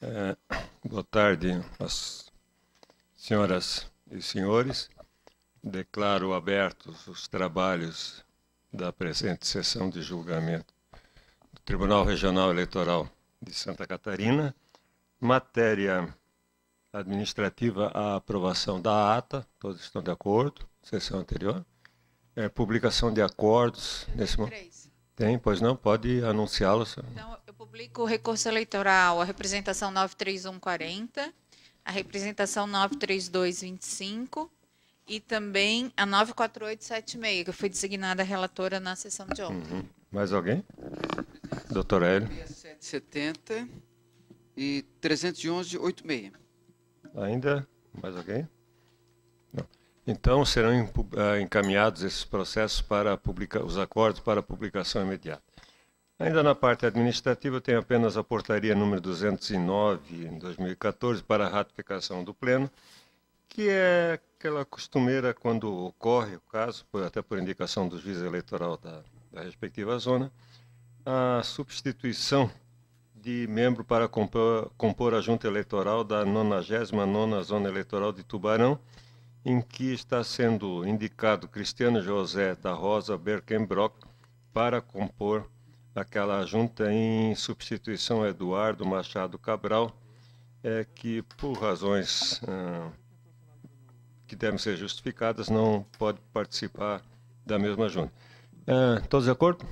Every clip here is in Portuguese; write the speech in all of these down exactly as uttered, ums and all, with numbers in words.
É, boa tarde, as senhoras e senhores. Declaro abertos os trabalhos da presente sessão de julgamento do Tribunal Regional Eleitoral de Santa Catarina. Matéria administrativa, a aprovação da ata, todos estão de acordo, sessão anterior. É, publicação de acordos nesse momento. Tem, pois não, pode anunciá-lo. Então, eu publico o recurso eleitoral, a representação nove três um quarenta, a representação nove três dois vinte e cinco e também a nove quatro oito sete seis, que foi designada relatora na sessão de ontem. Uhum. Mais alguém? Doutor Hélio. sessenta e sete setenta e trezentos e onze oitenta e seis. Ainda? Mais alguém? Não. Então, serão encaminhados esses processos para publicar os acordos para publicação imediata. Ainda na parte administrativa, tem apenas a portaria número duzentos e nove, em dois mil e quatorze, para a ratificação do Pleno, que é aquela costumeira quando ocorre o caso, até por indicação do juiz eleitoral da, da respectiva zona, a substituição de membro para compor, compor a junta eleitoral da nonagésima nona Zona Eleitoral de Tubarão, em que está sendo indicado Cristiano José da Rosa Berkenbrock para compor aquela junta em substituição a Eduardo Machado Cabral, é, que por razões ah, que devem ser justificadas não pode participar da mesma junta. Ah, todos de acordo?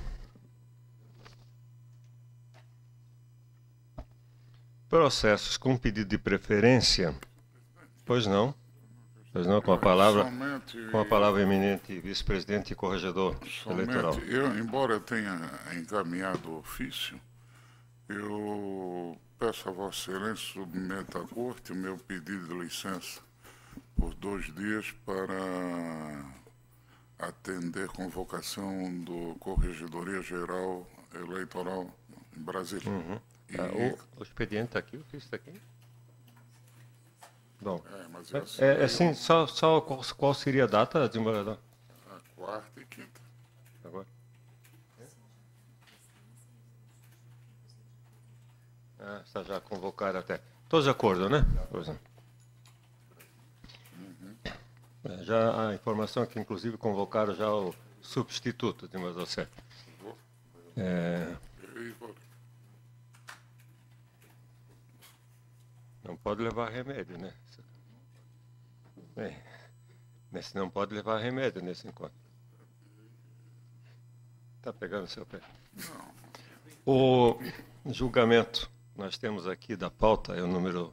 Processos com pedido de preferência, pois não. Pois não, com a palavra, somente, com a palavra eminente vice-presidente e corregedor eleitoral. Eu, embora eu tenha encaminhado o ofício, eu peço a Vossa Excelência submeta à Corte o meu pedido de licença por dois dias para atender convocação do Corregedoria Geral Eleitoral em Brasília. Uhum. E, ah, o, o expediente está aqui, o ofício está aqui? Bom, é, é, é assim, só, só qual, qual seria a data, desembargador? A quarta e quinta. Agora. Ah, está já convocado até. Todos de acordo, né? Uhum. É, já a informação é que, inclusive, convocaram já o substituto, desembargador Sérgio. É... Não pode levar remédio, né? Bem, nesse não pode levar remédio nesse encontro. Está pegando o seu pé? Não. O julgamento, nós temos aqui da pauta, é o número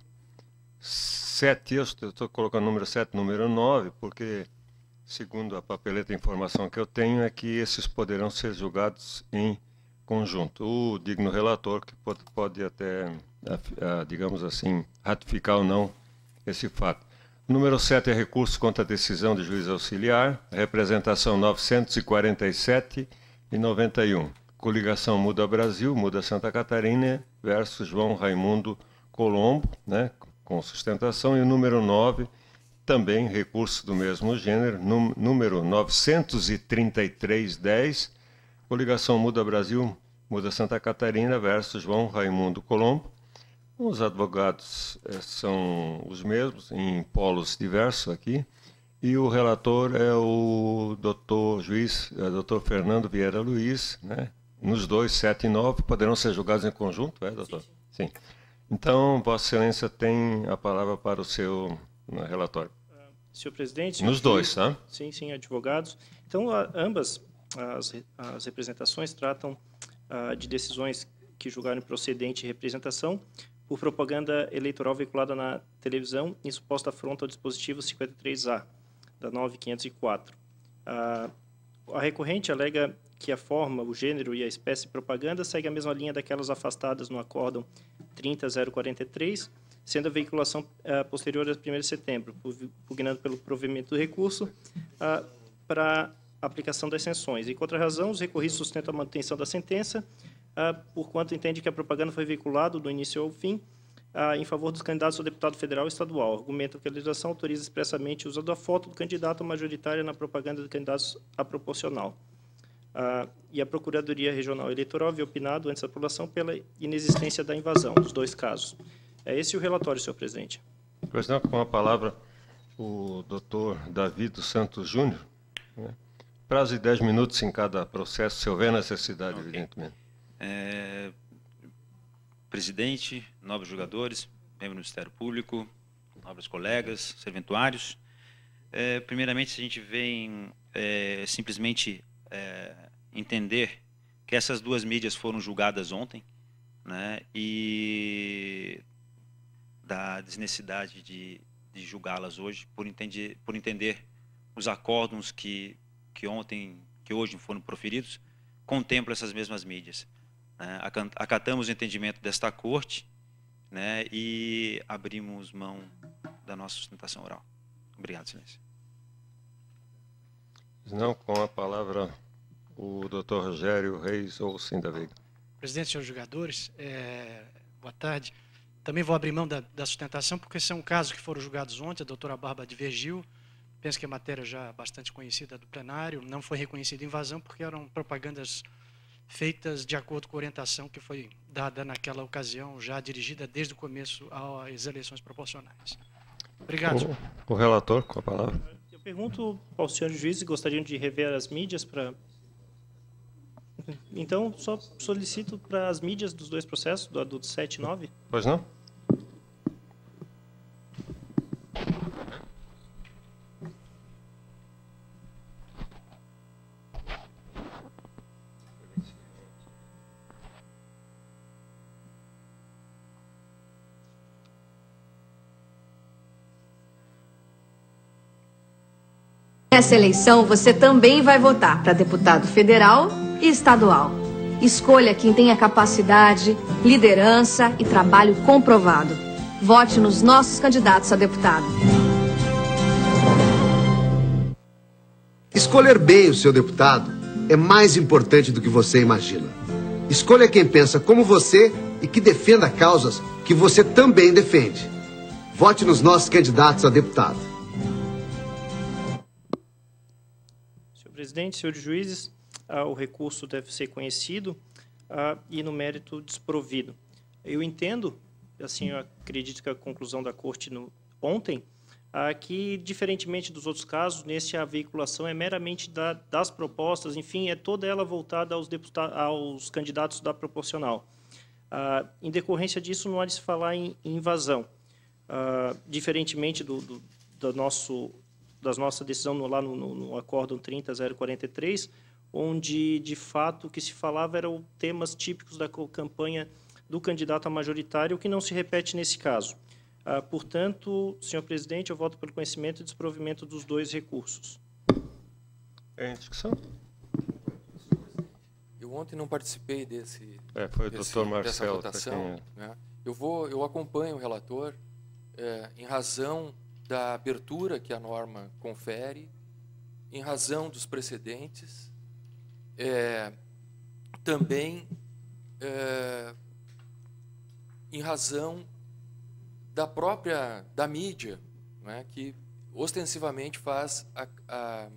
sete, eu estou colocando o número sete, número nove, porque, segundo a papeleta, a informação que eu tenho é que esses poderão ser julgados em conjunto. O digno relator, que pode, pode até, a, a, digamos assim, ratificar ou não esse fato. Número sete é recurso contra a decisão de juiz auxiliar, representação novecentos e quarenta e sete e noventa e um. Coligação Muda Brasil, Muda Santa Catarina versus João Raimundo Colombo, né, com sustentação. E o número nove, também recurso do mesmo gênero, número novecentos e trinta e três dez, Coligação Muda Brasil, Muda Santa Catarina versus João Raimundo Colombo. Os advogados eh, são os mesmos, em polos diversos aqui, e o relator é o doutor juiz, é, doutor Fernando Vieira Luiz, né? Nos dois, sete e nove, poderão ser julgados em conjunto, é, doutor? Sim. Sim. Então, Vossa Excelência tem a palavra para o seu uh, relatório. Uh, senhor presidente... Nos dois, tá? Sim, sim, advogados. Então, a, ambas as, as representações tratam uh, de decisões que julgaram procedente representação por propaganda eleitoral veiculada na televisão em suposta afronta ao dispositivo cinquenta e três A, da nove mil quinhentos e quatro. A, a recorrente alega que a forma, o gênero e a espécie de propaganda segue a mesma linha daquelas afastadas no acórdão trinta ponto zero quarenta e três, sendo a veiculação uh, posterior a primeiro de setembro, pugnando pelo provimento do recurso uh, para aplicação das sanções. Em contra-razão, os recorridos sustentam a manutenção da sentença, Uh, por quanto entende que a propaganda foi veiculada do início ao fim uh, em favor dos candidatos a deputado federal e estadual. Argumenta que a legislação autoriza expressamente o uso da foto do candidato majoritária na propaganda de candidatos a proporcional. Uh, e a Procuradoria Regional Eleitoral havia opinado antes da aprovação pela inexistência da invasão, nos dois casos. É esse o relatório, senhor presidente. Presidente, com a palavra o doutor Davi dos Santos Júnior. Né? Prazo de dez minutos em cada processo, se houver necessidade, okay. Evidentemente. É, presidente, nobres jogadores, membro do Ministério Público, nobres colegas, serventuários. É, primeiramente, a gente vem é, simplesmente é, entender que essas duas mídias foram julgadas ontem, né, e da desnecessidade de, de julgá-las hoje, por entender, por entender os acórdons que, que ontem, que hoje foram proferidos, contemplam essas mesmas mídias. Né. Acatamos o entendimento desta corte, né, e abrimos mão da nossa sustentação oral. Obrigado, silêncio. Não, com a palavra o doutor Rogério Reis Olsen da Veiga. Presidente, senhores jogadores, é, boa tarde. Também vou abrir mão da, da sustentação, porque são casos que foram julgados ontem, a doutora Bárbara divergiu. Penso que a matéria já bastante conhecida do plenário, não foi reconhecida invasão, porque eram propagandas feitas de acordo com a orientação que foi dada naquela ocasião, já dirigida desde o começo às eleições proporcionais. Obrigado. O, o relator, com a palavra. Eu pergunto aos senhores juízes se gostariam de rever as mídias para... Então, só solicito para as mídias dos dois processos, do adulto sete e nove. Pois não? Nessa eleição, você também vai votar para deputado federal e estadual. Escolha quem tenha capacidade, liderança e trabalho comprovado. Vote nos nossos candidatos a deputado. Escolher bem o seu deputado é mais importante do que você imagina. Escolha quem pensa como você e que defenda causas que você também defende. Vote nos nossos candidatos a deputado. Senhor presidente, senhores juízes, ah, o recurso deve ser conhecido ah, e, no mérito, desprovido. Eu entendo, assim, eu acredito que a conclusão da Corte no, ontem, ah, que, diferentemente dos outros casos, nesse a veiculação é meramente da, das propostas, enfim, é toda ela voltada aos, aos candidatos da proporcional. Ah, em decorrência disso, não há de se falar em, em invasão. Ah, diferentemente do, do, do nosso... das nossa decisão no, lá no, no, no acórdão trinta zero quarenta e três, onde, de fato, o que se falava eram temas típicos da campanha do candidato a majoritário, o que não se repete nesse caso. Ah, portanto, senhor presidente, eu voto pelo conhecimento e desprovimento dos dois recursos. Em discussão? Eu ontem não participei desse, é, foi o desse, doutor Marcelo, dessa votação. Quem... Né? Eu, vou, eu acompanho o relator é, em razão da abertura que a norma confere, em razão dos precedentes, é, também é, em razão da própria da mídia, né, que ostensivamente faz a, a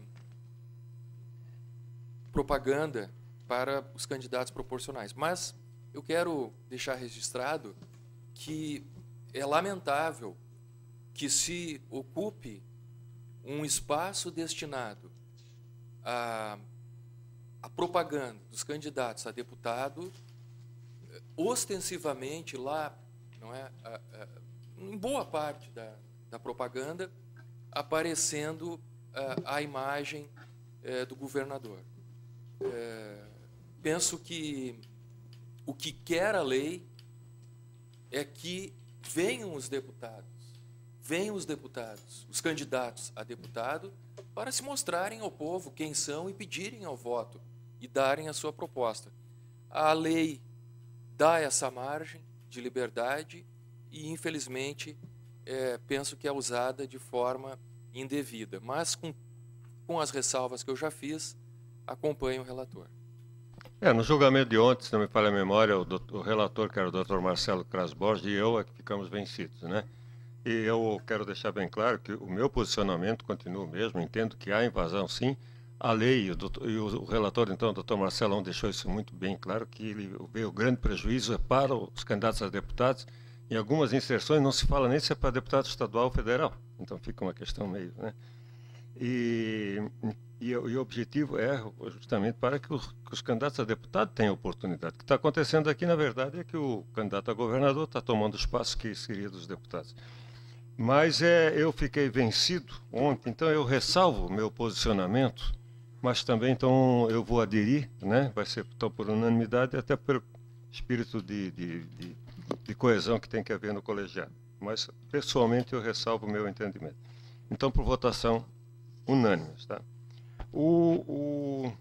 propaganda para os candidatos proporcionais. Mas eu quero deixar registrado que é lamentável que se ocupe um espaço destinado à, à propaganda dos candidatos a deputado, ostensivamente lá, não é, a, a, em boa parte da, da propaganda, aparecendo a, a imagem é, do governador. É, penso que o que quer a lei é que venham os deputados, venham os deputados, os candidatos a deputado, para se mostrarem ao povo quem são e pedirem ao voto e darem a sua proposta. A lei dá essa margem de liberdade e, infelizmente, é, penso que é usada de forma indevida. Mas, com, com as ressalvas que eu já fiz, acompanho o relator. É, no julgamento de ontem, se não me falha a memória, o, doutor, o relator, que era o doutor Marcelo Cras Borges, e eu é que ficamos vencidos, né? E eu quero deixar bem claro que o meu posicionamento continua o mesmo, entendo que há invasão sim, a lei, e o, doutor, e o relator, então, o doutor Marcelão, deixou isso muito bem claro, que ele vê o grande prejuízo é para os candidatos a deputados em algumas inserções não se fala nem se é para deputado estadual ou federal. Então fica uma questão meio... Né? E, e, e o objetivo é justamente para que os, que os candidatos a deputado tenham oportunidade. O que está acontecendo aqui, na verdade, é que o candidato a governador está tomando espaço que seria dos deputados. Mas é, eu fiquei vencido ontem, então eu ressalvo o meu posicionamento, mas também então eu vou aderir, né? Vai ser então, por unanimidade, até pelo espírito de, de, de, de coesão que tem que haver no colegiado. Mas, pessoalmente, eu ressalvo o meu entendimento. Então, por votação unânime, tá? O, o...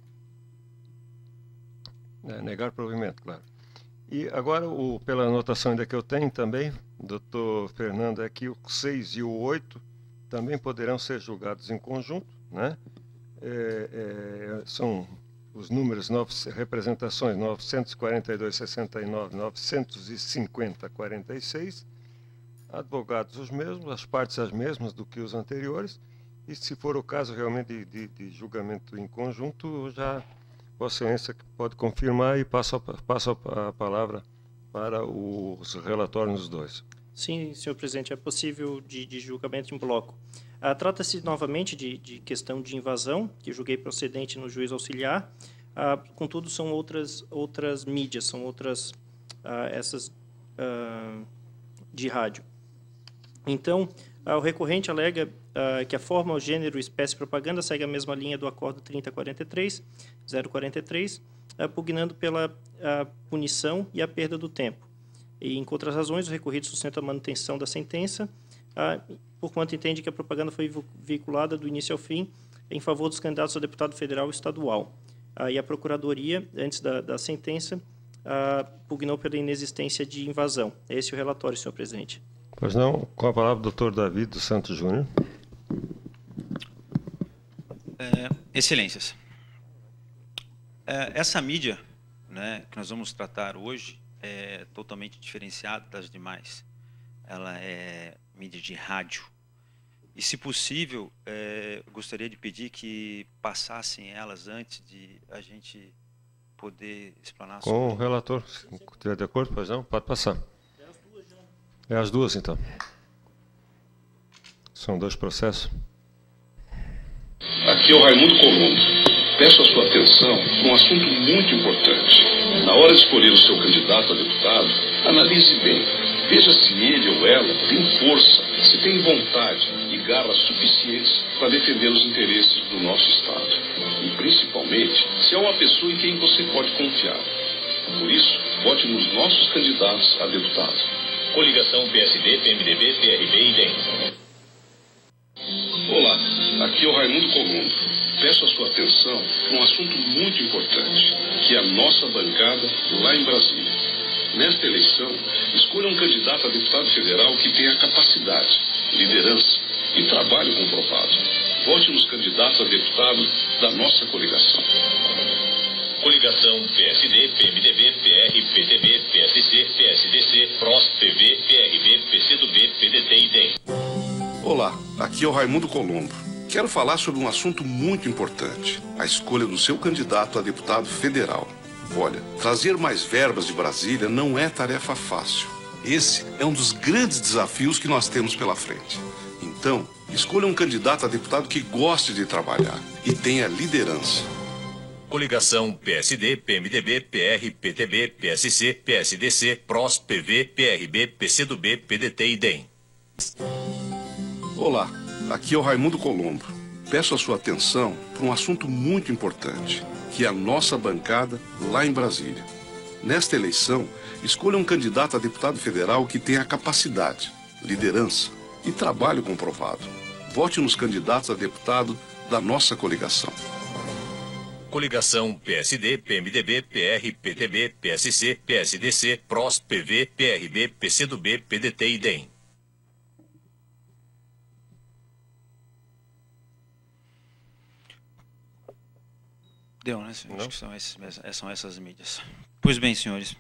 É, negar provimento, claro. E agora, o, pela anotação ainda que eu tenho também, doutor Fernando, é que o seis e o oito também poderão ser julgados em conjunto, né? É, é, são os números, nove, representações novecentos e quarenta e dois, sessenta e nove, novecentos e cinquenta, quarenta e seis, advogados os mesmos, as partes as mesmas do que os anteriores, e se for o caso realmente de, de, de julgamento em conjunto, já Vossa Excelência pode confirmar e passo a, passo a palavra para os relatórios dos dois. Sim, senhor presidente, é possível de, de julgamento em bloco. Ah, trata-se novamente de, de questão de invasão, que julguei procedente no juiz auxiliar, ah, contudo são outras, outras mídias, são outras, ah, essas ah, de rádio. Então, ah, o recorrente alega ah, que a forma, o gênero e espécie de propaganda segue a mesma linha do acordo trinta quarenta e três, zero quarenta e três, ah, pugnando pela ah, punição e a perda do tempo. E, em outras razões, o recorrido sustenta a manutenção da sentença, ah, por quanto entende que a propaganda foi veiculada do início ao fim em favor dos candidatos a deputado federal e estadual. Ah, e a Procuradoria, antes da, da sentença, ah, pugnou pela inexistência de invasão. É esse o relatório, senhor presidente. Pois não, com a palavra o doutor David dos Santos Júnior. É, excelências. É, essa mídia, né, que nós vamos tratar hoje é totalmente diferenciada das demais. Ela é mídia de rádio. E, se possível, é, eu gostaria de pedir que passassem elas antes de a gente poder explanar sobre... Com o relator, se estiver de acordo, pois não, pode passar. É as duas, então. São dois processos. Aqui é o Raimundo Colombo. Peço a sua atenção para um assunto muito importante. Na hora de escolher o seu candidato a deputado, analise bem. Veja se ele ou ela tem força, se tem vontade e garra suficientes para defender os interesses do nosso Estado. E, principalmente, se é uma pessoa em quem você pode confiar. Por isso, vote nos nossos candidatos a deputado. Coligação P S D, P M D B, P R B e D E M. Olá, aqui é o Raimundo Colombo. Peço a sua atenção para um assunto muito importante, que é a nossa bancada lá em Brasília. Nesta eleição, escolha um candidato a deputado federal que tenha capacidade, liderança e trabalho comprovado. Vote nos candidatos a deputado da nossa coligação. Coligação P S D, P M D B, P R, P T B, P S C, P S D C, P R O S, P V, P R B, P C do B, P D T e D E M. Olá, aqui é o Raimundo Colombo. Quero falar sobre um assunto muito importante, a escolha do seu candidato a deputado federal. Olha, trazer mais verbas de Brasília não é tarefa fácil. Esse é um dos grandes desafios que nós temos pela frente. Então, escolha um candidato a deputado que goste de trabalhar e tenha liderança. Coligação P S D, P M D B, P R, P T B, P S C, P S D C, P R O S, P V, P R B, P C do B, P D T e D E M. Olá, aqui é o Raimundo Colombo. Peço a sua atenção para um assunto muito importante, que é a nossa bancada lá em Brasília. Nesta eleição, escolha um candidato a deputado federal que tenha capacidade, liderança e trabalho comprovado. Vote nos candidatos a deputado da nossa coligação. Coligação P S D, P M D B, P R, P T B, P S C, P S D C, P R O S, P V, P R B, P C do B, P D T e D E M. Deu, né, senhor? Acho que são, esses, são essas mídias. Pois bem, senhores.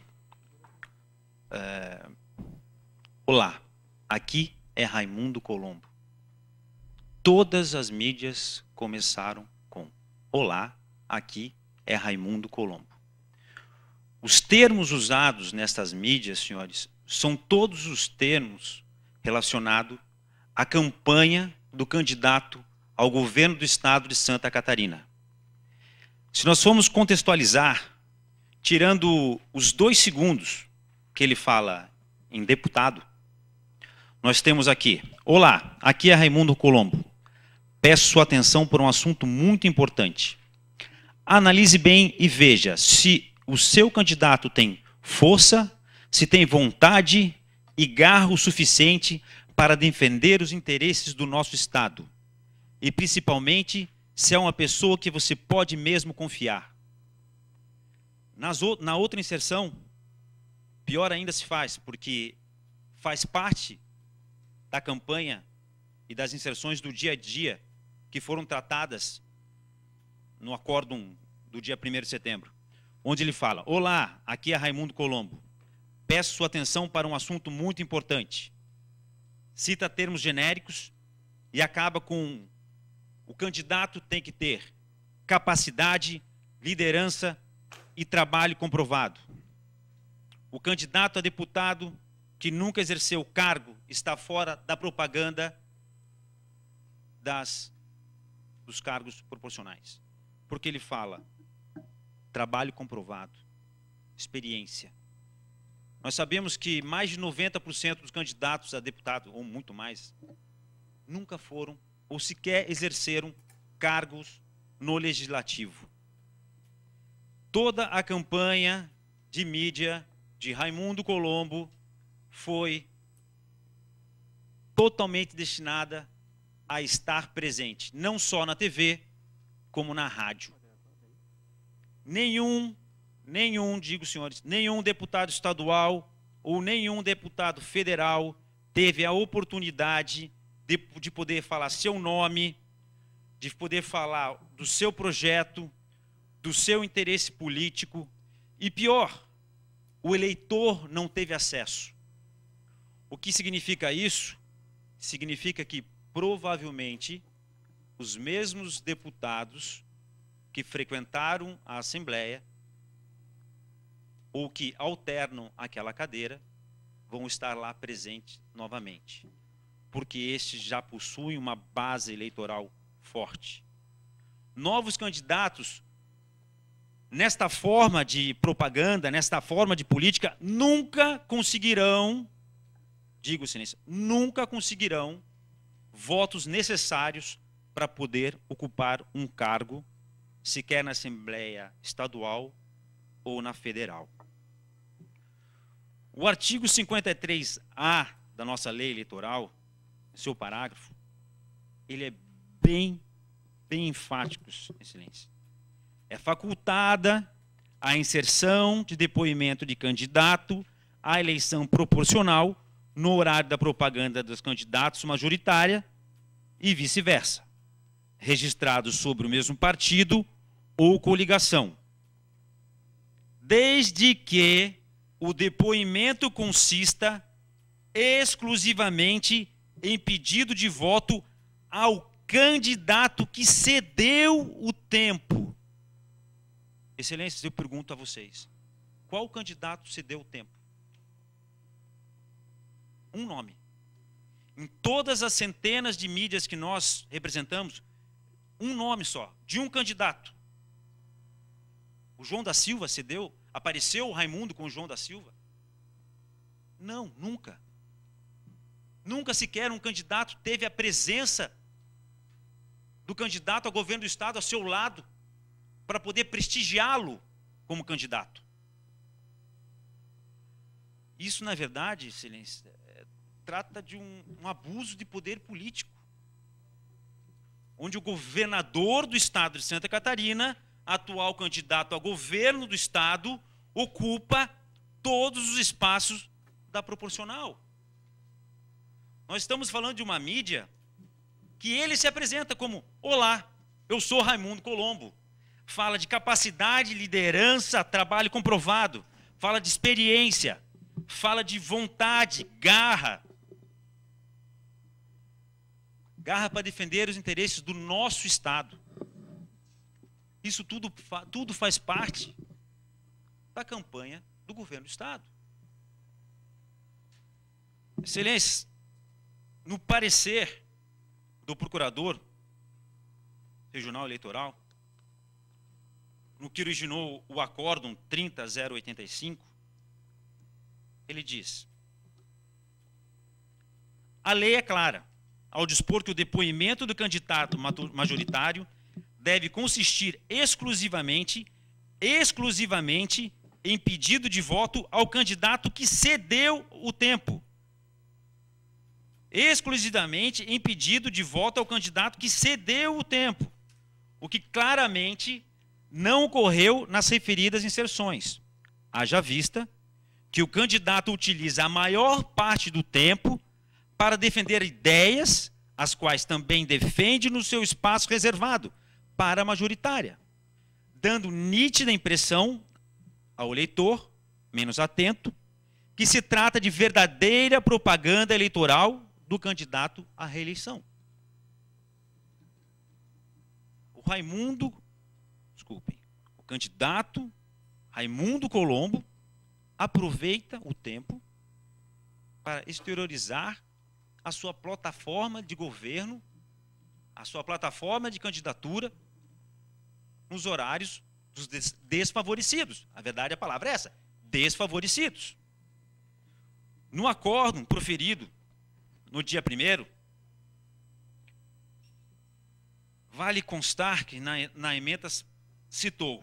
É... Olá, aqui é Raimundo Colombo. Todas as mídias começaram com olá, aqui é Raimundo Colombo. Os termos usados nestas mídias, senhores, são todos os termos relacionados à campanha do candidato ao governo do estado de Santa Catarina. Se nós formos contextualizar, tirando os dois segundos que ele fala em deputado, nós temos aqui: olá, aqui é Raimundo Colombo. Peço sua atenção por um assunto muito importante. Analise bem e veja se o seu candidato tem força, se tem vontade e garra o suficiente para defender os interesses do nosso estado. E principalmente, se é uma pessoa que você pode mesmo confiar. Nas, na outra inserção, pior ainda se faz, porque faz parte da campanha e das inserções do dia a dia que foram tratadas no acórdão do dia primeiro de setembro, onde ele fala: olá, aqui é Raimundo Colombo. Peço sua atenção para um assunto muito importante. Cita termos genéricos e acaba com: o candidato tem que ter capacidade, liderança e trabalho comprovado. O candidato a deputado que nunca exerceu cargo está fora da propaganda das, dos cargos proporcionais. Porque ele fala trabalho comprovado, experiência. Nós sabemos que mais de noventa por cento dos candidatos a deputado, ou muito mais, nunca foram ou sequer exerceram cargos no legislativo. Toda a campanha de mídia de Raimundo Colombo foi totalmente destinada a estar presente, não só na T V, como na rádio. Nenhum, nenhum, digo senhores, nenhum deputado estadual ou nenhum deputado federal teve a oportunidade de, de poder falar seu nome, de poder falar do seu projeto, do seu interesse político, e pior, o eleitor não teve acesso. O que significa isso? Significa que provavelmente os mesmos deputados que frequentaram a Assembleia ou que alternam aquela cadeira vão estar lá presentes novamente, porque estes já possuem uma base eleitoral forte. Novos candidatos, nesta forma de propaganda, nesta forma de política, nunca conseguirão, digo excelência, nunca conseguirão votos necessários para poder ocupar um cargo, sequer na Assembleia Estadual ou na Federal. O artigo cinquenta e três A da nossa lei eleitoral, seu parágrafo, ele é bem, bem enfático, excelência. É facultada a inserção de depoimento de candidato à eleição proporcional no horário da propaganda dos candidatos majoritária e vice-versa, registrados sobre o mesmo partido ou coligação, desde que o depoimento consista exclusivamente em pedido de voto ao candidato que cedeu o tempo. Excelências, eu pergunto a vocês, qual candidato cedeu o tempo? Um nome. Em todas as centenas de mídias que nós representamos, um nome só, de um candidato. O João da Silva cedeu? Apareceu o Raimundo com o João da Silva? Não, nunca. Nunca sequer um candidato teve a presença do candidato ao governo do estado ao seu lado para poder prestigiá-lo como candidato. Isso, na verdade, excelência, é, trata de um, um abuso de poder político, onde o governador do estado de Santa Catarina, atual candidato ao governo do estado, ocupa todos os espaços da proporcional. Nós estamos falando de uma mídia que ele se apresenta como: olá, eu sou Raimundo Colombo. Fala de capacidade, liderança, trabalho comprovado. Fala de experiência. Fala de vontade, garra. Garra para defender os interesses do nosso estado. Isso tudo, tudo faz parte da campanha do governo do estado. Excelências, no parecer do Procurador Regional Eleitoral, no que originou o acórdão trinta zero oitenta e cinco, ele diz: a lei é clara ao dispor que o depoimento do candidato majoritário deve consistir exclusivamente, exclusivamente em pedido de voto ao candidato que cedeu o tempo. Exclusivamente em pedido de voto ao candidato que cedeu o tempo, o que claramente não ocorreu nas referidas inserções. Haja vista que o candidato utiliza a maior parte do tempo para defender ideias, as quais também defende no seu espaço reservado para a majoritária, dando nítida impressão ao eleitor, menos atento, que se trata de verdadeira propaganda eleitoral do candidato à reeleição. O Raimundo, desculpem, o candidato Raimundo Colombo aproveita o tempo para exteriorizar a sua plataforma de governo, a sua plataforma de candidatura nos horários dos des desfavorecidos. A verdade, a palavra é essa, desfavorecidos. No acórdão proferido no dia primeiro, vale constar que na, na ementa citou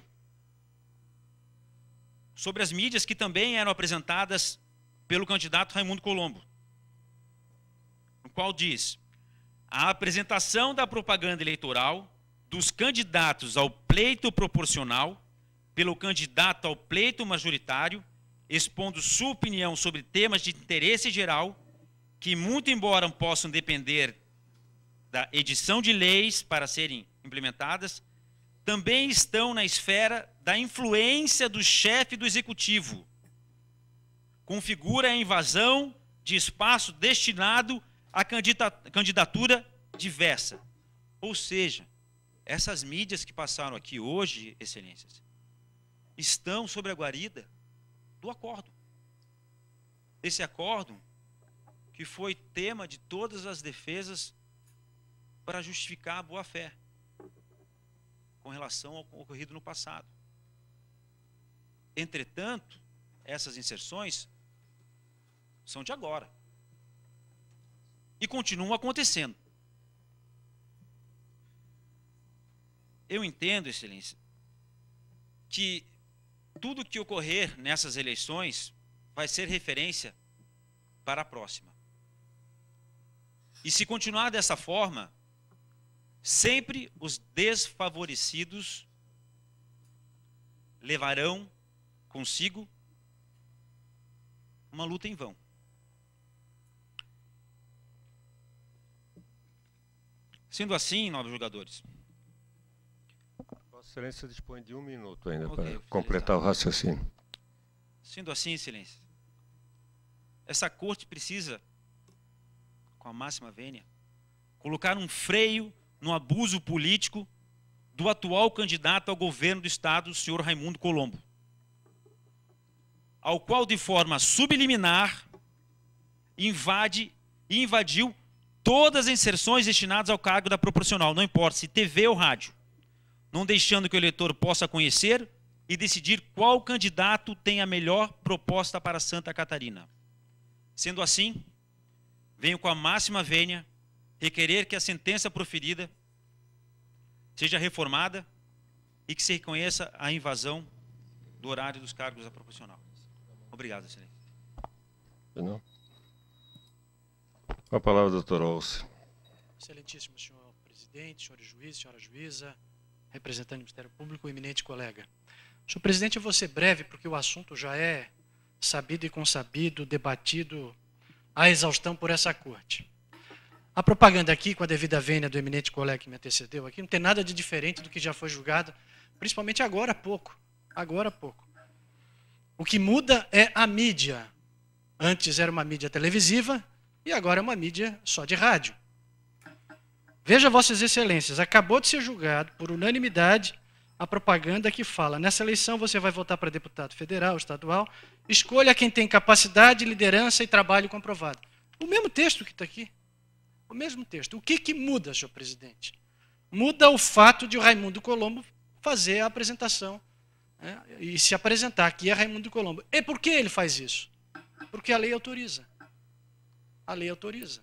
sobre as mídias que também eram apresentadas pelo candidato Raimundo Colombo, no qual diz: a apresentação da propaganda eleitoral dos candidatos ao pleito proporcional pelo candidato ao pleito majoritário, expondo sua opinião sobre temas de interesse geral, que, muito embora possam depender da edição de leis para serem implementadas, também estão na esfera da influência do chefe do executivo, configura a invasão de espaço destinado à candidatura diversa. Ou seja, essas mídias que passaram aqui hoje, excelências, estão sobre a guarida do acórdão. Esse acórdão que foi tema de todas as defesas para justificar a boa-fé com relação ao ocorrido no passado. Entretanto, essas inserções são de agora e continuam acontecendo. Eu entendo, excelência, que tudo que ocorrer nessas eleições vai ser referência para a próxima. E se continuar dessa forma, sempre os desfavorecidos levarão consigo uma luta em vão. Sendo assim, nobres jogadores, Vossa Excelência dispõe de um minuto ainda okay, para completar o raciocínio. Sendo assim, excelência, essa corte precisa, com a máxima vênia, colocar um freio no abuso político do atual candidato ao governo do Estado, o senhor Raimundo Colombo, ao qual, de forma subliminar, invade e invadiu todas as inserções destinadas ao cargo da proporcional, não importa se T V ou rádio, não deixando que o eleitor possa conhecer e decidir qual candidato tem a melhor proposta para Santa Catarina. Sendo assim, venho com a máxima vênia requerer que a sentença proferida seja reformada e que se reconheça a invasão do horário dos cargos da proporcional. Obrigado, excelência. Não? Com a palavra, doutor Olce. Excelentíssimo senhor presidente, senhores juízes, senhora juíza, representante do Ministério Público, eminente colega. Senhor presidente, eu vou ser breve, porque o assunto já é sabido e consabido, debatido à exaustão por essa corte. A propaganda aqui, com a devida vênia do eminente colega que me antecedeu aqui, não tem nada de diferente do que já foi julgado, principalmente agora há pouco. Agora há pouco. O que muda é a mídia. Antes era uma mídia televisiva e agora é uma mídia só de rádio. Veja, vossas excelências, acabou de ser julgado por unanimidade a propaganda que fala: nessa eleição você vai votar para deputado federal, estadual, escolha quem tem capacidade, liderança e trabalho comprovado. O mesmo texto que está aqui. O mesmo texto. O que, que muda, senhor presidente? Muda o fato de o Raimundo Colombo fazer a apresentação, né, e se apresentar aqui é Raimundo Colombo. E por que ele faz isso? Porque a lei autoriza. A lei autoriza.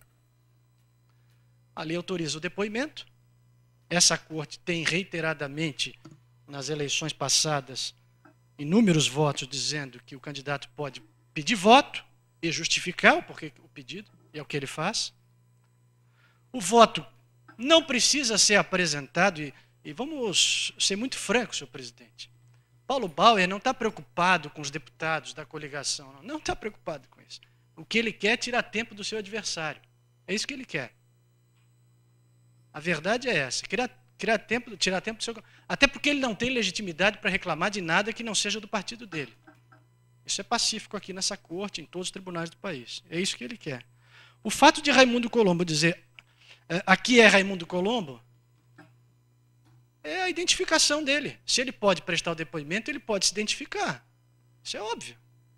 A lei autoriza o depoimento. Essa corte tem reiteradamente, nas eleições passadas, inúmeros votos dizendo que o candidato pode pedir voto e justificar o porquê o pedido, e é o que ele faz. O voto não precisa ser apresentado, e, e vamos ser muito francos, senhor presidente. Paulo Bauer não está preocupado com os deputados da coligação, não está preocupado com isso. O que ele quer é tirar tempo do seu adversário. É isso que ele quer. A verdade é essa, criar, criar tempo, tirar tempo do seu... Até porque ele não tem legitimidade para reclamar de nada que não seja do partido dele. Isso é pacífico aqui nessa corte, em todos os tribunais do país. É isso que ele quer. O fato de Raimundo Colombo dizer aqui é Raimundo Colombo é a identificação dele. Se ele pode prestar o depoimento, ele pode se identificar. Isso é óbvio.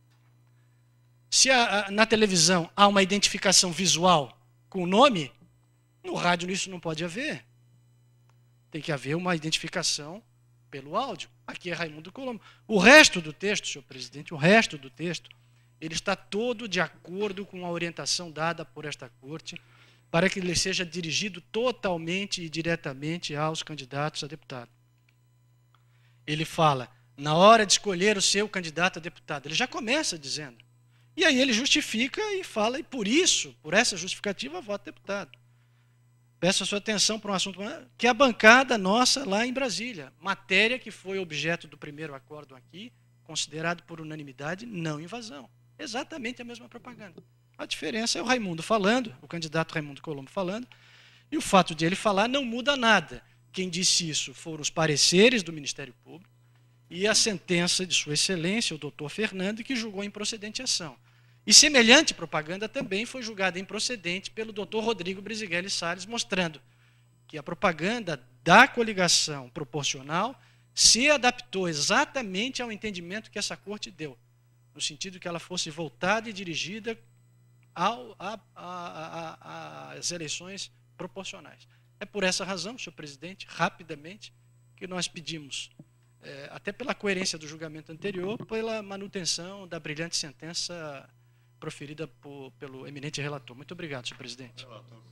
Se a, a, na televisão há uma identificação visual com o nome, no rádio isso não pode haver. Tem que haver uma identificação pelo áudio. Aqui é Raimundo Colombo. O resto do texto, senhor presidente, o resto do texto, ele está todo de acordo com a orientação dada por esta corte para que ele seja dirigido totalmente e diretamente aos candidatos a deputado. Ele fala, na hora de escolher o seu candidato a deputado, ele já começa dizendo. E aí ele justifica e fala, e por isso, por essa justificativa, voto deputado. Peço a sua atenção para um assunto que é a bancada nossa lá em Brasília, matéria que foi objeto do primeiro acordo aqui, considerado por unanimidade não invasão. Exatamente a mesma propaganda. A diferença é o Raimundo falando, o candidato Raimundo Colombo falando, e o fato de ele falar não muda nada. Quem disse isso foram os pareceres do Ministério Público e a sentença de Sua Excelência, o doutor Fernando, que julgou improcedente a ação. E semelhante propaganda também foi julgada improcedente pelo doutor Rodrigo Brizigelli Salles, mostrando que a propaganda da coligação proporcional se adaptou exatamente ao entendimento que essa corte deu, no sentido que ela fosse voltada e dirigida ao, a, a, a, às eleições proporcionais. É por essa razão, senhor presidente, rapidamente, que nós pedimos, é, até pela coerência do julgamento anterior, pela manutenção da brilhante sentença proferida por, pelo eminente relator. Muito obrigado, senhor presidente.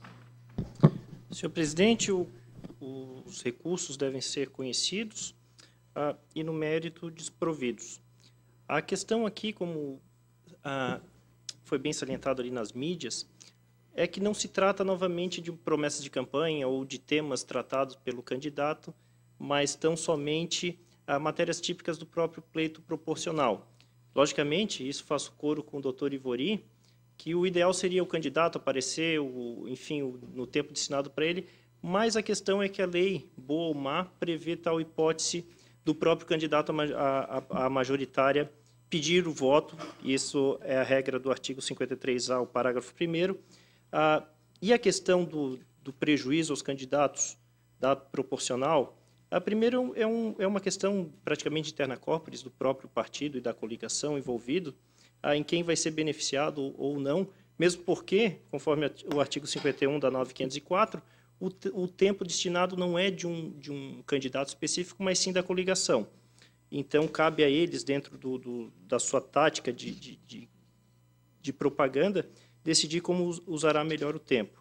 Senhor presidente, o, os recursos devem ser conhecidos ah, e, no mérito, desprovidos. A questão aqui, como ah, foi bem salientado ali nas mídias, é que não se trata novamente de promessas de campanha ou de temas tratados pelo candidato, mas tão somente a matérias típicas do próprio pleito proporcional. Logicamente, isso faço coro com o doutor Ivori, que o ideal seria o candidato aparecer, o, enfim, o, no tempo destinado para ele, mas a questão é que a lei, boa ou má, prevê tal hipótese do próprio candidato a, a, a majoritária pedir o voto, isso é a regra do artigo cinquenta e três A, o parágrafo primeiro. Ah, e a questão do, do prejuízo aos candidatos da proporcional, a primeiro é, um, é uma questão praticamente interna corporis do próprio partido e da coligação envolvido, ah, em quem vai ser beneficiado ou não, mesmo porque, conforme o artigo cinquenta e um da nove mil quinhentos e quatro, o, o tempo destinado não é de um, de um candidato específico, mas sim da coligação. Então, cabe a eles, dentro do, do, da sua tática de, de, de, de propaganda, decidir como usará melhor o tempo.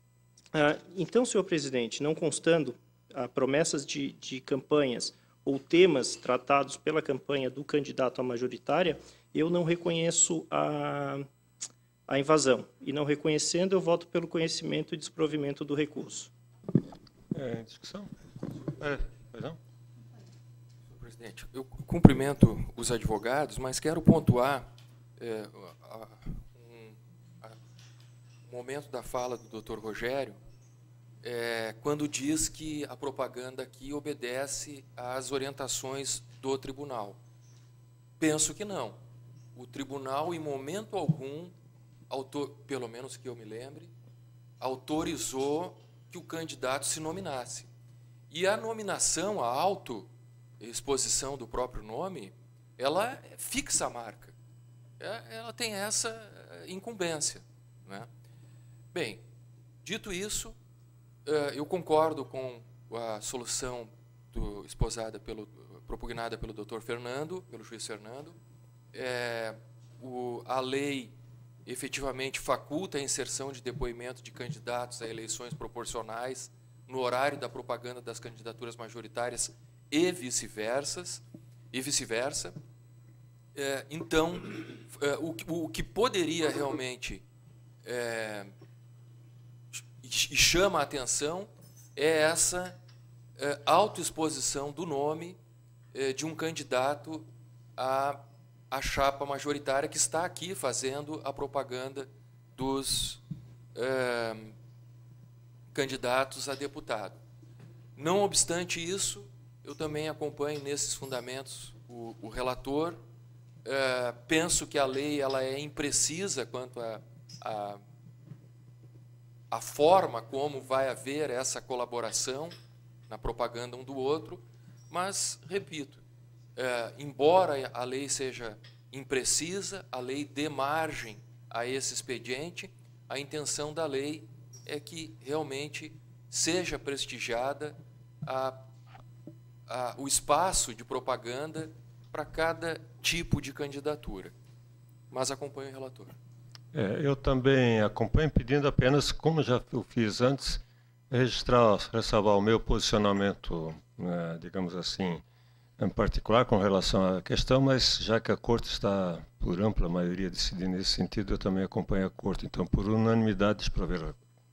Ah, então, senhor presidente, não constando ah, promessas de, de campanhas ou temas tratados pela campanha do candidato à majoritária, eu não reconheço a, a invasão. E não reconhecendo, eu voto pelo conhecimento e desprovimento do recurso. É, discussão? É, pois não? Presidente, eu cumprimento os advogados, mas quero pontuar é, a, um, a, um momento da fala do doutor Rogério, é, quando diz que a propaganda aqui obedece às orientações do tribunal. Penso que não. O tribunal, em momento algum, autor, pelo menos que eu me lembre, autorizou que o candidato se nominasse. E a nominação, a auto exposição do próprio nome, ela fixa a marca. Ela tem essa incumbência, né? Bem, dito isso, eu concordo com a solução do, esposada pelo, propugnada pelo doutor Fernando, pelo juiz Fernando. É, o, a lei efetivamente faculta a inserção de depoimento de candidatos a eleições proporcionais no horário da propaganda das candidaturas majoritárias e vice-versa. E vice-versa. É, então, é, o, o que poderia realmente é, e chama a atenção é essa é, autoexposição do nome é, de um candidato a a chapa majoritária que está aqui fazendo a propaganda dos é, candidatos a deputado. Não obstante isso, eu também acompanho nesses fundamentos o, o relator. É, penso que a lei ela é imprecisa quanto a, a, a forma como vai haver essa colaboração na propaganda um do outro, mas, repito, É, embora a lei seja imprecisa, a lei dê margem a esse expediente, a intenção da lei é que realmente seja prestigiada a, a, o espaço de propaganda para cada tipo de candidatura. Mas acompanho o relator. É, eu também acompanho, pedindo apenas, como já eu fiz antes, registrar, ressalvar o meu posicionamento, né, digamos assim, em particular com relação à questão, mas já que a Corte está, por ampla maioria, decidindo nesse sentido, eu também acompanho a Corte. Então, por unanimidade, desprover.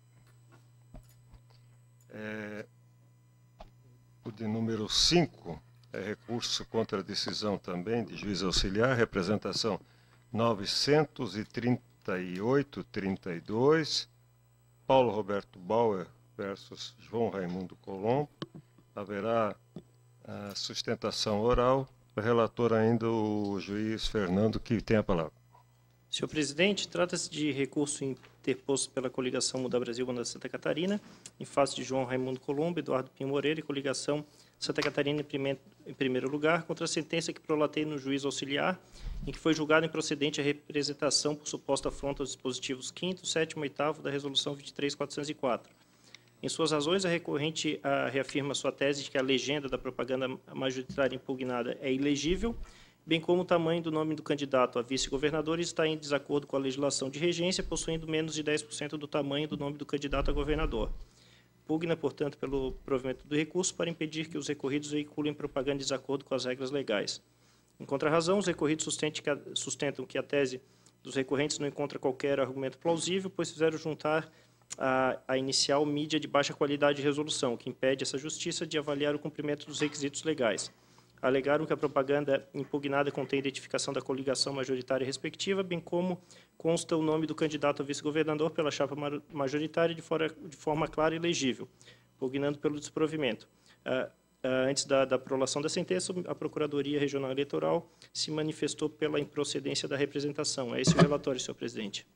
É, o de número cinco é recurso contra a decisão também de juiz auxiliar, representação novecentos e trinta e oito trinta e dois, Paulo Roberto Bauer versus João Raimundo Colombo. Haverá a sustentação oral. O relator ainda, o juiz Fernando, que tem a palavra. Senhor presidente, trata-se de recurso interposto pela coligação Muda Brasil Banda Santa Catarina, em face de João Raimundo Colombo, Eduardo Pinho Moreira e coligação Santa Catarina em primeiro, em primeiro lugar, contra a sentença que prolateia no juiz auxiliar, em que foi julgado improcedente a representação por suposta afronta aos dispositivos quinto, sétimo e oitavo da Resolução vinte e três mil quatrocentos e quatro. Em suas razões, a recorrente a, reafirma sua tese de que a legenda da propaganda majoritária impugnada é ilegível, bem como o tamanho do nome do candidato a vice-governador está em desacordo com a legislação de regência, possuindo menos de dez por cento do tamanho do nome do candidato a governador. Pugna, portanto, pelo provimento do recurso para impedir que os recorridos veiculem propaganda em desacordo com as regras legais. Em contrarrazão, os recorridos sustentam que a tese dos recorrentes não encontra qualquer argumento plausível, pois fizeram juntar A, a inicial mídia de baixa qualidade de resolução, que impede essa justiça de avaliar o cumprimento dos requisitos legais. Alegaram que a propaganda impugnada contém identificação da coligação majoritária respectiva, bem como consta o nome do candidato a vice-governador pela chapa majoritária de, fora, de forma clara e legível, pugnando pelo desprovimento. Ah, ah, antes da, da prolação da sentença, a Procuradoria Regional Eleitoral se manifestou pela improcedência da representação. É esse o relatório, senhor presidente.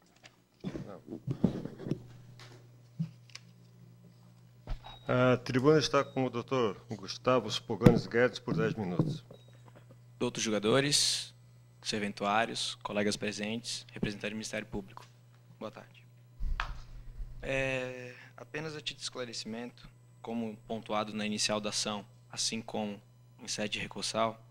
A tribuna está com o doutor Gustavo Spoganes Guedes por dez minutos. Doutos julgadores, serventuários, colegas presentes, representantes do Ministério Público. Boa tarde. É, apenas a título de esclarecimento, como pontuado na inicial da ação, assim como em sede recursal,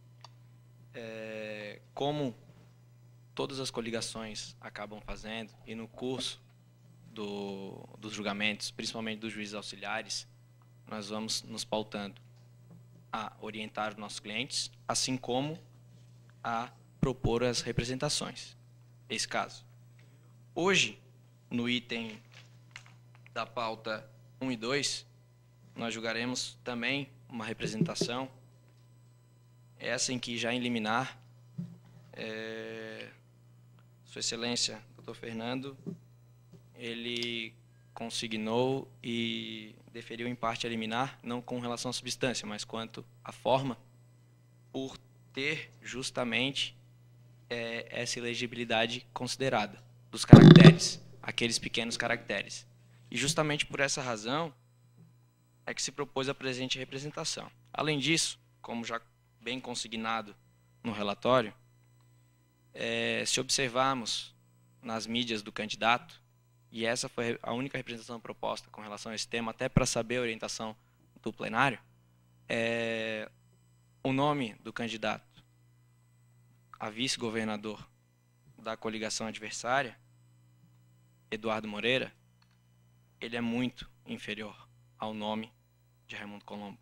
é, como todas as coligações acabam fazendo, e no curso Do, dos julgamentos, principalmente dos juízes auxiliares, nós vamos nos pautando a orientar os nossos clientes, assim como a propor as representações. Esse caso. Hoje, no item da pauta um e dois, nós julgaremos também uma representação, essa em que já em liminar, é, Sua Excelência, doutor Fernando, ele consignou e deferiu em parte a liminar, não com relação à substância, mas quanto à forma, por ter justamente é, essa ilegibilidade considerada dos caracteres, aqueles pequenos caracteres. E justamente por essa razão é que se propôs a presente representação. Além disso, como já bem consignado no relatório, é, se observarmos nas mídias do candidato, e essa foi a única representação proposta com relação a esse tema, até para saber a orientação do plenário, é o nome do candidato a vice-governador da coligação adversária, Eduardo Moreira, ele é muito inferior ao nome de Raimundo Colombo.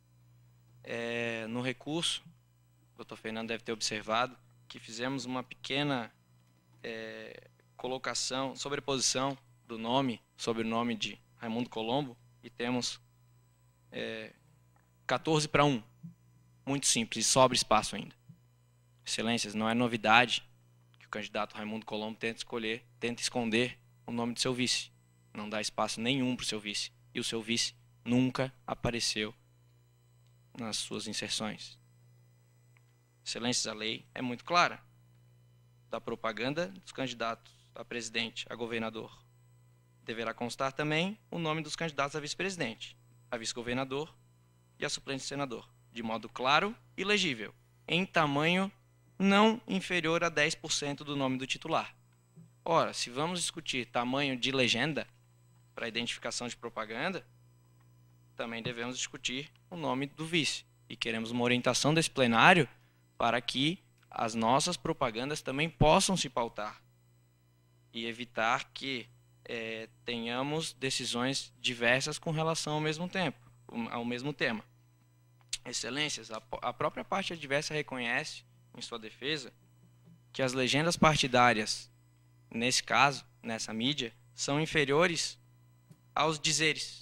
É, no recurso, o doutor Fernando deve ter observado que fizemos uma pequena é, colocação, sobreposição do nome sobre o nome de Raimundo Colombo, e temos é, quatorze para um. Muito simples, e sobra espaço ainda. Excelências, não é novidade que o candidato Raimundo Colombo tenta escolher, tenta esconder o nome do seu vice. Não dá espaço nenhum para o seu vice. E o seu vice nunca apareceu nas suas inserções. Excelências, a lei é muito clara. Da propaganda dos candidatos a presidente, a governador, deverá constar também o nome dos candidatos a vice-presidente, a vice-governador e a suplente senador, de modo claro e legível, em tamanho não inferior a dez por cento do nome do titular. Ora, se vamos discutir tamanho de legenda para identificação de propaganda, também devemos discutir o nome do vice. E queremos uma orientação desse plenário para que as nossas propagandas também possam se pautar e evitar que é, tenhamos decisões diversas com relação ao mesmo tempo, ao mesmo tema. Excelências, a, a própria parte adversa reconhece, em sua defesa, que as legendas partidárias, nesse caso, nessa mídia, são inferiores aos dizeres.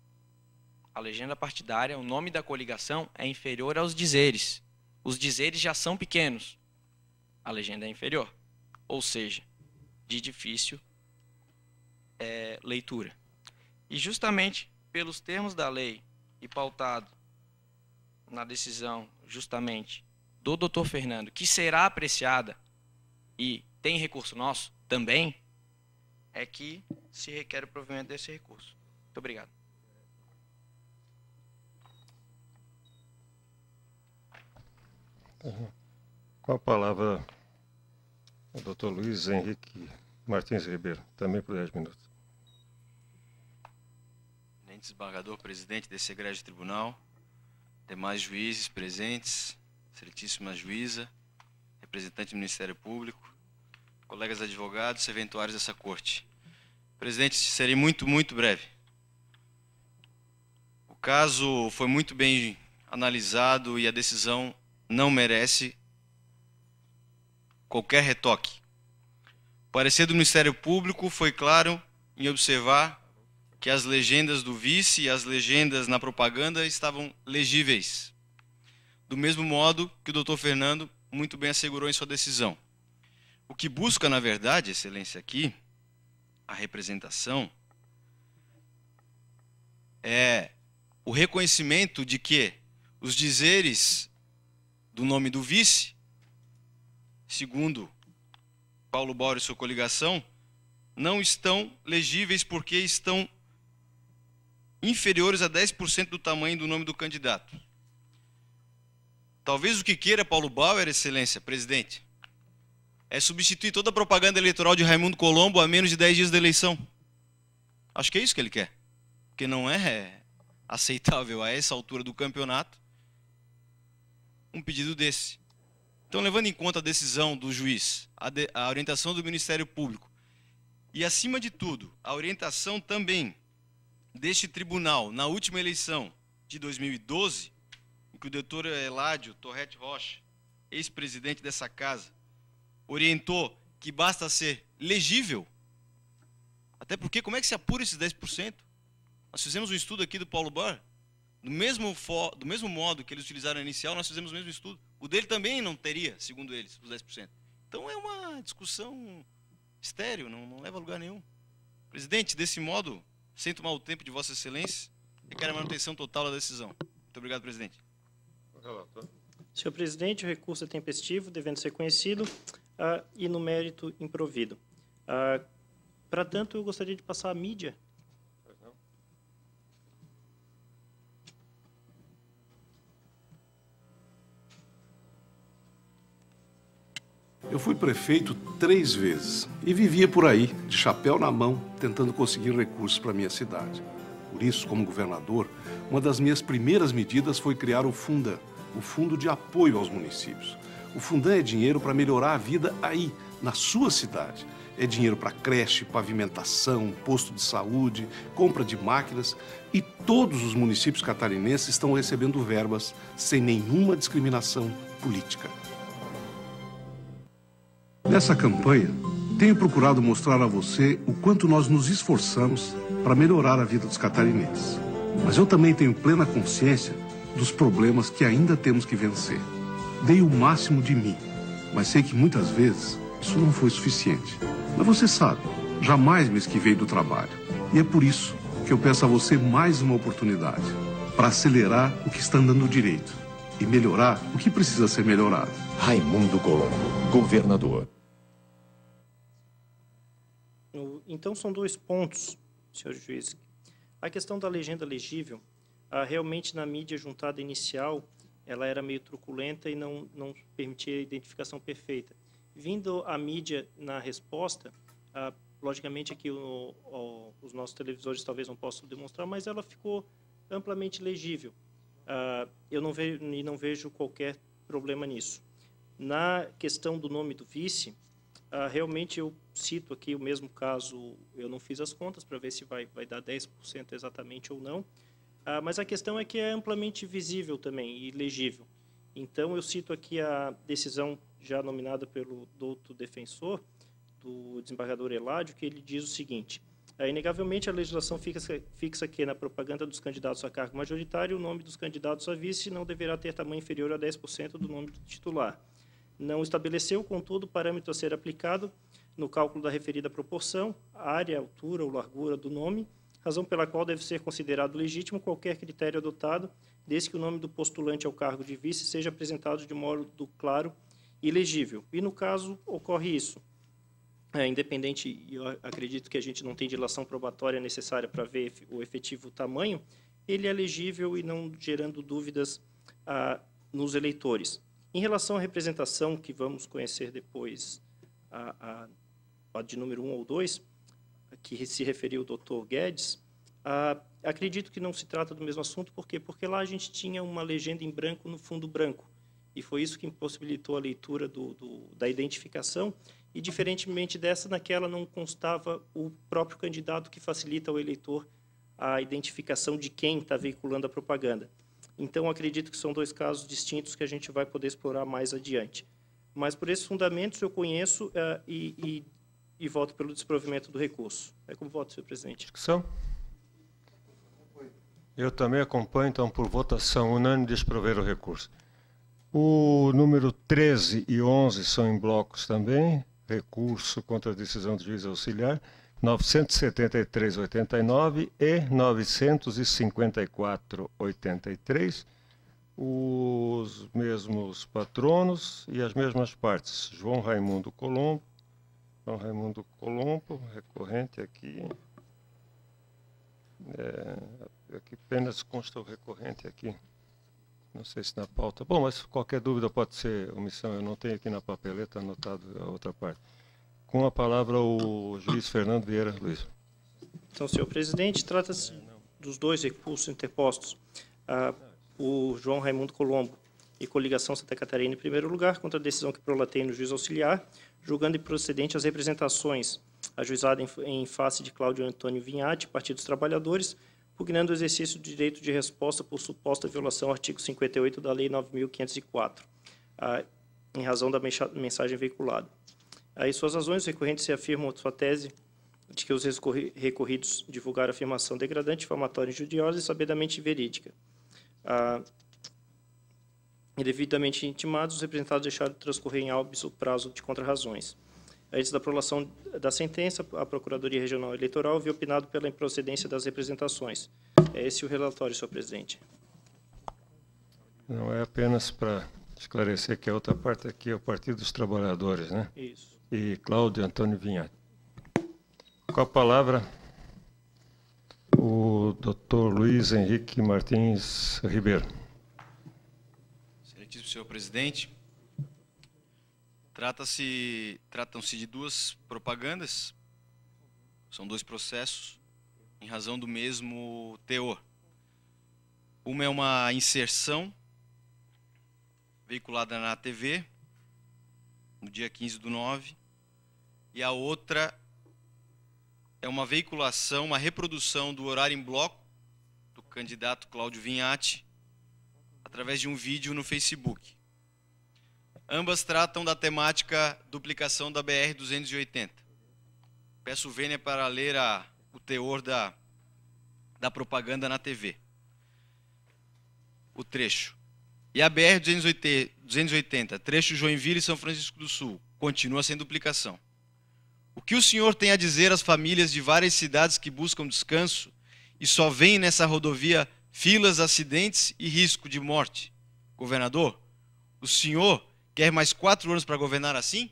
A legenda partidária, o nome da coligação, é inferior aos dizeres. Os dizeres já são pequenos. A legenda é inferior. Ou seja, de difícil é, leitura. E justamente pelos termos da lei e pautado na decisão, justamente, do doutor Fernando, que será apreciada e tem recurso nosso também, é que se requer o provimento desse recurso. Muito obrigado. Com a palavra, o doutor Luiz Henrique Martins Ribeiro, também por dez minutos. Desembargador, presidente desse egrégio tribunal, demais juízes presentes, excelentíssima juíza, representante do Ministério Público, colegas advogados, serventuários dessa corte. Presidente, serei muito, muito breve. O caso foi muito bem analisado e a decisão não merece qualquer retoque. O parecer do Ministério Público foi claro em observar que as legendas do vice e as legendas na propaganda estavam legíveis. Do mesmo modo que o doutor Fernando muito bem assegurou em sua decisão. O que busca, na verdade, excelência, aqui, a representação, é o reconhecimento de que os dizeres do nome do vice, segundo Paulo Bauer e sua coligação, não estão legíveis porque estão inferiores a dez por cento do tamanho do nome do candidato. Talvez o que queira Paulo Bauer, excelência, presidente, é substituir toda a propaganda eleitoral de Raimundo Colombo a menos de dez dias da eleição. Acho que é isso que ele quer. Porque não é aceitável a essa altura do campeonato um pedido desse. Então, levando em conta a decisão do juiz, a, de, a orientação do Ministério Público e, acima de tudo, a orientação também deste tribunal, na última eleição de dois mil e doze, em que o doutor Eládio Torrete Rocha, ex-presidente dessa casa, orientou que basta ser legível, até porque como é que se apura esses dez por cento? Nós fizemos um estudo aqui do Paulo Bauer, do mesmo, for, do mesmo modo que eles utilizaram a inicial, nós fizemos o mesmo estudo. O dele também não teria, segundo eles, os dez por cento. Então é uma discussão estéril, não, não leva a lugar nenhum. Presidente, desse modo, sem tomar o tempo de Vossa Excelência, requer a manutenção total da decisão. Muito obrigado, presidente. Senhor presidente, o recurso é tempestivo, devendo ser conhecido, uh, e no mérito improvido. Uh, para tanto, eu gostaria de passar a mídia. Eu fui prefeito três vezes e vivia por aí, de chapéu na mão, tentando conseguir recursos para minha cidade. Por isso, como governador, uma das minhas primeiras medidas foi criar o Fundan, o Fundo de Apoio aos Municípios. O Fundan é dinheiro para melhorar a vida aí, na sua cidade. É dinheiro para creche, pavimentação, posto de saúde, compra de máquinas. E todos os municípios catarinenses estão recebendo verbas sem nenhuma discriminação política. Nessa campanha, tenho procurado mostrar a você o quanto nós nos esforçamos para melhorar a vida dos catarinenses. Mas eu também tenho plena consciência dos problemas que ainda temos que vencer. Dei o máximo de mim, mas sei que muitas vezes isso não foi suficiente. Mas você sabe, jamais me esquivei do trabalho. E é por isso que eu peço a você mais uma oportunidade para acelerar o que está andando direito e melhorar o que precisa ser melhorado. Raimundo Colombo, governador. Então, são dois pontos, senhor juiz. A questão da legenda legível, ah, realmente na mídia juntada inicial, ela era meio truculenta e não, não permitia a identificação perfeita. Vindo a mídia na resposta, ah, logicamente aqui o, o, os nossos televisores talvez não possam demonstrar, mas ela ficou amplamente legível. Ah, eu não vejo, e não vejo qualquer problema nisso. Na questão do nome do vice, ah, realmente eu cito aqui o mesmo caso, eu não fiz as contas para ver se vai, vai dar dez por cento exatamente ou não, ah, mas a questão é que é amplamente visível também e legível. Então, eu cito aqui a decisão já nominada pelo doutor defensor, do desembargador Eládio, que ele diz o seguinte: é, inegavelmente, a legislação fixa, fixa que na propaganda dos candidatos a cargo majoritário, o nome dos candidatos a vice não deverá ter tamanho inferior a dez por cento do nome do titular. Não estabeleceu, contudo, parâmetro a ser aplicado no cálculo da referida proporção, área, altura ou largura do nome, razão pela qual deve ser considerado legítimo qualquer critério adotado, desde que o nome do postulante ao cargo de vice seja apresentado de modo claro e legível. E, no caso, ocorre isso. É, independente, eu acredito que a gente não tem dilação probatória necessária para ver o efetivo tamanho, ele é legível e não gerando dúvidas ah, nos eleitores. Em relação à representação, que vamos conhecer depois, a, a, a de número um ou dois, que se referiu o doutor Guedes, ah, acredito que não se trata do mesmo assunto. Por quê? Porque lá a gente tinha uma legenda em branco no fundo branco, e foi isso que impossibilitou a leitura do, do, da identificação, e, diferentemente dessa, naquela não constava o próprio candidato, que facilita ao eleitor a identificação de quem está veiculando a propaganda. Então, acredito que são dois casos distintos que a gente vai poder explorar mais adiante. Mas, por esses fundamentos, eu conheço uh, e, e, e voto pelo desprovimento do recurso. É como voto, senhor presidente. Discussão? Eu também acompanho, então, por votação unânime, desprover o recurso. O número treze e onze são em blocos também. Recurso contra a decisão do juiz auxiliar. novecentos e setenta e três, oitenta e nove e novecentos e cinquenta e quatro, oitenta e três, os mesmos patronos e as mesmas partes. João Raimundo Colombo, João Raimundo Colombo, recorrente aqui. É, aqui apenas consta o recorrente aqui. Não sei se na pauta. Bom, mas qualquer dúvida pode ser omissão. Eu não tenho aqui na papeleta anotado a outra parte. Com a palavra, o juiz Fernando Vieira Luiz. Então, senhor presidente, trata-se dos dois recursos interpostos. Ah, o João Raimundo Colombo e coligação Santa Catarina, em primeiro lugar, contra a decisão que prolatei no juiz auxiliar, julgando improcedente as representações ajuizadas em, em face de Cláudio Antônio Vinhati, Partido dos Trabalhadores, pugnando o exercício do direito de resposta por suposta violação ao artigo cinquenta e oito da Lei nove mil quinhentos e quatro, ah, em razão da mensagem veiculada. Aí, suas razões, os recorrentes se afirmam sua tese de que os recorridos divulgaram afirmação degradante, difamatória, injuriosa e sabidamente verídica. Ah, e devidamente intimados, os representados deixaram de transcorrer em óbice o prazo de contrarrazões. Antes da prolação da sentença, a Procuradoria Regional Eleitoral havia opinado pela improcedência das representações. É esse o relatório, senhor presidente. Não é apenas para esclarecer que a outra parte aqui é o Partido dos Trabalhadores, né? Isso. E Cláudio Antônio Vinhati. Com a palavra, o doutor Luiz Henrique Martins Ribeiro. Excelentíssimo senhor presidente, Trata-se, tratam-se de duas propagandas, são dois processos, em razão do mesmo teor. Uma é uma inserção veiculada na T V, no dia quinze do nove, e a outra é uma veiculação, uma reprodução do horário em bloco do candidato Cláudio Vinhati, através de um vídeo no Facebook. Ambas tratam da temática duplicação da B R duzentos e oitenta. Peço vênia para ler a, o teor da, da propaganda na T V. O trecho. E a B R duzentos e oitenta, trecho Joinville e São Francisco do Sul, continua sem duplicação. O que o senhor tem a dizer às famílias de várias cidades que buscam descanso e só veem nessa rodovia filas, acidentes e risco de morte? Governador, o senhor quer mais quatro anos para governar assim?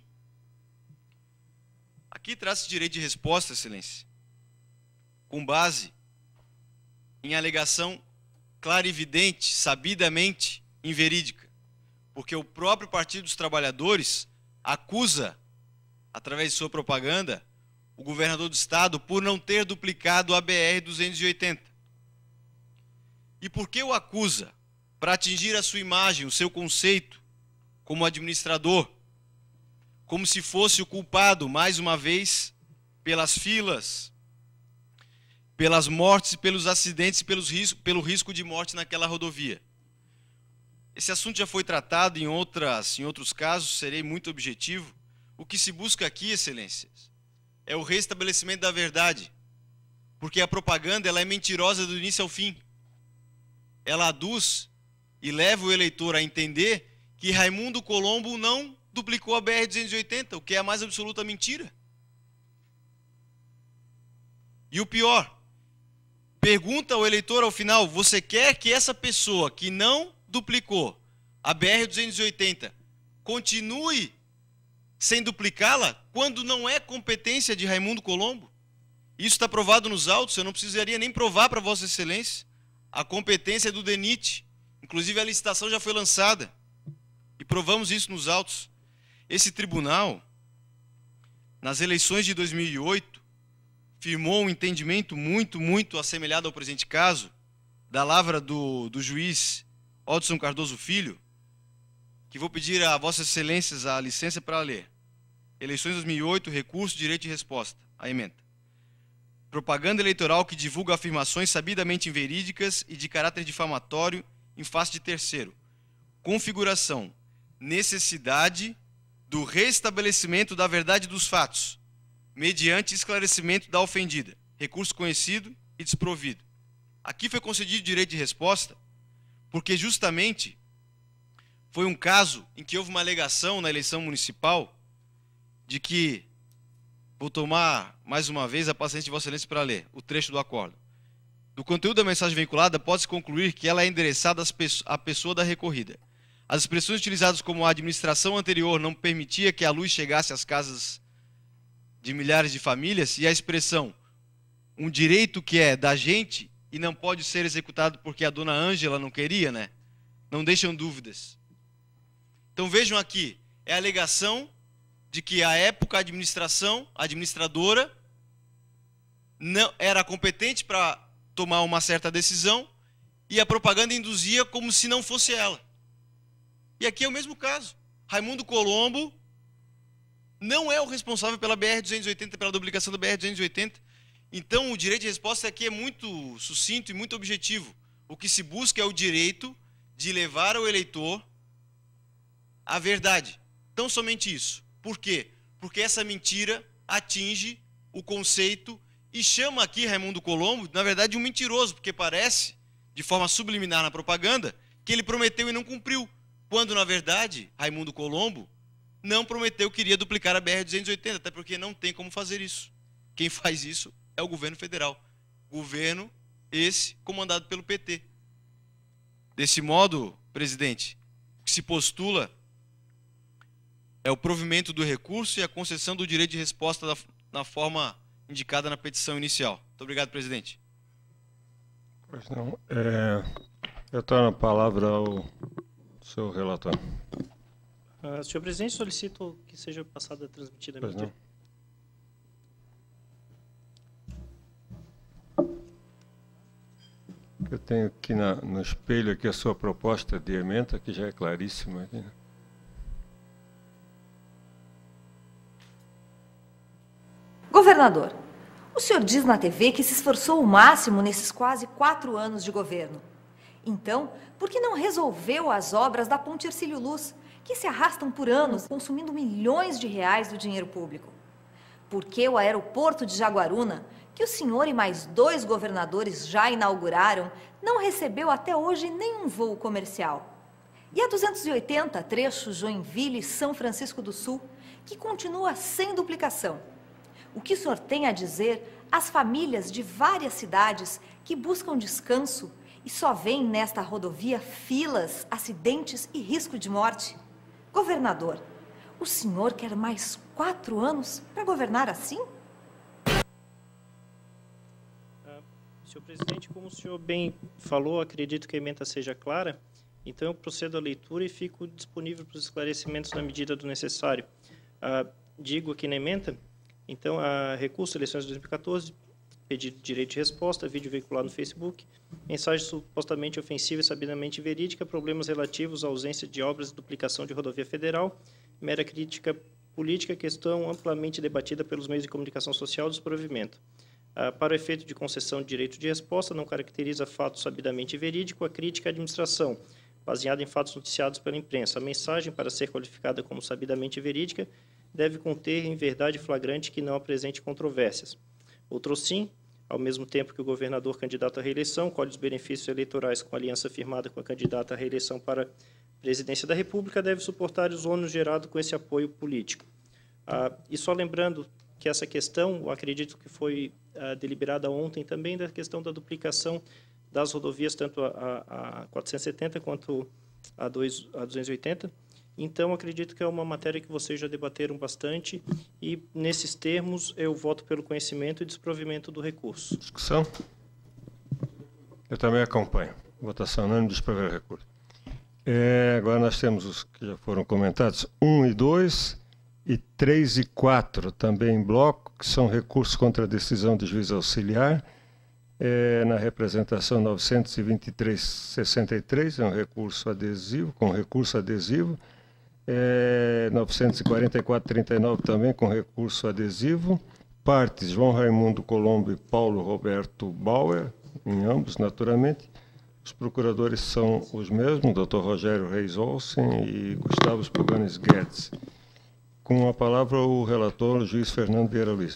Aqui traz-se direito de resposta, Excelência, com base em alegação clarividente, sabidamente inverídica, porque o próprio Partido dos Trabalhadores acusa, através de sua propaganda, o governador do estado por não ter duplicado a B R duzentos e oitenta. E por que o acusa? Para atingir a sua imagem, o seu conceito como administrador, como se fosse o culpado, mais uma vez, pelas filas, pelas mortes, pelos acidentes e pelos risco, pelo risco de morte naquela rodovia. Esse assunto já foi tratado em, outras, em outros casos, serei muito objetivo. O que se busca aqui, Excelências, é o restabelecimento da verdade, porque a propaganda ela é mentirosa do início ao fim. Ela aduz e leva o eleitor a entender que Raimundo Colombo não duplicou a B R duzentos e oitenta, o que é a mais absoluta mentira. E o pior, pergunta ao eleitor ao final, você quer que essa pessoa que não duplicou a B R duzentos e oitenta continue sem duplicá-la quando não é competência de Raimundo Colombo? Isso está provado nos autos, eu não precisaria nem provar para Vossa Excelência. A competência é do DENIT, inclusive a licitação já foi lançada. E provamos isso nos autos. Esse tribunal, nas eleições de dois mil e oito, firmou um entendimento muito, muito assemelhado ao presente caso, da lavra do, do juiz Odson Cardoso Filho, que vou pedir a Vossas Excelências a licença para ler. Eleições dois mil e oito, recurso, direito de resposta. A emenda. Propaganda eleitoral que divulga afirmações sabidamente inverídicas e de caráter difamatório em face de terceiro. Configuração. Necessidade do restabelecimento da verdade dos fatos, mediante esclarecimento da ofendida. Recurso conhecido e desprovido. Aqui foi concedido direito de resposta, porque justamente foi um caso em que houve uma alegação na eleição municipal de que, vou tomar mais uma vez a paciência de Vossa Excelência para ler o trecho do acordo. Do conteúdo da mensagem vinculada, pode-se concluir que ela é endereçada à pessoa da recorrida. As expressões utilizadas como a administração anterior não permitia que a luz chegasse às casas de milhares de famílias, e a expressão um direito que é da gente e não pode ser executado porque a dona Ângela não queria, né? Não deixam dúvidas. Então vejam aqui, é a alegação de que a época a administração, a administradora, não era competente para tomar uma certa decisão e a propaganda induzia como se não fosse ela. E aqui é o mesmo caso. Raimundo Colombo não é o responsável pela B R duzentos e oitenta, pela duplicação da B R duzentos e oitenta. Então, o direito de resposta aqui é muito sucinto e muito objetivo. O que se busca é o direito de levar ao eleitor a verdade. Tão somente isso. Por quê? Porque essa mentira atinge o conceito e chama aqui Raimundo Colombo, na verdade, de um mentiroso, porque parece, de forma subliminar na propaganda, que ele prometeu e não cumpriu. Quando, na verdade, Raimundo Colombo não prometeu que iria duplicar a B R duzentos e oitenta, até porque não tem como fazer isso. Quem faz isso é o governo federal. Governo esse comandado pelo P T. Desse modo, presidente, o que se postula é o provimento do recurso e a concessão do direito de resposta da, na forma indicada na petição inicial. Muito obrigado, presidente. Pois não. É, eu torno a palavra ao seu relator. Uh, senhor presidente, solicito que seja passada a transmitida a Pois mídia. Eu tenho aqui na, no espelho aqui a sua proposta de emenda, que já é claríssima aqui, né? Governador, o senhor diz na T V que se esforçou o máximo nesses quase quatro anos de governo. Então, por que não resolveu as obras da Ponte Hercílio Luz, que se arrastam por anos, consumindo milhões de reais do dinheiro público? Por que o aeroporto de Jaguaruna, que o senhor e mais dois governadores já inauguraram, não recebeu até hoje nenhum voo comercial? E a duzentos e oitenta, trecho Joinville-São Francisco do Sul, que continua sem duplicação? O que o senhor tem a dizer às famílias de várias cidades que buscam descanso e só veem nesta rodovia filas, acidentes e risco de morte? Governador, o senhor quer mais quatro anos para governar assim? Senhor presidente, como o senhor bem falou, acredito que a emenda seja clara, então eu procedo à leitura e fico disponível para os esclarecimentos na medida do necessário. Ah, digo aqui na emenda, então, a recurso eleições de dois mil e quatorze, pedido de direito de resposta, vídeo veiculado no Facebook, mensagem supostamente ofensiva e sabidamente verídica, problemas relativos à ausência de obras e duplicação de rodovia federal, mera crítica política, questão amplamente debatida pelos meios de comunicação social do desprovimento. Ah, para o efeito de concessão de direito de resposta, não caracteriza fato sabidamente verídico a crítica à administração, baseada em fatos noticiados pela imprensa. A mensagem, para ser qualificada como sabidamente verídica, deve conter em verdade flagrante que não apresente controvérsias. Outro sim, ao mesmo tempo que o governador candidato à reeleição colhe os benefícios eleitorais com aliança firmada com a candidata à reeleição para a presidência da República, deve suportar os ônus gerados com esse apoio político. Ah, e só lembrando que essa questão, eu acredito que foi ah, deliberada ontem também, da questão da duplicação das rodovias, tanto a, a, a quatrocentos e setenta quanto a, dois, a duzentos e oitenta. Então, acredito que é uma matéria que vocês já debateram bastante e, nesses termos, eu voto pelo conhecimento e desprovimento do recurso. Discussão? Eu também acompanho. Votação unânime, desprover recurso. É, agora nós temos os que já foram comentados, um e dois, e três e quatro também em bloco, que são recursos contra a decisão de juiz auxiliar. É, na representação novecentos e vinte e três sessenta e três, é um recurso adesivo, com recurso adesivo. É, novecentos e quarenta e quatro trinta e nove também com recurso adesivo. Partes, João Raimundo Colombo e Paulo Roberto Bauer, em ambos, naturalmente. Os procuradores são os mesmos, doutor Rogério Reis Olsen e Gustavo Spuganes Guedes. Com a palavra o relator, o juiz Fernando Vieira Luiz.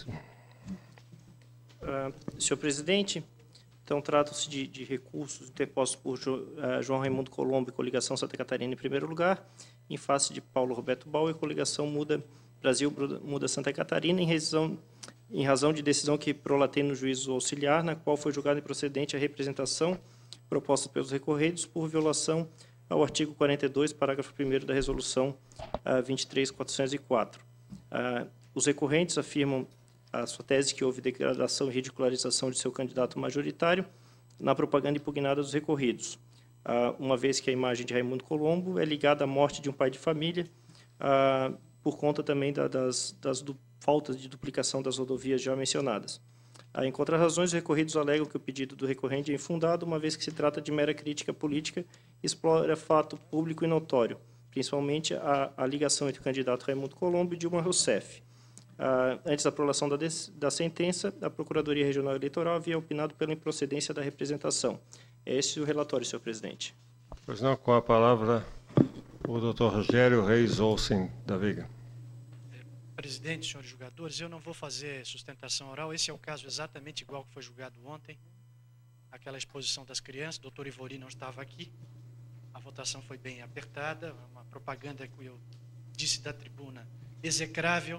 Uh, senhor presidente, então trata-se de, de recursos interpostos por jo, uh, João Raimundo Colombo e coligação Santa Catarina em primeiro lugar, em face de Paulo Roberto Bauer e coligação Muda Brasil Muda Santa Catarina, em razão, em razão de decisão que prolatei no juízo auxiliar, na qual foi julgada improcedente a representação proposta pelos recorridos por violação ao artigo quarenta e dois, parágrafo primeiro da resolução uh, vinte e três mil quatrocentos e quatro. Uh, os recorrentes afirmam a sua tese que houve degradação e ridicularização de seu candidato majoritário na propaganda impugnada dos recorridos, ah, uma vez que a imagem de Raimundo Colombo é ligada à morte de um pai de família, ah, por conta também da, das, das du, faltas de duplicação das rodovias já mencionadas. Ah, em contrarrazões, os recorridos alegam que o pedido do recorrente é infundado, uma vez que se trata de mera crítica política e explora fato público e notório, principalmente a, a ligação entre o candidato Raimundo Colombo e Dilma Rousseff. Uh, antes da aprovação da, da sentença, a Procuradoria Regional Eleitoral havia opinado pela improcedência da representação. Esse é o relatório, senhor presidente. Pois não, com a palavra o doutor Rogério Reis Olsen da Veiga. Presidente, senhores julgadores, eu não vou fazer sustentação oral. Esse é o caso exatamente igual que foi julgado ontem. Aquela exposição das crianças, o doutor Ivori não estava aqui. A votação foi bem apertada, uma propaganda que eu disse da tribuna execrável.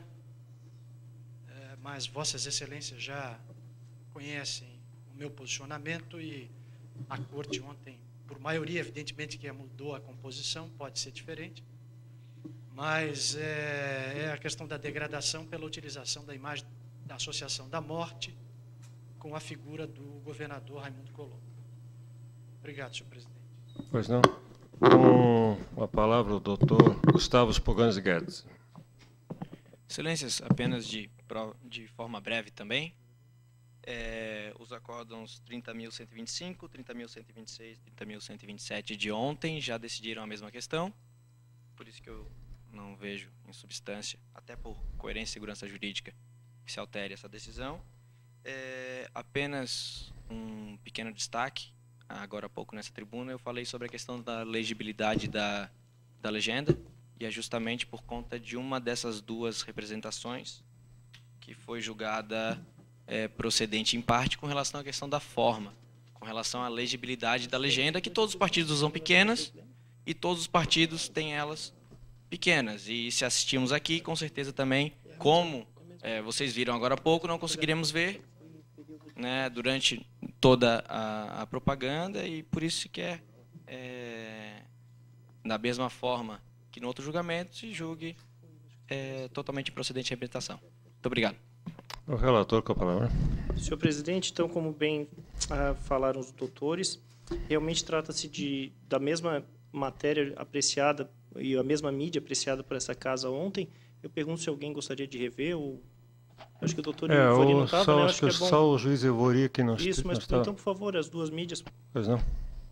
Mas Vossas Excelências já conhecem o meu posicionamento e a Corte ontem, por maioria, evidentemente que mudou a composição, pode ser diferente, mas é, é a questão da degradação pela utilização da imagem da Associação da Morte com a figura do governador Raimundo Colombo. Obrigado, senhor presidente. Pois não. Com a palavra o doutor Gustavo Spoganes Guedes. Excelências, apenas de, pro- de forma breve também. É, os acórdãos trinta mil cento e vinte e cinco, trinta mil cento e vinte e seis, trinta mil cento e vinte e sete de ontem já decidiram a mesma questão. Por isso que eu não vejo em substância, até por coerência e segurança jurídica, que se altere essa decisão. É, apenas um pequeno destaque. Agora há pouco nessa tribuna eu falei sobre a questão da legibilidade da, da legenda, e é justamente por conta de uma dessas duas representações que foi julgada é, procedente em parte com relação à questão da forma, com relação à legibilidade da legenda, que todos os partidos usam pequenas e todos os partidos têm elas pequenas. E se assistimos aqui, com certeza também, como é, vocês viram agora há pouco, não conseguiremos ver, né, durante toda a, a propaganda, e por isso que é, é da mesma forma que no outro julgamento se julgue é, totalmente improcedente a representação. Muito obrigado. O relator com a palavra. Senhor presidente, então, como bem ah, falaram os doutores, realmente trata-se de da mesma matéria apreciada e a mesma mídia apreciada por essa casa ontem. Eu pergunto se alguém gostaria de rever ou... Acho que o doutor É, Ivori o, não estava, só, né? acho que é bom... só o juiz Ivori que não Isso, mas não está. então, por favor, as duas mídias. Pois não.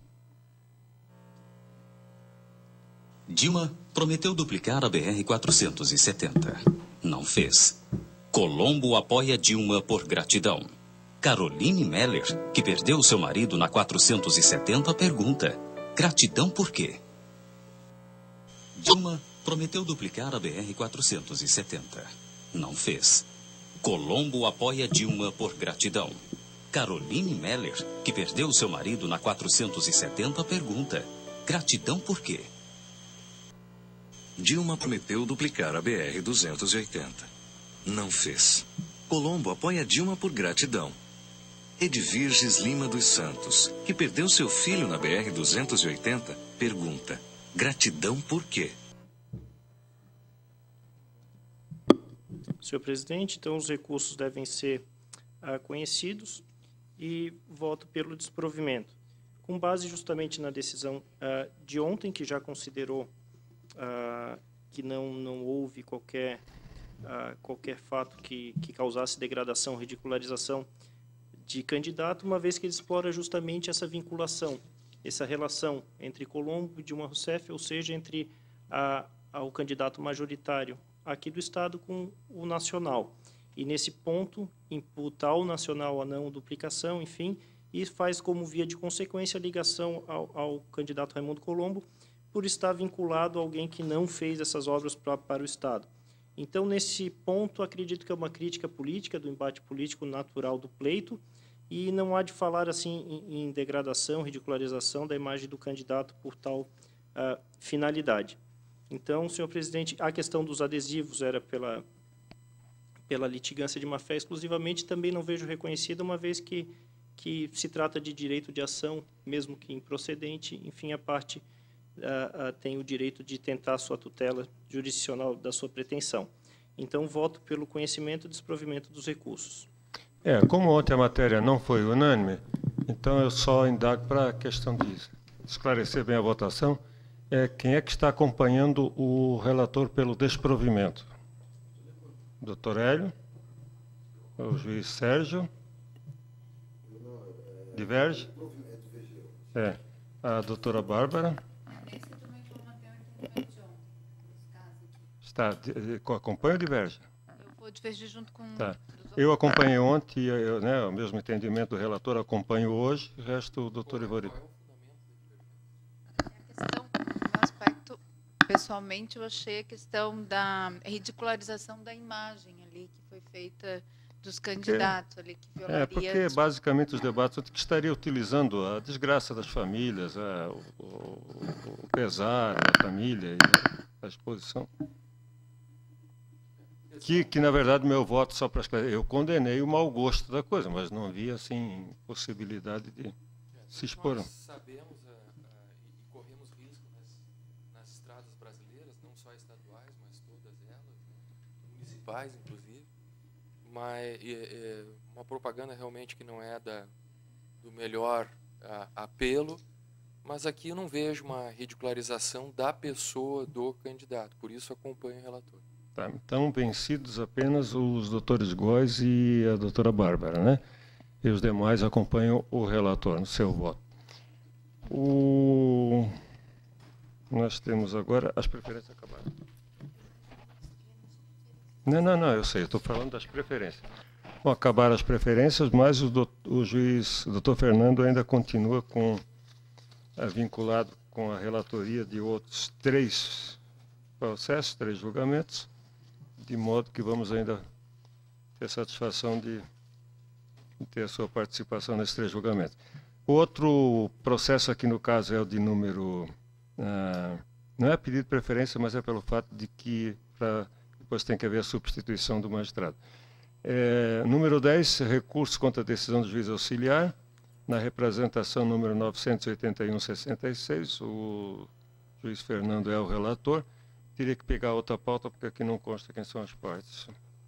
Dilma prometeu duplicar a B R quatrocentos e setenta. Não fez. Colombo apoia Dilma por gratidão. Caroline Meller, que perdeu seu marido na quatrocentos e setenta, pergunta: gratidão por quê? Dilma prometeu duplicar a B R quatrocentos e setenta. Não fez. Colombo apoia Dilma por gratidão. Caroline Meller, que perdeu seu marido na quatrocentos e setenta, pergunta: gratidão por quê? Dilma prometeu duplicar a B R duzentos e oitenta. Não fez. Colombo apoia Dilma por gratidão. Edvirges Lima dos Santos, que perdeu seu filho na B R duzentos e oitenta, pergunta: gratidão por quê? Senhor presidente, então os recursos devem ser ah, conhecidos e voto pelo desprovimento. Com base justamente na decisão ah, de ontem, que já considerou ah, que não, não houve qualquer, ah, qualquer fato que, que causasse degradação, ridicularização de candidato, uma vez que ele explora justamente essa vinculação, essa relação entre Colombo e Dilma Rousseff, ou seja, entre a, a, o candidato majoritário aqui do Estado com o nacional. E, nesse ponto, imputa ao nacional a não duplicação, enfim, e faz como via de consequência a ligação ao, ao candidato Raimundo Colombo por estar vinculado a alguém que não fez essas obras pra, para o Estado. Então, nesse ponto, acredito que é uma crítica política, do embate político natural do pleito, e não há de falar assim em, em degradação, ridicularização da imagem do candidato por tal uh, finalidade. Então, senhor presidente, a questão dos adesivos era pela, pela litigância de má-fé exclusivamente, também não vejo reconhecida, uma vez que, que se trata de direito de ação, mesmo que improcedente, enfim, a parte uh, uh, tem o direito de tentar a sua tutela jurisdicional da sua pretensão. Então, voto pelo conhecimento e desprovimento dos recursos. É, como ontem a matéria não foi unânime, então eu só indago para a questão de esclarecer bem a votação. É, quem é que está acompanhando o relator pelo desprovimento? Doutor Hélio? O juiz Sérgio? Diverge? É. A doutora Bárbara? Está, acompanha ou diverge? Eu vou divergir junto com... Tá. Eu acompanhei ontem, eu, né, o mesmo entendimento do relator, acompanho hoje, o resto o doutor Ivori. Pessoalmente, eu achei a questão da ridicularização da imagem ali, que foi feita dos candidatos ali, que violaria... É, porque basicamente os debates que estaria utilizando a desgraça das famílias, a, o, o, o pesar da família e a exposição. Que, que, na verdade, meu voto, só para esclarecer, eu condenei o mau gosto da coisa, mas não havia, assim, possibilidade de se expor. Nós sabemos uh, uh, e corremos risco nas, nas estradas brasileiras, não só estaduais, mas todas elas, né, municipais, inclusive, mas e, e, uma propaganda realmente que não é da, do melhor uh, apelo, mas aqui eu não vejo uma ridicularização da pessoa do candidato, por isso acompanho o relator. Tá, então, vencidos apenas os doutores Góes e a doutora Bárbara, né? E os demais acompanham o relator no seu voto. O... Nós temos agora as preferências acabaram. Não, não, não, eu sei, eu estou falando das preferências. Bom, acabaram as preferências, mas o, do, o juiz, o doutor Fernando, ainda continua com, é, vinculado com a relatoria de outros três processos, três julgamentos, de modo que vamos ainda ter satisfação de, de ter a sua participação nesses três julgamentos. O outro processo aqui, no caso, é o de número... Ah, não é pedido de preferência, mas é pelo fato de que pra, depois tem que haver a substituição do magistrado. É, número dez, recurso contra a decisão do juiz auxiliar, na representação número novecentos e oitenta e um barra sessenta e seis, o juiz Fernando é o relator. Teria que pegar outra pauta, porque aqui não consta quem são as partes.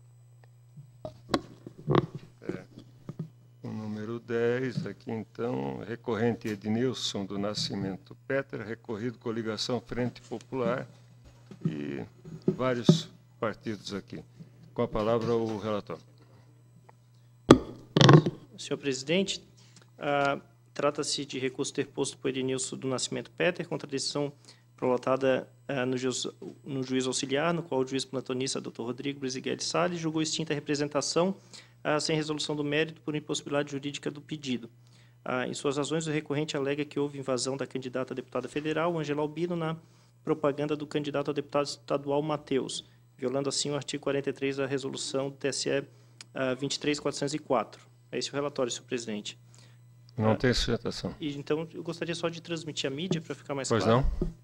É. O número dez, aqui então, recorrente Ednilson do Nascimento Peter, recorrido coligação Frente Popular e vários partidos aqui. Com a palavra o relator. Senhor presidente, ah, trata-se de recurso interposto por Ednilson do Nascimento Peter contra a decisão prolatada ah, no, juiz, no juiz auxiliar, no qual o juiz plantonista, doutor Rodrigo Briziguete Salles, julgou extinta a representação ah, sem resolução do mérito por impossibilidade jurídica do pedido. Ah, em suas razões, o recorrente alega que houve invasão da candidata a deputada federal, Angela Albino, na propaganda do candidato a deputado estadual Mateus, violando assim o artigo quarenta e três da resolução do T S E ah, vinte e três mil quatrocentos e quatro. É esse o relatório, senhor presidente. Não ah, tem sustentação. E, então, eu gostaria só de transmitir a mídia para ficar mais pois claro. Pois não?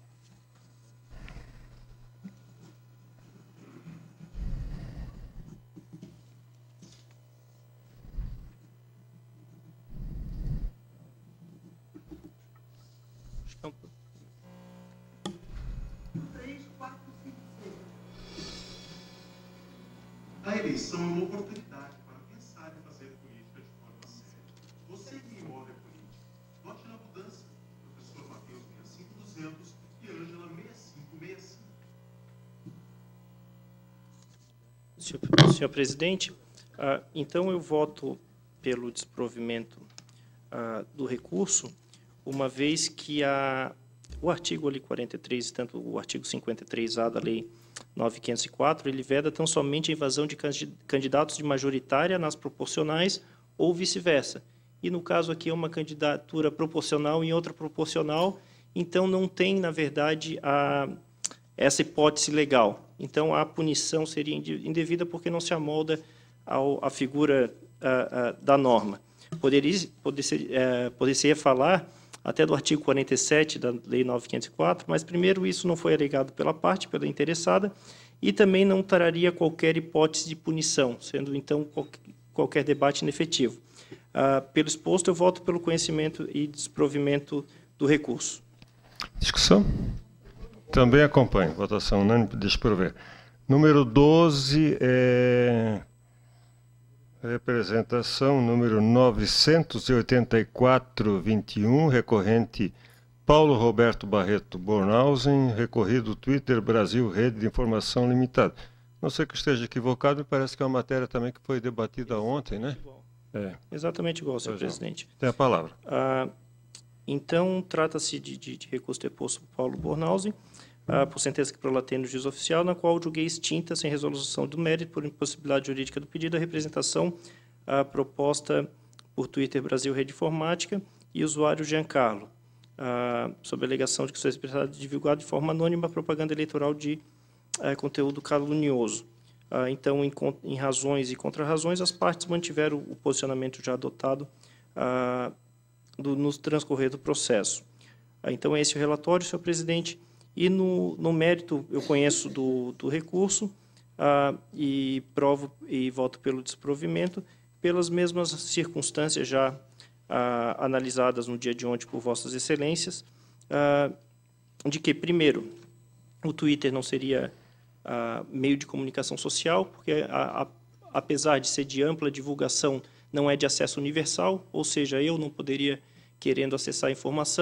A eleição é uma oportunidade para pensar e fazer política de forma séria. Você que envolve a política, vote na mudança. Professor Mateus sessenta e cinco duzentos e Ângela sessenta e cinco sessenta e cinco. Senhor, senhor presidente, ah, então eu voto pelo desprovimento ah, do recurso, uma vez que a, o artigo ali quarenta e três, tanto o artigo cinquenta e três A da lei nove mil quinhentos e quatro, ele veda tão somente a invasão de candidatos de majoritária nas proporcionais ou vice-versa. E, no caso aqui, é uma candidatura proporcional em outra proporcional, então não tem, na verdade, a, essa hipótese legal. Então, a punição seria indevida porque não se amolda ao, à figura a, a, da norma. Poderia, poderia, é, poderia falar até do artigo quarenta e sete da Lei nove mil quinhentos e quatro, mas, primeiro, isso não foi alegado pela parte, pela interessada, e também não traria qualquer hipótese de punição, sendo, então, qualquer, qualquer debate inefetivo. Ah, pelo exposto, eu voto pelo conhecimento e desprovimento do recurso. Discussão? Também acompanho. Votação unânime, desprover. Número doze, é... representação número novecentos e oitenta e quatro barra vinte e um, recorrente Paulo Roberto Barreto Bornhausen, recorrido Twitter Brasil Rede de Informação Limitada. Não sei que esteja equivocado, me parece que é uma matéria também que foi debatida ontem, né? É. Exatamente igual, senhor presidente. Tem a palavra. Ah, então, trata-se de, de, de recurso deposto por Paulo Bornhausen, ah, por sentença que prolatei no juiz oficial, na qual julguei extinta, sem resolução do mérito, por impossibilidade jurídica do pedido, a representação ah, proposta por Twitter Brasil Rede Informática e usuário Giancarlo, ah, sob a alegação de que sua expressão divulgada de forma anônima a propaganda eleitoral de ah, conteúdo calunioso. Ah, então, em, em razões e contra-razões, as partes mantiveram o posicionamento já adotado ah, do, no transcorrer do processo. Ah, então, esse é o relatório, senhor presidente. E, no, no mérito, eu conheço do, do recurso ah, e provo e voto pelo desprovimento, pelas mesmas circunstâncias já ah, analisadas no dia de ontem por vossas excelências, ah, de que, primeiro, o Twitter não seria ah, meio de comunicação social, porque, a, a, apesar de ser de ampla divulgação, não é de acesso universal, ou seja, eu não poderia, querendo acessar a informação,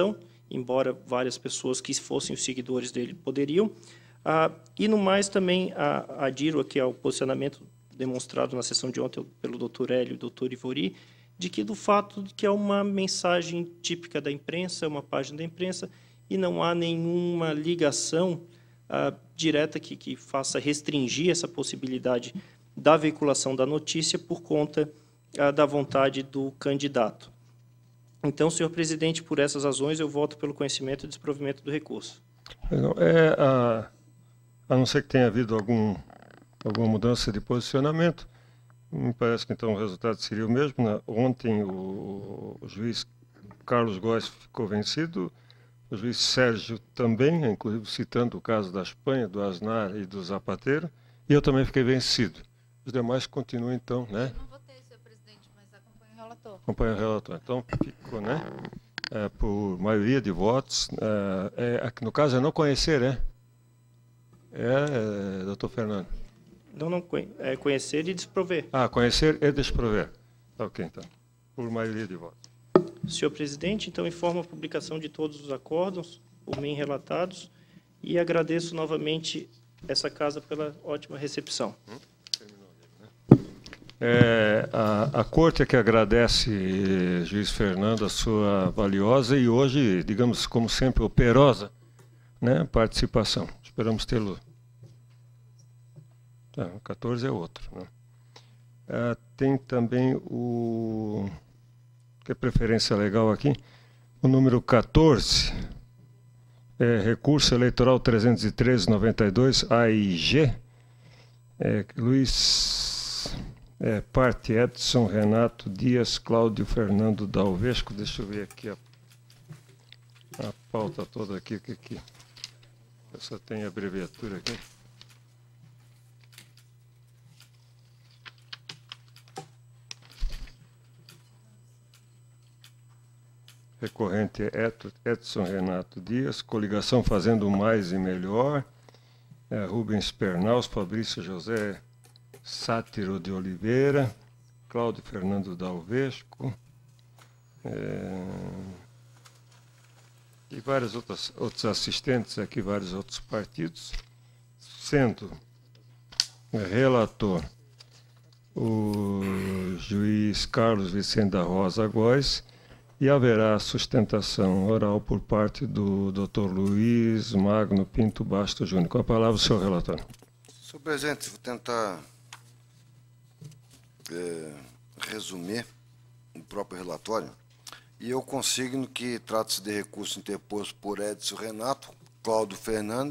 embora várias pessoas que fossem os seguidores dele poderiam. Ah, e, no mais, também a, adiro aqui ao posicionamento demonstrado na sessão de ontem pelo doutor Hélio e doutor Ivori, de que do fato de que é uma mensagem típica da imprensa, é uma página da imprensa, e não há nenhuma ligação ah, direta que, que faça restringir essa possibilidade da veiculação da notícia por conta ah, da vontade do candidato. Então, senhor presidente, por essas razões, eu voto pelo conhecimento e desprovimento do recurso. É, a, a não ser que tenha havido algum, alguma mudança de posicionamento, me parece que então o resultado seria o mesmo. Né? Ontem o, o juiz Carlos Góes ficou vencido, o juiz Sérgio também, inclusive citando o caso da Espanha, do Aznar e do Zapatero, e eu também fiquei vencido. Os demais continuam então, né? Eu não votei, senhor presidente, mas acompanho o relator. Acompanho o relator. Então ficou, né? É, por maioria de votos. É, é, no caso é não conhecer, né? É, é doutor Fernando. Não, não, é conhecer e desprover. Ah, conhecer e desprover. Ok, então. Por maioria de votos. Senhor presidente, então informo a publicação de todos os acordos, por mim relatados, e agradeço novamente essa casa pela ótima recepção. Hum? É, a, a Corte é que agradece, juiz Fernando, a sua valiosa e hoje, digamos, como sempre, operosa, né, participação. Esperamos tê-lo. Ah, o quatorze é outro. Né? Ah, tem também o... que é preferência legal aqui? O número quatorze, é, recurso eleitoral trezentos e treze, noventa e dois, A I G, é, Luiz... É, parte Edson, Renato Dias, Cláudio Fernando Dalvesco. Deixa eu ver aqui a, a pauta toda aqui, que aqui. Eu só tenho a abreviatura aqui. Recorrente é Edson Renato Dias, coligação Fazendo Mais e Melhor, é, Rubens Pernaus, Fabrício José Sátiro de Oliveira, Cláudio Fernando Dalvesco, é, e vários outros, outros assistentes aqui, vários outros partidos, sendo relator o juiz Carlos Vicente da Rosa Góes, e haverá sustentação oral por parte do doutor Luiz Magno Pinto Bastos Júnior. Com a palavra, o senhor relator. Senhor presidente, vou tentar é, resumir o próprio relatório. E eu consigno que trata-se de recurso interposto por Edson Renato, Cláudio Fernando,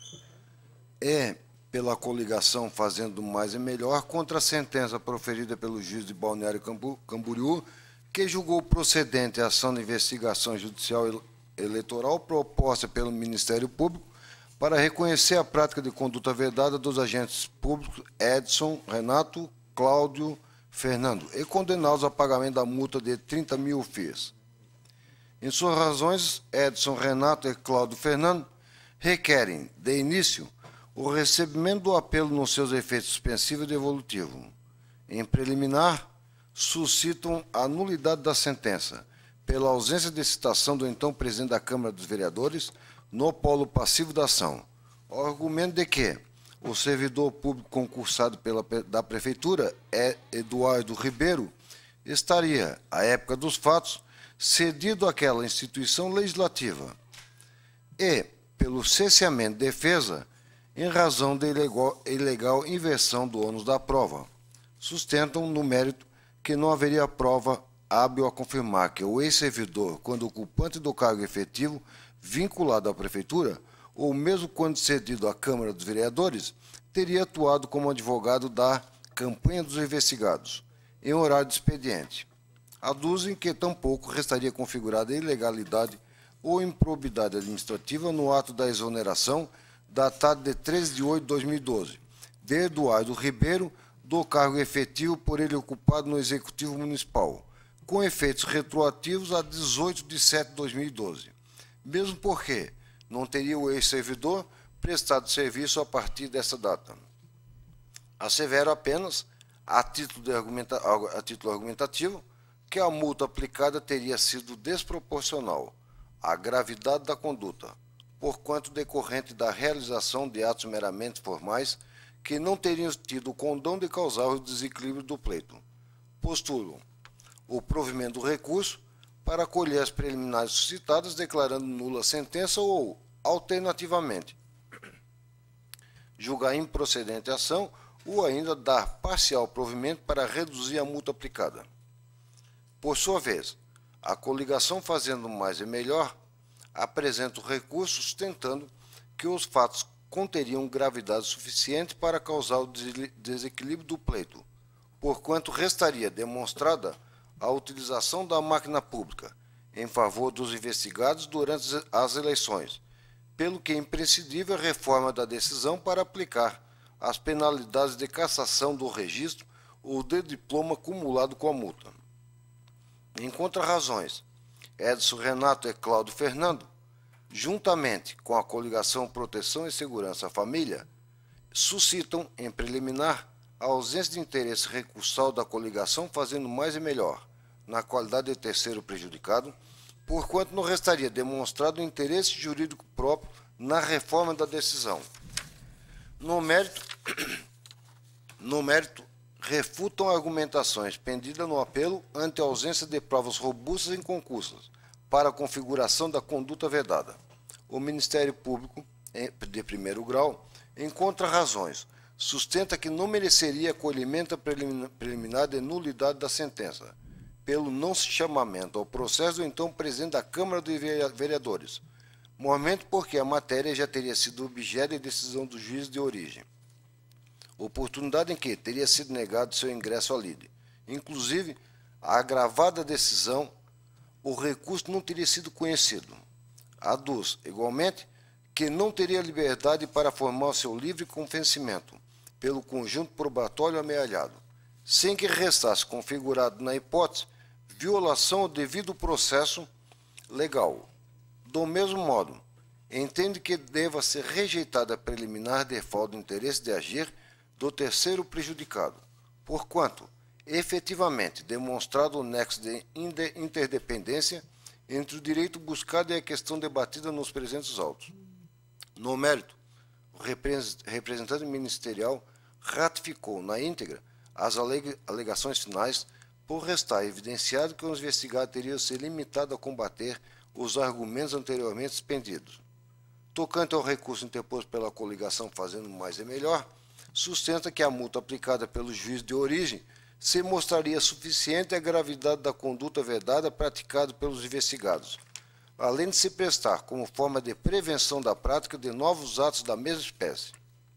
e pela coligação Fazendo Mais e Melhor, contra a sentença proferida pelo juiz de Balneário Camboriú, que julgou procedente a ação de investigação judicial eleitoral proposta pelo Ministério Público para reconhecer a prática de conduta vedada dos agentes públicos Edson, Renato, Cláudio, Fernando e condená-los a pagamento da multa de trinta mil F I Is. Em suas razões, Edson, Renato e Cláudio Fernando requerem, de início, o recebimento do apelo nos seus efeitos suspensivo e devolutivo. Em preliminar, suscitam a nulidade da sentença, pela ausência de citação do então presidente da Câmara dos Vereadores no polo passivo da ação, ao argumento de que o servidor público concursado pela, da Prefeitura, Eduardo Ribeiro, estaria, à época dos fatos, cedido àquela instituição legislativa e, pelo cesseamento de defesa, em razão da ilegal, ilegal inversão do ônus da prova. Sustentam, no mérito, que não haveria prova hábil a confirmar que o ex-servidor, quando ocupante do cargo efetivo vinculado à Prefeitura, ou mesmo quando cedido à Câmara dos Vereadores, teria atuado como advogado da campanha dos investigados, em horário de expediente. Aduzem que tampouco restaria configurada ilegalidade ou improbidade administrativa no ato da exoneração, datado de treze de oito de dois mil e doze, de Eduardo Ribeiro, do cargo efetivo por ele ocupado no Executivo Municipal, com efeitos retroativos a dezoito de setembro de dois mil e doze, mesmo porque não teria o ex-servidor prestado serviço a partir dessa data. Assevero apenas, a título, de argumenta, a título argumentativo, que a multa aplicada teria sido desproporcional, a gravidade da conduta, porquanto decorrente da realização de atos meramente formais que não teriam tido o condão de causar o desequilíbrio do pleito. Postulam o provimento do recurso para acolher as preliminares suscitadas, declarando nula a sentença ou, alternativamente, julgar improcedente a ação ou ainda dar parcial provimento para reduzir a multa aplicada. Por sua vez, a coligação Fazendo Mais e Melhor apresenta o recurso sustentando que os fatos conteriam gravidade suficiente para causar o desequilíbrio do pleito, porquanto restaria demonstrada a utilização da máquina pública em favor dos investigados durante as eleições, pelo que é imprescindível a reforma da decisão para aplicar as penalidades de cassação do registro ou de diploma cumulado com a multa. Em contra-razões, Edson Renato e Cláudio Fernando, juntamente com a coligação Proteção e Segurança à Família, suscitam, em preliminar, a ausência de interesse recursal da coligação Fazendo Mais e Melhor, na qualidade de terceiro prejudicado, porquanto não restaria demonstrado o interesse jurídico próprio na reforma da decisão. No mérito, no mérito refutam argumentações pendidas no apelo ante a ausência de provas robustas e inconcussas para a configuração da conduta vedada. O Ministério Público, de primeiro grau, em contra-razões, sustenta que não mereceria acolhimento preliminar de nulidade da sentença, pelo não chamamento ao processo do então presidente da Câmara dos Vereadores, momento porque a matéria já teria sido objeto de decisão do juiz de origem, oportunidade em que teria sido negado seu ingresso à lide. Inclusive, a agravada decisão, o recurso não teria sido conhecido. Aduz, igualmente, que não teria liberdade para formar seu livre convencimento pelo conjunto probatório amealhado, sem que restasse configurado na hipótese violação ao devido processo legal. Do mesmo modo, entende que deva ser rejeitada a preliminar de falta de interesse de agir do terceiro prejudicado, porquanto, efetivamente, demonstrado o nexo de interdependência entre o direito buscado e a questão debatida nos presentes autos. No mérito, o representante ministerial ratificou na íntegra as alegações finais, por restar evidenciado que os investigados teriam se limitado a combater os argumentos anteriormente expendidos. Tocante ao recurso interposto pela coligação Fazendo Mais e Melhor, sustenta que a multa aplicada pelo juiz de origem se mostraria suficiente à gravidade da conduta vedada praticada pelos investigados, além de se prestar como forma de prevenção da prática de novos atos da mesma espécie.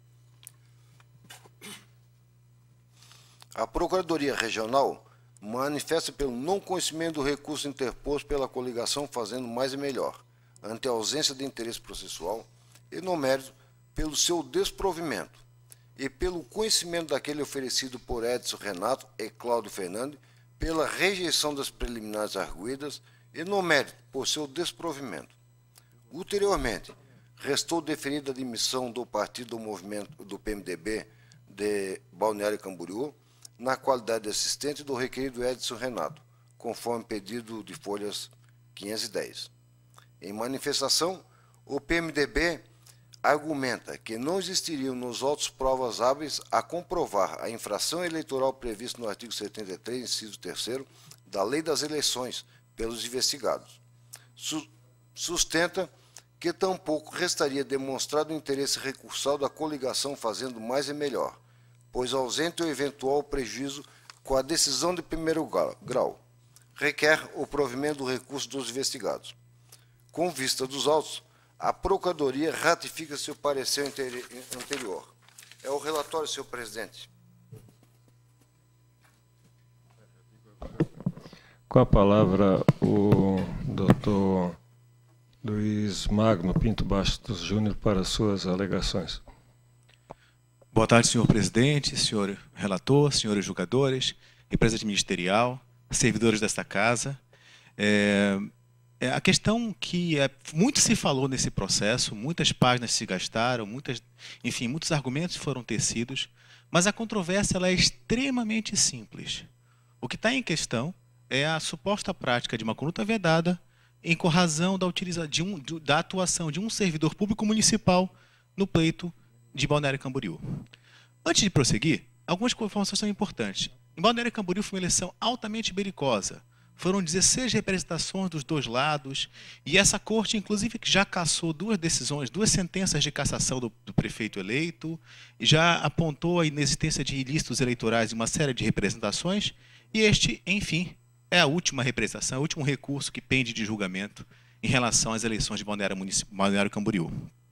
A Procuradoria Regional manifesta pelo não conhecimento do recurso interposto pela coligação Fazendo Mais e Melhor, ante a ausência de interesse processual, e, no mérito, pelo seu desprovimento, e pelo conhecimento daquele oferecido por Edson Renato e Cláudio Fernando, pela rejeição das preliminares arguidas, e, no mérito, por seu desprovimento. Ulteriormente, restou deferida a admissão do Partido do Movimento do P M D B de Balneário Camboriú, na qualidade de assistente do requerido Edson Renato, conforme pedido de folhas quinhentos e dez. Em manifestação, o P M D B argumenta que não existiriam nos autos provas hábeis a comprovar a infração eleitoral prevista no artigo setenta e três, inciso terceiro, da Lei das Eleições pelos investigados. Sustenta que tampouco restaria demonstrado o interesse recursal da coligação Fazendo Mais e Melhor, pois ausente o eventual prejuízo com a decisão de primeiro grau, requer o provimento do recurso dos investigados. Com vista dos autos, a Procuradoria ratifica seu parecer anterior. É o relatório, senhor presidente. Com a palavra, o doutor Luiz Magno Pinto Bastos Júnior para suas alegações. Boa tarde, senhor presidente, senhor relator, senhores julgadores, representante ministerial, servidores desta casa. É, é a questão que é, muito se falou nesse processo, muitas páginas se gastaram, muitas, enfim, muitos argumentos foram tecidos, mas a controvérsia ela é extremamente simples. O que está em questão é a suposta prática de uma conduta vedada em razão da, utiliza, de um, de, da atuação de um servidor público municipal no pleito de Balneário Camboriú. Antes de prosseguir, algumas informações são importantes. Em Balneário Camboriú foi uma eleição altamente belicosa. Foram dezesseis representações dos dois lados, e essa corte, inclusive, já cassou duas decisões, duas sentenças de cassação do, do prefeito eleito, e já apontou a inexistência de ilícitos eleitorais em uma série de representações, e este, enfim, é a última representação, é o último recurso que pende de julgamento em relação às eleições de Balneário, Balneário Camboriú.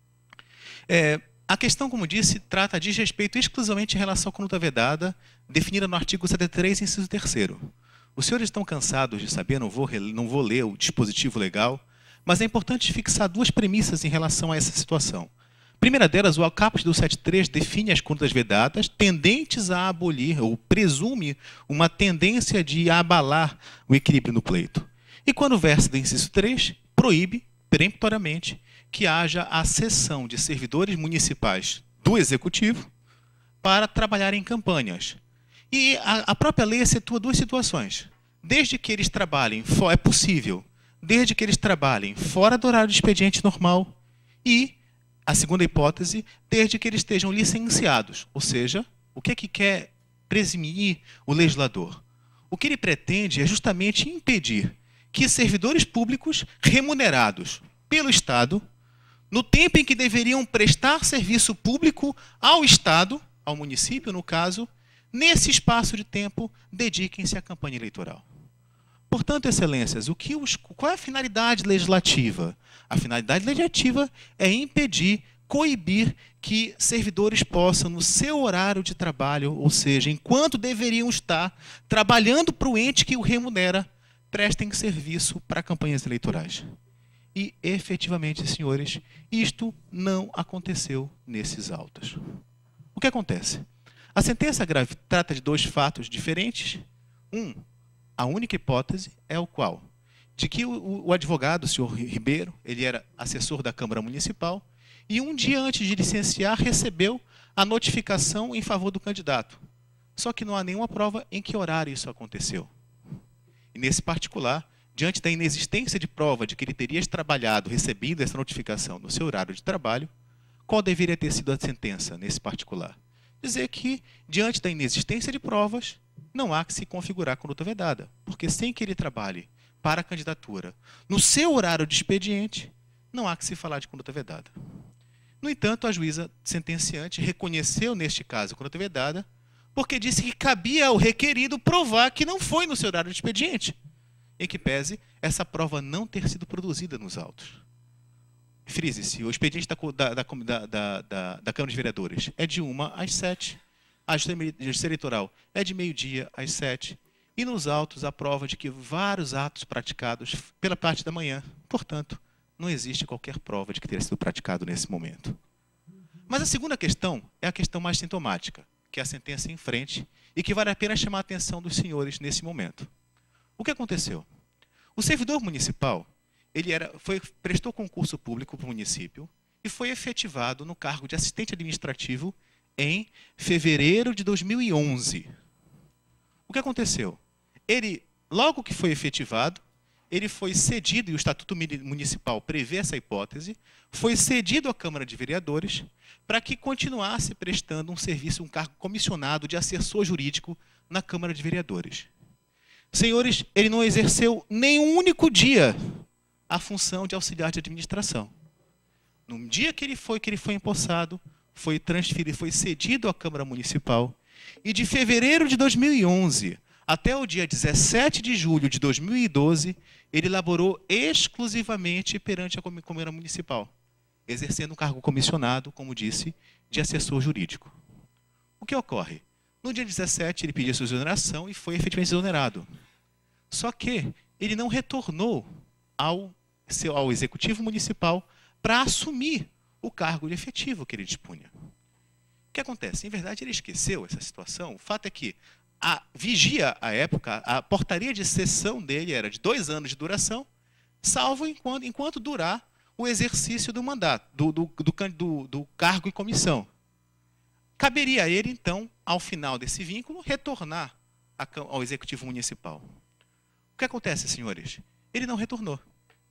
É, a questão, como disse, trata de respeito exclusivamente em relação à conduta vedada, definida no artigo setenta e três, inciso terceiro. Os senhores estão cansados de saber, não vou, não vou ler o dispositivo legal, mas é importante fixar duas premissas em relação a essa situação. A primeira delas, o caput do setenta e três define as condutas vedadas tendentes a abolir, ou presume uma tendência de abalar o equilíbrio no pleito. E quando versa do inciso três, proíbe, peremptoriamente, que haja a cessão de servidores municipais do Executivo para trabalhar em campanhas. E a, a própria lei excetua duas situações. Desde que eles trabalhem, é possível, desde que eles trabalhem fora do horário de expediente normal e, a segunda hipótese, desde que eles estejam licenciados. Ou seja, o que é que quer presumir o legislador? O que ele pretende é justamente impedir que servidores públicos remunerados pelo Estado, no tempo em que deveriam prestar serviço público ao Estado, ao município, no caso, nesse espaço de tempo, dediquem-se à campanha eleitoral. Portanto, excelências, o que os, qual é a finalidade legislativa? A finalidade legislativa é impedir, coibir que servidores possam, no seu horário de trabalho, ou seja, enquanto deveriam estar trabalhando para o ente que o remunera, prestem serviço para campanhas eleitorais. E, efetivamente, senhores, isto não aconteceu nesses autos. O que acontece? A sentença grave trata de dois fatos diferentes. Um, a única hipótese é o qual? De que o, o advogado, o senhor Ribeiro, ele era assessor da Câmara Municipal, e um dia antes de licenciar, recebeu a notificação em favor do candidato. Só que não há nenhuma prova em que horário isso aconteceu. E nesse particular, diante da inexistência de prova de que ele teria trabalhado, recebido essa notificação no seu horário de trabalho, qual deveria ter sido a sentença nesse particular? Dizer que, diante da inexistência de provas, não há que se configurar a conduta vedada, porque sem que ele trabalhe para a candidatura no seu horário de expediente, não há que se falar de conduta vedada. No entanto, a juíza sentenciante reconheceu, neste caso, a conduta vedada, porque disse que cabia ao requerido provar que não foi no seu horário de expediente, em que pese essa prova não ter sido produzida nos autos. Frise-se, o expediente da, da, da, da, da, da Câmara de Vereadores é de uma às sete, a Justiça Eleitoral é de meio-dia às sete, e nos autos a prova de que vários atos praticados pela parte da manhã, portanto, não existe qualquer prova de que tenha sido praticado nesse momento. Mas a segunda questão é a questão mais sintomática, que é a sentença em frente, e que vale a pena chamar a atenção dos senhores nesse momento. O que aconteceu? O servidor municipal ele era, foi, prestou concurso público para o município e foi efetivado no cargo de assistente administrativo em fevereiro de dois mil e onze. O que aconteceu? Ele, logo que foi efetivado, ele foi cedido, e o Estatuto Municipal prevê essa hipótese, foi cedido à Câmara de Vereadores para que continuasse prestando um serviço, um cargo comissionado de assessor jurídico na Câmara de Vereadores. Senhores, ele não exerceu nem um único dia a função de auxiliar de administração. No dia que ele foi, que ele foi empossado, foi transferido, foi cedido à Câmara Municipal, e de fevereiro de dois mil e onze até o dia dezessete de julho de dois mil e doze, ele laborou exclusivamente perante a Câmara Municipal, exercendo um cargo comissionado, como disse, de assessor jurídico. O que ocorre? No dia dezessete, ele pediu sua exoneração e foi efetivamente exonerado. Só que ele não retornou ao, seu, ao Executivo Municipal para assumir o cargo de efetivo que ele dispunha. O que acontece? Em verdade, ele esqueceu essa situação. O fato é que a vigia, à época, a portaria de cessão dele era de dois anos de duração, salvo enquanto, enquanto durar o exercício do mandato, do, do, do, do, do cargo e comissão. Caberia a ele, então, ao final desse vínculo, retornar ao Executivo Municipal. O que acontece, senhores? Ele não retornou.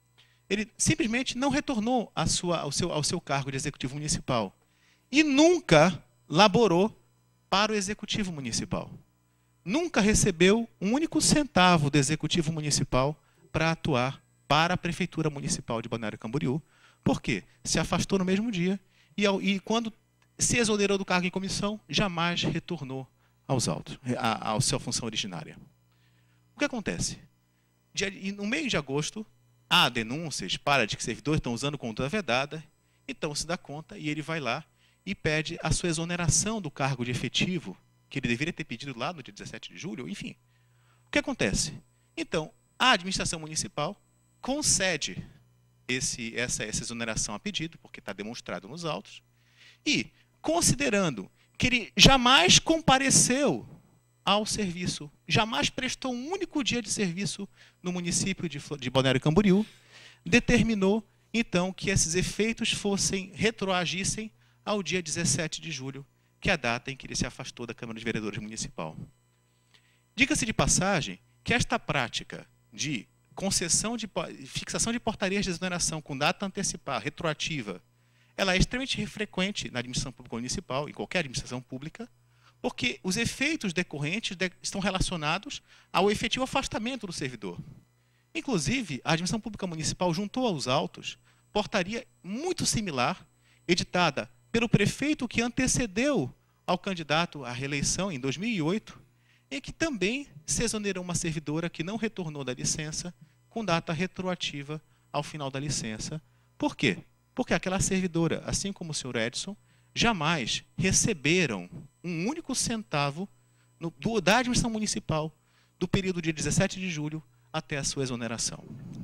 ele simplesmente não retornou à sua, ao, seu, ao seu cargo de executivo municipal e nunca laborou para o executivo municipal. Nunca recebeu um único centavo do executivo municipal para atuar para a prefeitura municipal de Balneário Camboriú. Por quê? Se afastou no mesmo dia e, ao, e quando se exonerou do cargo em comissão, jamais retornou aos autos, à, à sua função originária. O que acontece? De, no mês de agosto, há denúncias para de que servidores estão usando conduta vedada, então se dá conta e ele vai lá e pede a sua exoneração do cargo de efetivo, que ele deveria ter pedido lá no dia dezessete de julho, enfim. O que acontece? Então, a administração municipal concede esse, essa, essa exoneração a pedido, porque está demonstrado nos autos, e, considerando que ele jamais compareceu ao serviço, jamais prestou um único dia de serviço no município de, de Balneário Camboriú, determinou, então, que esses efeitos fossem, retroagissem ao dia dezessete de julho, que é a data em que ele se afastou da Câmara de Vereadores Municipal. Diga-se de passagem que esta prática de concessão de fixação de portarias de exoneração com data antecipada, retroativa, ela é extremamente frequente na administração pública municipal, em qualquer administração pública, porque os efeitos decorrentes de, estão relacionados ao efetivo afastamento do servidor. Inclusive, a administração pública municipal juntou aos autos portaria muito similar, editada pelo prefeito que antecedeu ao candidato à reeleição em dois mil e oito, em que também se exonerou uma servidora que não retornou da licença com data retroativa ao final da licença. Por quê? Porque aquela servidora, assim como o senhor Edson, jamais receberam um único centavo no, do, da administração municipal do período de dezessete de julho até a sua exoneração.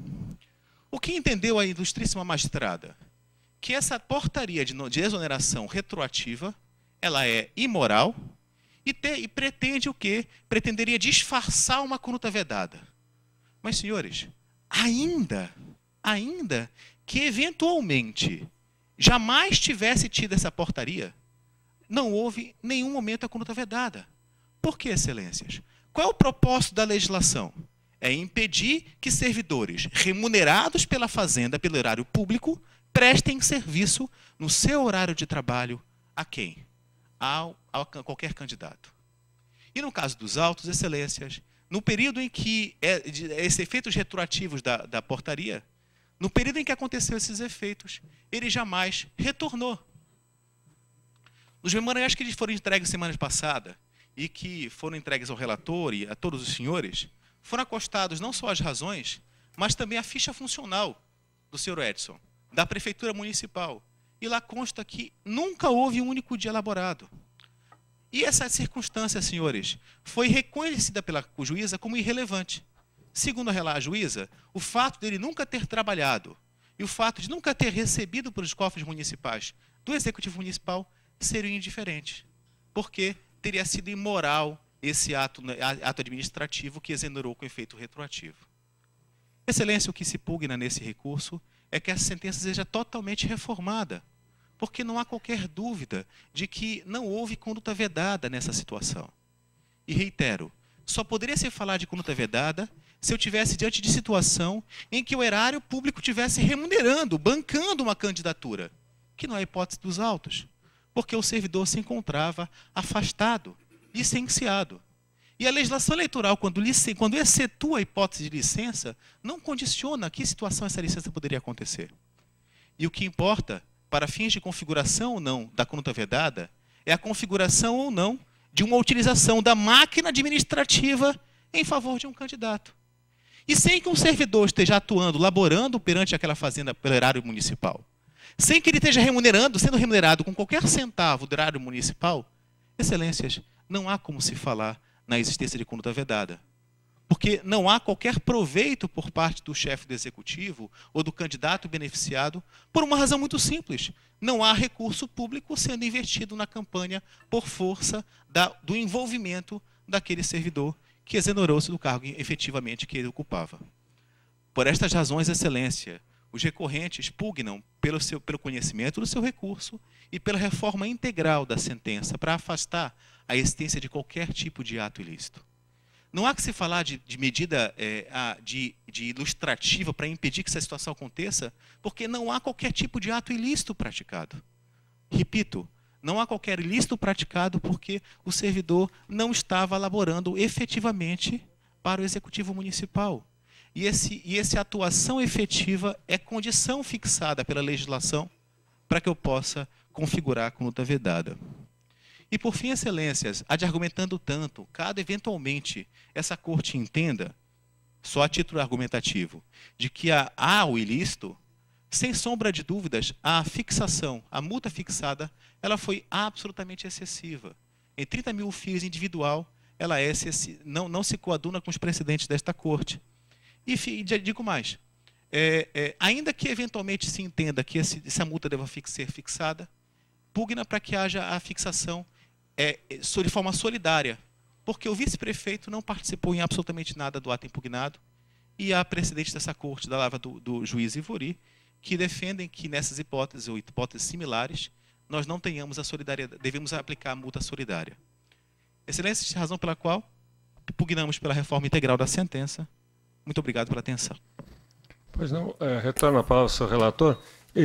O que entendeu a ilustríssima magistrada? Que essa portaria de, de exoneração retroativa ela é imoral e, te, e pretende o quê? Pretenderia disfarçar uma conduta vedada. Mas, senhores, ainda, ainda que eventualmente jamais tivesse tido essa portaria, não houve nenhum momento a conduta vedada. Por que, excelências? Qual é o propósito da legislação? É impedir que servidores remunerados pela Fazenda, pelo erário público, prestem serviço no seu horário de trabalho a quem? Ao, a qualquer candidato. E no caso dos autos, excelências, no período em que é, de, esses efeitos retroativos da, da portaria, no período em que aconteceu esses efeitos, ele jamais retornou. Nos memoriais que lhes foram entregues semana passada e que foram entregues ao relator e a todos os senhores, foram acostados não só as razões, mas também a ficha funcional do senhor Edson, da Prefeitura Municipal. E lá consta que nunca houve um único dia elaborado. E essa circunstância, senhores, foi reconhecida pela juíza como irrelevante. Segundo a juíza, o fato dele nunca ter trabalhado e o fato de nunca ter recebido pelos cofres municipais do Executivo Municipal seriam indiferentes, porque teria sido imoral esse ato, ato administrativo que exonerou com efeito retroativo. Excelência, o que se pugna nesse recurso é que essa sentença seja totalmente reformada, porque não há qualquer dúvida de que não houve conduta vedada nessa situação. E reitero, só poderia se falar de conduta vedada se eu tivesse diante de situação em que o erário público estivesse remunerando, bancando uma candidatura, que não é a hipótese dos autos, porque o servidor se encontrava afastado, licenciado. E a legislação eleitoral, quando, quando excetua a hipótese de licença, não condiciona que situação essa licença poderia acontecer. E o que importa, para fins de configuração ou não da conduta vedada, é a configuração ou não de uma utilização da máquina administrativa em favor de um candidato. E sem que um servidor esteja atuando, laborando perante aquela fazenda pelo erário municipal, sem que ele esteja remunerando, sendo remunerado com qualquer centavo do erário municipal, excelências, não há como se falar na existência de conduta vedada. Porque não há qualquer proveito por parte do chefe do executivo ou do candidato beneficiado por uma razão muito simples. Não há recurso público sendo investido na campanha por força da, do envolvimento daquele servidor que exonerou-se do cargo efetivamente que ele ocupava. Por estas razões, excelência, os recorrentes pugnam pelo, seu, pelo conhecimento do seu recurso e pela reforma integral da sentença para afastar a existência de qualquer tipo de ato ilícito. Não há que se falar de, de medida é, de, de ilustrativa para impedir que essa situação aconteça, porque não há qualquer tipo de ato ilícito praticado. Repito, não há qualquer ilícito praticado porque o servidor não estava laborando efetivamente para o Executivo Municipal. E esse, e essa atuação efetiva é condição fixada pela legislação para que eu possa configurar a conduta vedada. E, por fim, excelências, ad argumentando tanto, caso eventualmente essa corte entenda, só a título argumentativo, de que há, há o ilícito, sem sombra de dúvidas, a fixação, a multa fixada, ela foi absolutamente excessiva. Em trinta mil fios individual, ela é excessiva, não, não se coaduna com os precedentes desta corte. E, e digo mais, é, é, ainda que eventualmente se entenda que esse, essa multa deva ser fixada, pugna para que haja a fixação é, de forma solidária, porque o vice-prefeito não participou em absolutamente nada do ato impugnado e há precedentes dessa corte, da lava do, do juiz Ivori, que defendem que nessas hipóteses ou hipóteses similares nós não tenhamos a solidariedade, devemos aplicar a multa solidária. Excelência, razão pela qual pugnamos pela reforma integral da sentença. Muito obrigado pela atenção. Pois não, é, retorno a palavra ao seu relator.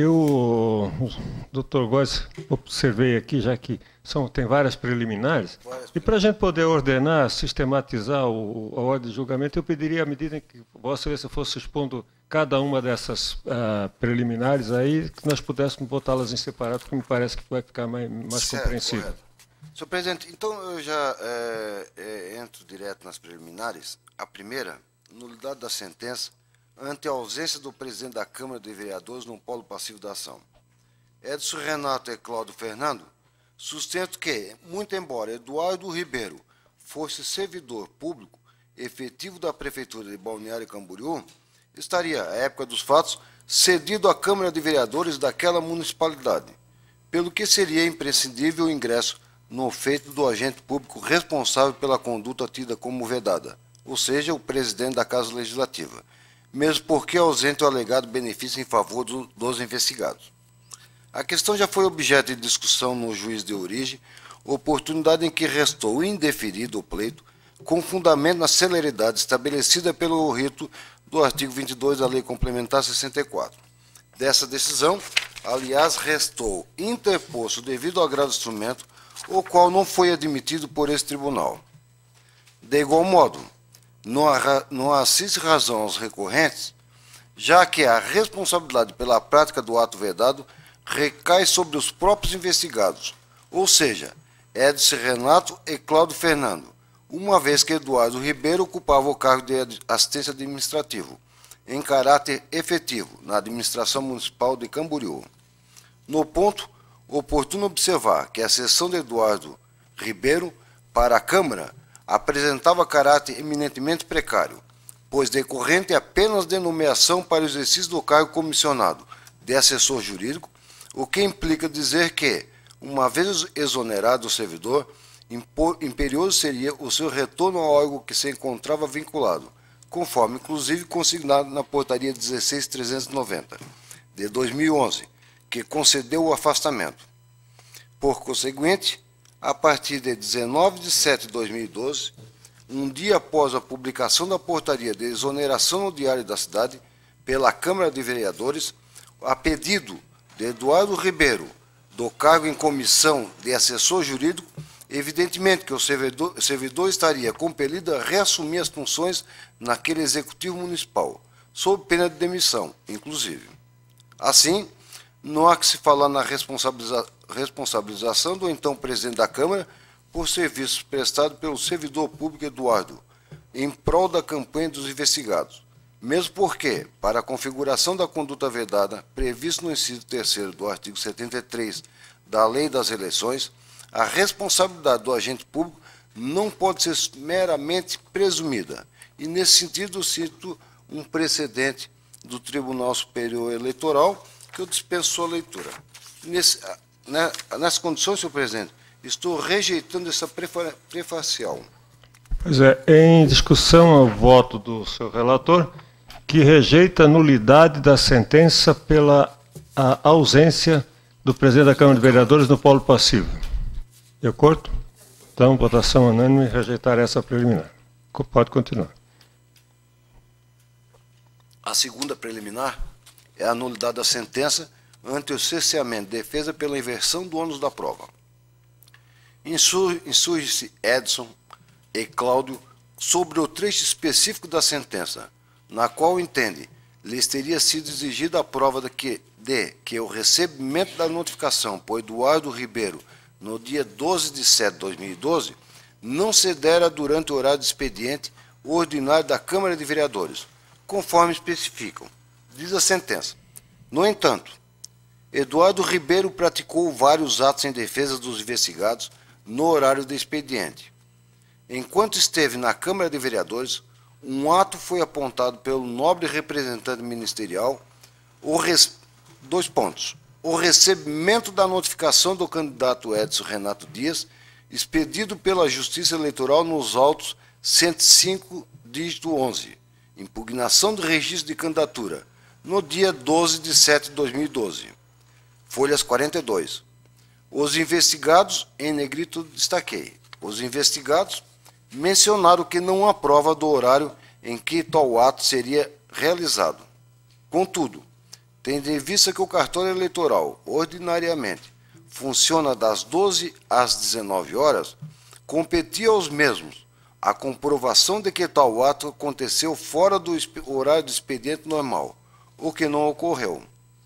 Eu, doutor Góes, observei aqui, já que são, tem várias preliminares, várias e para a gente poder ordenar, sistematizar o, a ordem de julgamento, eu pediria, à medida em que Vossa Excelência fosse expondo cada uma dessas uh, preliminares aí, que nós pudéssemos botá-las em separado, porque me parece que vai ficar mais, mais certo, compreensível. Correto. Senhor Presidente, então eu já é, é, entro direto nas preliminares. A primeira, nulidade da sentença, ante a ausência do presidente da Câmara de Vereadores no polo passivo da ação. Edson Renato e Cláudio Fernando sustento que, muito embora Eduardo Ribeiro fosse servidor público efetivo da Prefeitura de Balneário Camboriú, estaria, à época dos fatos, cedido à Câmara de Vereadores daquela municipalidade, pelo que seria imprescindível o ingresso no feito do agente público responsável pela conduta tida como vedada, ou seja, o presidente da Casa Legislativa, mesmo porque ausente o alegado benefício em favor do, dos investigados. A questão já foi objeto de discussão no juiz de origem, oportunidade em que restou indeferido o pleito, com fundamento na celeridade estabelecida pelo rito do artigo vinte e dois da Lei Complementar sessenta e quatro. Dessa decisão, aliás, restou interposto devido ao grave instrumento, o qual não foi admitido por esse tribunal. De igual modo, não, há, não assiste razão aos recorrentes, já que a responsabilidade pela prática do ato vedado recai sobre os próprios investigados, ou seja, Edson Renato e Cláudio Fernando, uma vez que Eduardo Ribeiro ocupava o cargo de assistência administrativo, em caráter efetivo, na administração municipal de Camboriú. No ponto, oportuno observar que a cessão de Eduardo Ribeiro para a Câmara apresentava caráter eminentemente precário, pois decorrente apenas de nomeação para o exercício do cargo comissionado de assessor jurídico, o que implica dizer que, uma vez exonerado o servidor, imperioso seria o seu retorno ao órgão que se encontrava vinculado, conforme inclusive consignado na portaria dezesseis mil trezentos e noventa, de dois mil e onze, que concedeu o afastamento. Por conseguinte, a partir de dezenove de setembro de dois mil e doze, um dia após a publicação da portaria de exoneração no Diário da Cidade, pela Câmara de Vereadores, a pedido de Eduardo Ribeiro, do cargo em comissão de assessor jurídico, evidentemente que o servidor, o servidor estaria compelido a reassumir as funções naquele Executivo Municipal, sob pena de demissão, inclusive. Assim, não há que se falar na responsabiliza, responsabilização do então presidente da Câmara por serviços prestados pelo servidor público Eduardo, em prol da campanha dos investigados, mesmo porque, para a configuração da conduta vedada, previsto no inciso terceiro do artigo setenta e três da Lei das Eleições, a responsabilidade do agente público não pode ser meramente presumida, e nesse sentido cito um precedente do Tribunal Superior Eleitoral que eu dispenso a leitura. Nesse, né, nessas condições, senhor presidente, estou rejeitando essa prefacial. Pois é, em discussão ao voto do seu relator, que rejeita a nulidade da sentença pela a ausência do presidente da Câmara de Vereadores no polo passivo. De acordo? Então, votação unânime, rejeitar essa preliminar. Pode continuar. A segunda preliminar é a nulidade da sentença ante o cerceamento de defesa pela inversão do ônus da prova. Insurge-se Edson e Cláudio sobre o trecho específico da sentença, na qual entende lhes teria sido exigida a prova de que, de que o recebimento da notificação por Eduardo Ribeiro no dia doze de setembro de dois mil e doze não se dera durante o horário de expediente ordinário da Câmara de Vereadores, conforme especificam, diz a sentença. No entanto, Eduardo Ribeiro praticou vários atos em defesa dos investigados no horário de expediente. Enquanto esteve na Câmara de Vereadores, um ato foi apontado pelo nobre representante ministerial, o res... dois pontos, o recebimento da notificação do candidato Edson Renato Dias, expedido pela Justiça Eleitoral nos autos cento e cinco, dígito onze, impugnação do registro de candidatura, no dia doze de setembro de dois mil e doze. Folhas quarenta e dois. Os investigados, em negrito destaquei, os investigados mencionaram que não há prova do horário em que tal ato seria realizado. Contudo, tendo em vista que o cartório eleitoral, ordinariamente, funciona das doze às dezenove horas, competia aos mesmos a comprovação de que tal ato aconteceu fora do horário do expediente normal, o que não ocorreu.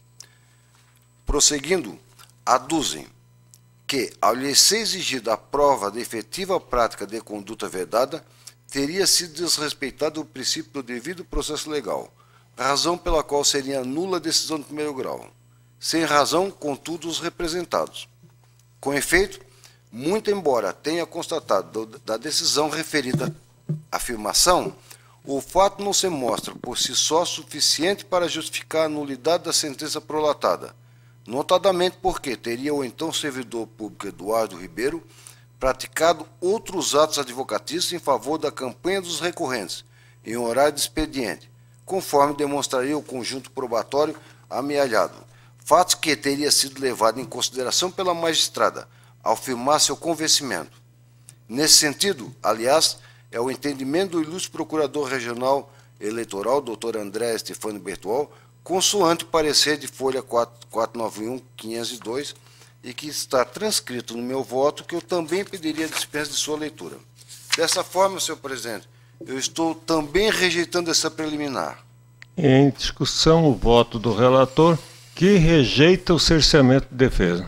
Prosseguindo, aduzem que, ao lhe ser exigida a prova de efetiva prática de conduta vedada, teria sido desrespeitado o princípio do devido processo legal, razão pela qual seria nula a decisão de primeiro grau, sem razão, contudo, os representados. Com efeito, muito embora tenha constatado da decisão referida afirmação, o fato não se mostra por si só suficiente para justificar a nulidade da sentença prolatada, notadamente porque teria o então servidor público Eduardo Ribeiro praticado outros atos advocatícios em favor da campanha dos recorrentes, em horário de expediente, conforme demonstraria o conjunto probatório amealhado, fato que teria sido levado em consideração pela magistrada, ao firmar seu convencimento. Nesse sentido, aliás, é o entendimento do ilustre procurador regional eleitoral, doutor André Stefano Bertual, consoante o parecer de folha quatrocentos e noventa e um, quinhentos e dois, e que está transcrito no meu voto, que eu também pediria dispensa de sua leitura. Dessa forma, senhor presidente, eu estou também rejeitando essa preliminar. Em discussão, o voto do relator, que rejeita o cerceamento de defesa.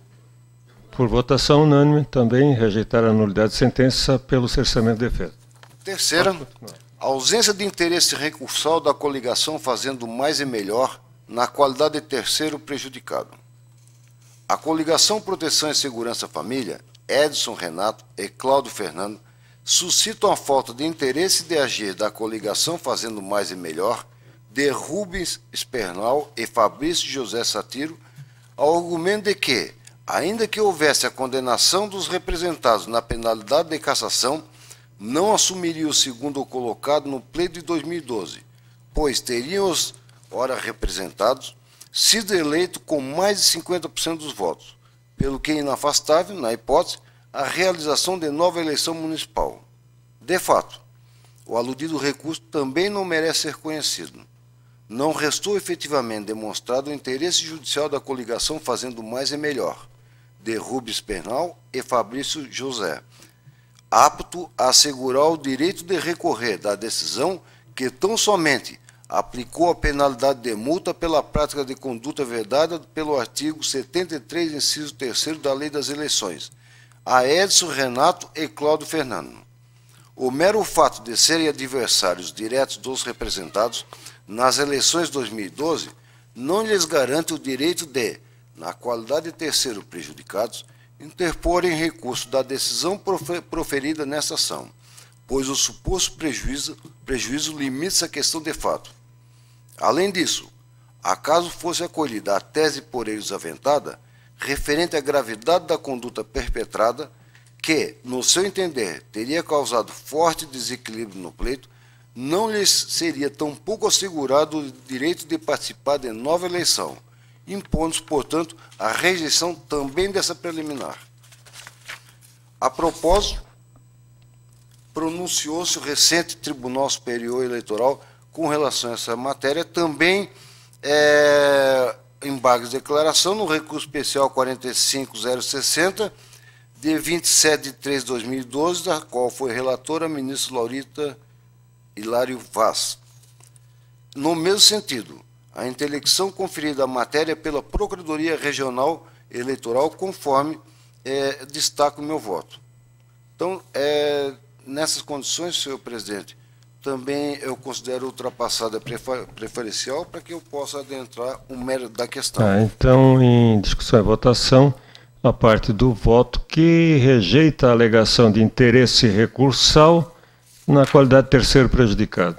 Por votação unânime, também rejeitar a nulidade de sentença pelo cerceamento de defesa. Terceira, a ausência de interesse recursal da coligação fazendo mais e melhor na qualidade de terceiro prejudicado. A coligação Proteção e Segurança Família, Edson Renato e Cláudio Fernando, suscitam a falta de interesse de agir da coligação Fazendo Mais e Melhor, de Rubens Spernal e Fabrício José Satiro, ao argumento de que, ainda que houvesse a condenação dos representados na penalidade de cassação, não assumiria o segundo colocado no pleito de dois mil e doze, pois teriam os, ora representados, sido eleito com mais de cinquenta por cento dos votos, pelo que é inafastável, na hipótese, a realização de nova eleição municipal. De fato, o aludido recurso também não merece ser conhecido. Não restou efetivamente demonstrado o interesse judicial da coligação Fazendo Mais e Melhor, de Rubens Pernal e Fabrício José, apto a assegurar o direito de recorrer da decisão que tão somente aplicou a penalidade de multa pela prática de conduta vedada pelo artigo setenta e três, inciso terceiro da Lei das Eleições, a Edson Renato e Cláudio Fernando. O mero fato de serem adversários diretos dos representados nas eleições de dois mil e doze não lhes garante o direito de, na qualidade de terceiro prejudicados, interporem recurso da decisão proferida nessa ação, pois o suposto prejuízo, prejuízo limita-se à questão de fato. Além disso, acaso fosse acolhida a tese por eles aventada, referente à gravidade da conduta perpetrada, que, no seu entender, teria causado forte desequilíbrio no pleito, não lhes seria tampouco assegurado o direito de participar de nova eleição, impondo-se, portanto, a rejeição também dessa preliminar. A propósito, pronunciou-se o recente Tribunal Superior Eleitoral com relação a essa matéria, também é, em base de declaração no recurso especial quarenta e cinco mil sessenta, de vinte e sete de três de dois mil e doze, da qual foi relatora a ministra Laurita Hilário Vaz. No mesmo sentido, a intelecção conferida à matéria pela Procuradoria Regional Eleitoral, conforme é, destaca o meu voto. Então, é, nessas condições, senhor presidente, também eu considero ultrapassada a preferencial para que eu possa adentrar o mérito da questão. Ah, então, em discussão e votação, a parte do voto que rejeita a alegação de interesse recursal na qualidade de terceiro prejudicado.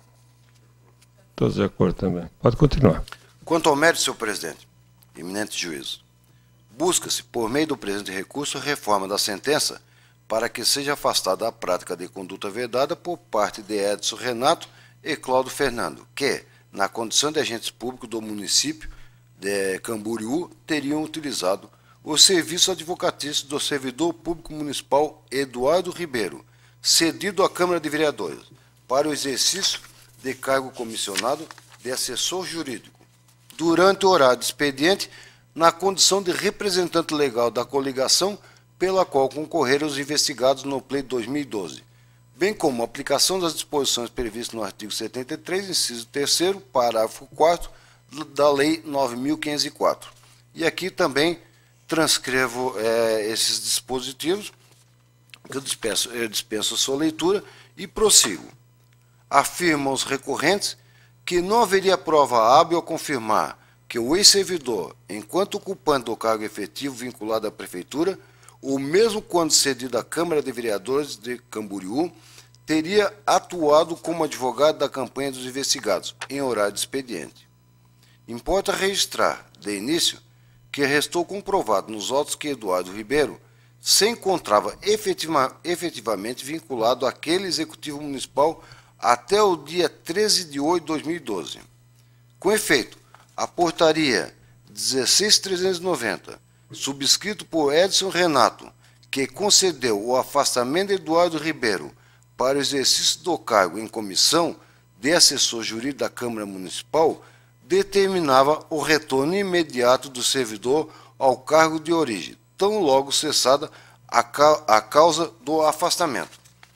Todos de acordo também. Pode continuar. Quanto ao mérito, senhor presidente, eminente juízo, busca-se, por meio do presente recurso, a reforma da sentença para que seja afastada a prática de conduta vedada por parte de Edson Renato e Cláudio Fernando, que, na condição de agentes públicos do município de Camboriú, teriam utilizado o serviço advocatício do servidor público municipal Eduardo Ribeiro, cedido à Câmara de Vereadores, para o exercício de cargo comissionado de assessor jurídico, durante o horário de expediente, na condição de representante legal da coligação pela qual concorreram os investigados no pleito dois mil e doze, bem como a aplicação das disposições previstas no artigo setenta e três, inciso terceiro, parágrafo quarto, da Lei nove mil quinhentos e quatro. E aqui também transcrevo é, esses dispositivos, que eu dispenso, eu dispenso a sua leitura e prossigo. Afirmam os recorrentes que não haveria prova hábil a confirmar que o ex-servidor, enquanto ocupante do cargo efetivo vinculado à Prefeitura, ou mesmo quando cedido à Câmara de Vereadores de Camboriú, teria atuado como advogado da campanha dos investigados, em horário de expediente. Importa registrar, de início, que restou comprovado nos autos que Eduardo Ribeiro se encontrava efetiva, efetivamente vinculado àquele Executivo Municipal até o dia treze de oito de dois mil e doze. Com efeito, a portaria dezesseis mil trezentos e noventa, subscrito por Edson Renato, que concedeu o afastamento de Eduardo Ribeiro para o exercício do cargo em comissão de assessor jurídico da Câmara Municipal, determinava o retorno imediato do servidor ao cargo de origem, tão logo cessada a, ca a causa do afastamento.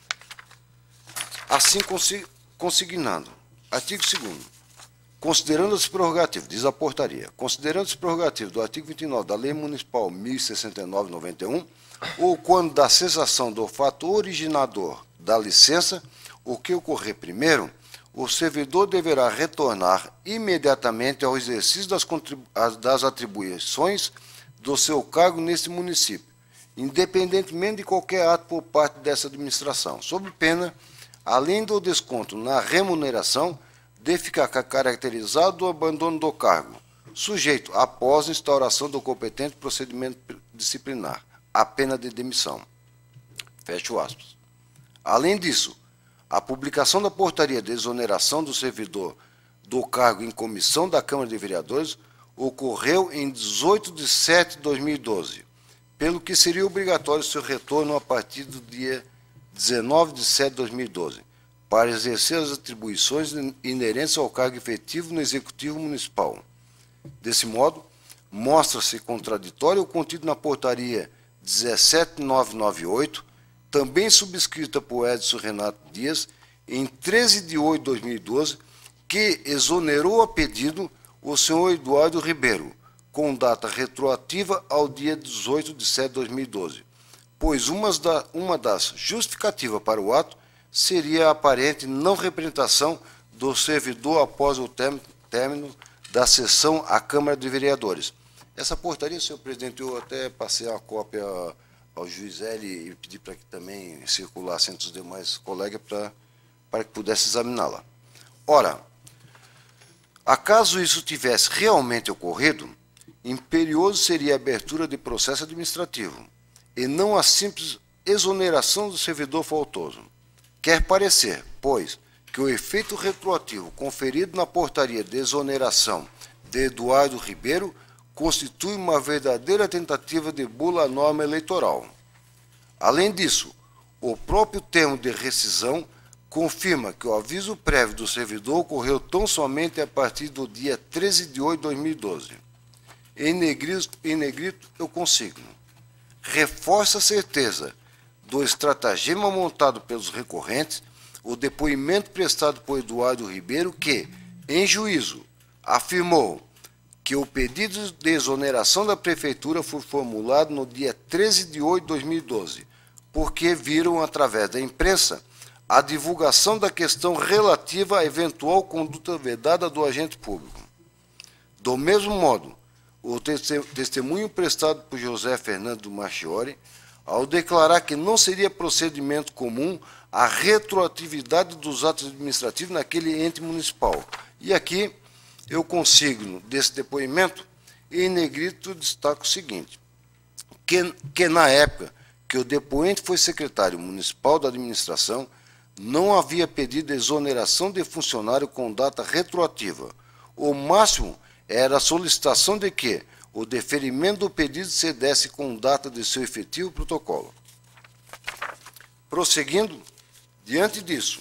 Assim consignando. Artigo segundo. Considerando-se prerrogativo, diz a portaria, considerando-se prerrogativo do artigo vinte e nove da Lei Municipal mil e sessenta e nove de noventa e um, ou quando da cessação do fato originador da licença, o que ocorrer primeiro, o servidor deverá retornar imediatamente ao exercício das, das atribuições do seu cargo nesse município, independentemente de qualquer ato por parte dessa administração, sob pena, além do desconto na remuneração, de ficar caracterizado o abandono do cargo, sujeito após a instauração do competente procedimento disciplinar, a pena de demissão. Fecho aspas. Além disso, a publicação da portaria de exoneração do servidor do cargo em comissão da Câmara de Vereadores ocorreu em dezoito de setembro de dois mil e doze, pelo que seria obrigatório seu retorno a partir do dia dezenove de setembro de dois mil e doze, para exercer as atribuições inerentes ao cargo efetivo no Executivo Municipal. Desse modo, mostra-se contraditório o contido na portaria dezessete mil novecentos e noventa e oito, também subscrita por Edson Renato Dias, em treze de oito de dois mil e doze, que exonerou a pedido o senhor Eduardo Ribeiro, com data retroativa ao dia dezoito de setembro de dois mil e doze, pois uma, da, uma das justificativas para o ato seria a aparente não representação do servidor após o término da sessão à Câmara de Vereadores. Essa portaria, senhor presidente, eu até passei a cópia ao juiz L e pedi para que também circulasse entre os demais colegas pra, para que pudesse examiná-la. Ora, acaso isso tivesse realmente ocorrido, imperioso seria a abertura de processo administrativo, e não a simples exoneração do servidor faltoso. Quer parecer, pois, que o efeito retroativo conferido na portaria de exoneração de Eduardo Ribeiro constitui uma verdadeira tentativa de bula à norma eleitoral. Além disso, o próprio termo de rescisão confirma que o aviso prévio do servidor ocorreu tão somente a partir do dia treze de oito de dois mil e doze. Em negrito, em negrito eu consigno. Reforça a certeza do estratagema montado pelos recorrentes o depoimento prestado por Eduardo Ribeiro que, em juízo, afirmou que o pedido de exoneração da Prefeitura foi formulado no dia treze de oito de dois mil e doze, porque viram, através da imprensa, a divulgação da questão relativa à eventual conduta vedada do agente público. Do mesmo modo, o testemunho prestado por José Fernando Marchiori, ao declarar que não seria procedimento comum a retroatividade dos atos administrativos naquele ente municipal. E aqui eu consigno desse depoimento, em negrito destaco o seguinte, que, que na época que o depoente foi secretário municipal da administração, não havia pedido exoneração de funcionário com data retroativa. O máximo era a solicitação de que o deferimento do pedido se desse com data de seu efetivo protocolo. Prosseguindo, diante disso,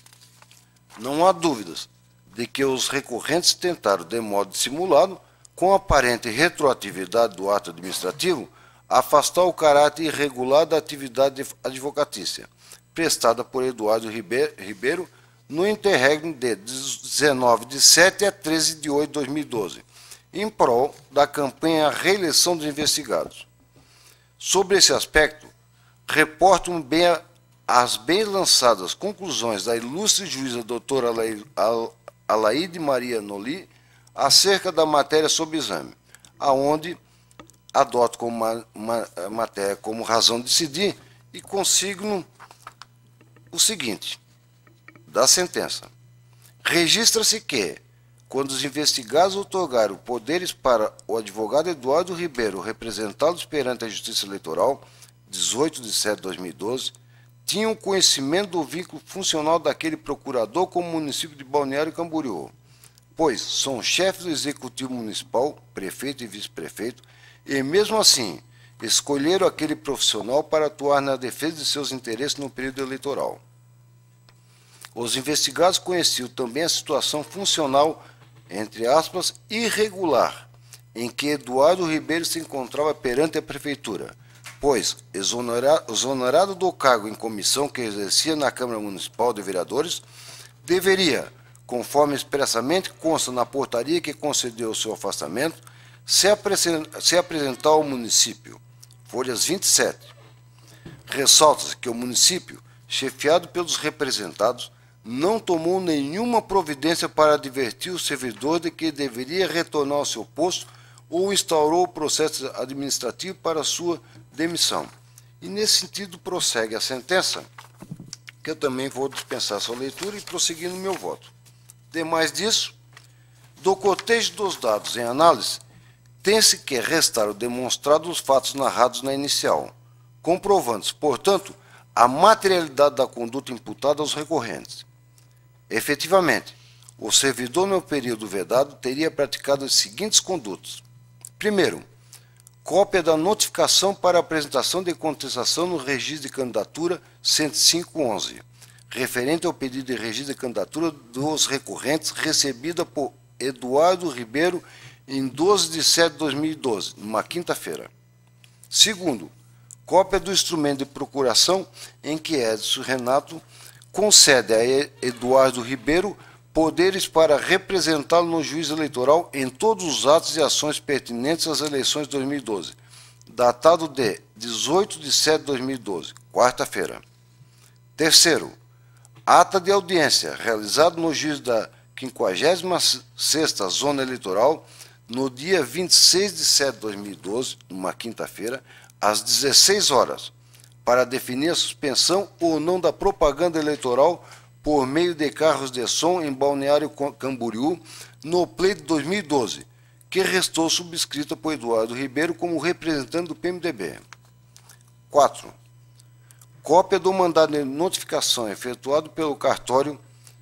não há dúvidas de que os recorrentes tentaram, de modo dissimulado, com aparente retroatividade do ato administrativo, afastar o caráter irregular da atividade advocatícia, prestada por Eduardo Ribeiro no interregno de dezenove de sete a treze de oito de dois mil e doze, em prol da campanha Reeleição dos Investigados. Sobre esse aspecto, reporto bem a, as bem lançadas conclusões da ilustre juíza doutora Alaide Maria Noli acerca da matéria sob exame, aonde adoto como uma, uma, matéria como razão de decidir e consigno o seguinte, da sentença. Registra-se que, quando os investigados outorgaram poderes para o advogado Eduardo Ribeiro representá-los perante a Justiça Eleitoral, dezoito de setembro de dois mil e doze, tinham conhecimento do vínculo funcional daquele procurador com o município de Balneário Camboriú, pois são chefes do Executivo Municipal, prefeito e vice-prefeito, e mesmo assim escolheram aquele profissional para atuar na defesa de seus interesses no período eleitoral. Os investigados conheciam também a situação funcional, entre aspas, irregular, em que Eduardo Ribeiro se encontrava perante a Prefeitura, pois, exonerado do cargo em comissão que exercia na Câmara Municipal de Vereadores, deveria, conforme expressamente consta na portaria que concedeu o seu afastamento, se apresentar ao município. Folhas vinte e sete. Ressalta-se que o município, chefiado pelos representados, não tomou nenhuma providência para advertir o servidor de que deveria retornar ao seu posto ou instaurou o processo administrativo para sua demissão. E, nesse sentido, prossegue a sentença, que eu também vou dispensar sua leitura e prosseguir no meu voto. Demais disso, do cotejo dos dados em análise, tem-se que restar o demonstrado os fatos narrados na inicial, comprovando-se, portanto, a materialidade da conduta imputada aos recorrentes. Efetivamente, o servidor no período vedado teria praticado as seguintes condutas. Primeiro, cópia da notificação para apresentação de contestação no registro de candidatura cento e cinco ponto onze, referente ao pedido de registro de candidatura dos recorrentes recebida por Eduardo Ribeiro em doze de setembro de dois mil e doze, numa quinta-feira. Segundo, cópia do instrumento de procuração em que Edson Renato concede a Eduardo Ribeiro poderes para representá-lo no juízo eleitoral em todos os atos e ações pertinentes às eleições de dois mil e doze, datado de dezoito de setembro de dois mil e doze, quarta-feira. Terceiro, ata de audiência realizado no juízo da quinquagésima sexta Zona Eleitoral, no dia vinte e seis de setembro de dois mil e doze, numa quinta-feira, às dezesseis horas, para definir a suspensão ou não da propaganda eleitoral por meio de carros de som em Balneário Camboriú, no pleito de dois mil e doze, que restou subscrita por Eduardo Ribeiro como representante do P M D B. quatro. Cópia do mandado de notificação efetuado pelo cartório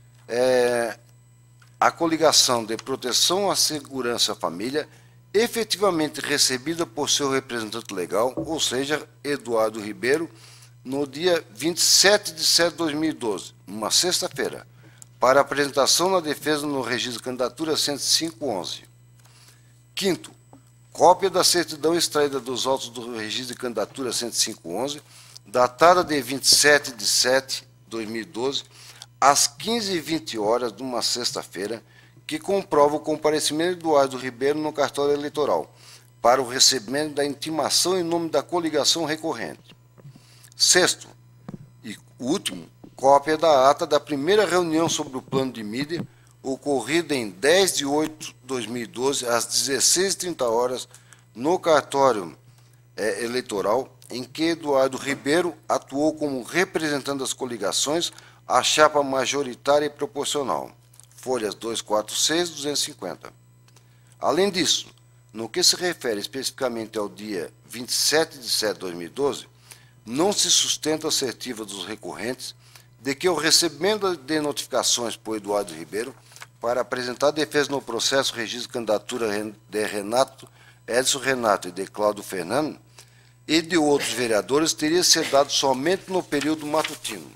é, a coligação de proteção à segurança à família, efetivamente recebida por seu representante legal, ou seja, Eduardo Ribeiro, no dia vinte e sete de setembro de dois mil e doze, uma sexta-feira, para apresentação na defesa no registro de candidatura cento e cinco ponto onze. Quinto, cópia da certidão extraída dos autos do registro de candidatura cento e cinco ponto onze, datada de vinte e sete de setembro de dois mil e doze, às quinze e vinte horas de uma sexta-feira, que comprova o comparecimento do Eduardo Ribeiro no cartório eleitoral, para o recebimento da intimação em nome da coligação recorrente. Sexto, e último, cópia da ata da primeira reunião sobre o plano de mídia, ocorrida em dez de oito de dois mil e doze, às dezesseis e trinta horas, no cartório é, eleitoral, em que Eduardo Ribeiro atuou como representante das coligações, a chapa majoritária e proporcional, folhas duzentos e quarenta e seis e duzentos e cinquenta. Além disso, no que se refere especificamente ao dia vinte e sete de setembro de dois mil e doze, não se sustenta a assertiva dos recorrentes de que o recebimento de notificações por Eduardo Ribeiro para apresentar defesa no processo registro de candidatura de Renato, Edson Renato e de Cláudio Fernando e de outros vereadores teria sido dado somente no período matutino.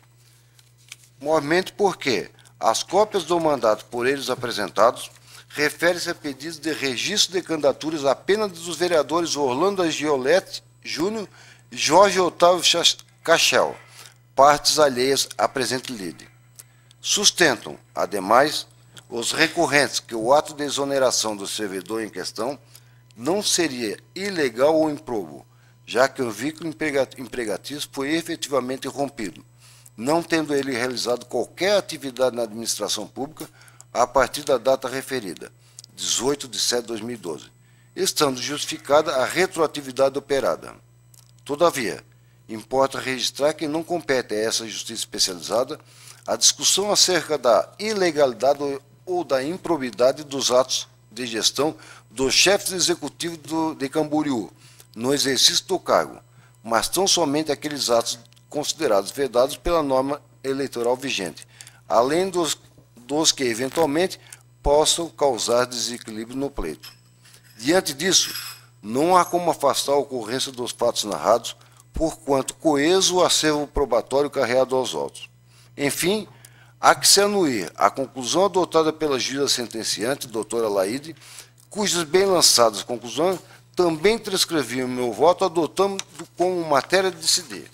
Movimento porque as cópias do mandato por eles apresentados refere-se a pedidos de registro de candidaturas apenas dos vereadores Orlando Giolete Júnior e Jorge Otávio Cachel, partes alheias à presente lide. Sustentam, ademais, os recorrentes que o ato de exoneração do servidor em questão não seria ilegal ou improbo, já que o vínculo empregatício foi efetivamente rompido, não tendo ele realizado qualquer atividade na administração pública a partir da data referida, dezoito de setembro de dois mil e doze, estando justificada a retroatividade operada. Todavia, importa registrar que não compete a essa justiça especializada a discussão acerca da ilegalidade ou da improbidade dos atos de gestão dos chefes executivos do, de Camboriú, no exercício do cargo, mas tão somente aqueles atos considerados vedados pela norma eleitoral vigente, além dos, dos que, eventualmente, possam causar desequilíbrio no pleito. Diante disso, não há como afastar a ocorrência dos fatos narrados, porquanto coeso o acervo probatório carreado aos autos. Enfim, há que se anuir a conclusão adotada pela juíza sentenciante, doutora Laide, cujas bem lançadas conclusões também transcreviam meu voto, adotando como matéria de decidir.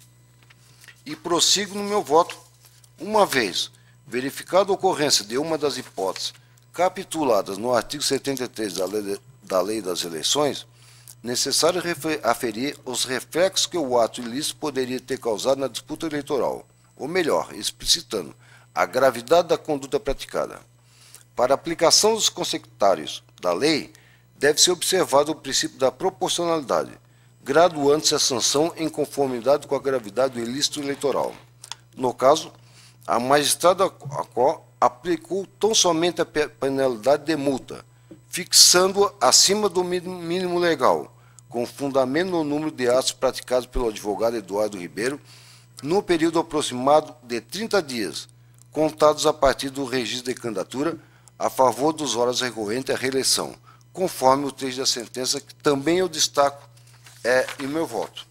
E prossigo no meu voto, uma vez verificada a ocorrência de uma das hipóteses capituladas no artigo setenta e três da lei, de, da lei das eleições, necessário aferir os reflexos que o ato ilícito poderia ter causado na disputa eleitoral, ou melhor, explicitando a gravidade da conduta praticada. Para a aplicação dos consecutários da lei, deve-se observado o princípio da proporcionalidade, graduando-se a sanção em conformidade com a gravidade do ilícito eleitoral. No caso, a magistrada a qual aplicou tão somente a penalidade de multa, fixando-a acima do mínimo legal, com fundamento no número de atos praticados pelo advogado Eduardo Ribeiro, no período aproximado de trinta dias, contados a partir do registro de candidatura a favor dos horas recorrentes à reeleição, conforme o texto da sentença, que também eu destaco é, em meu voto.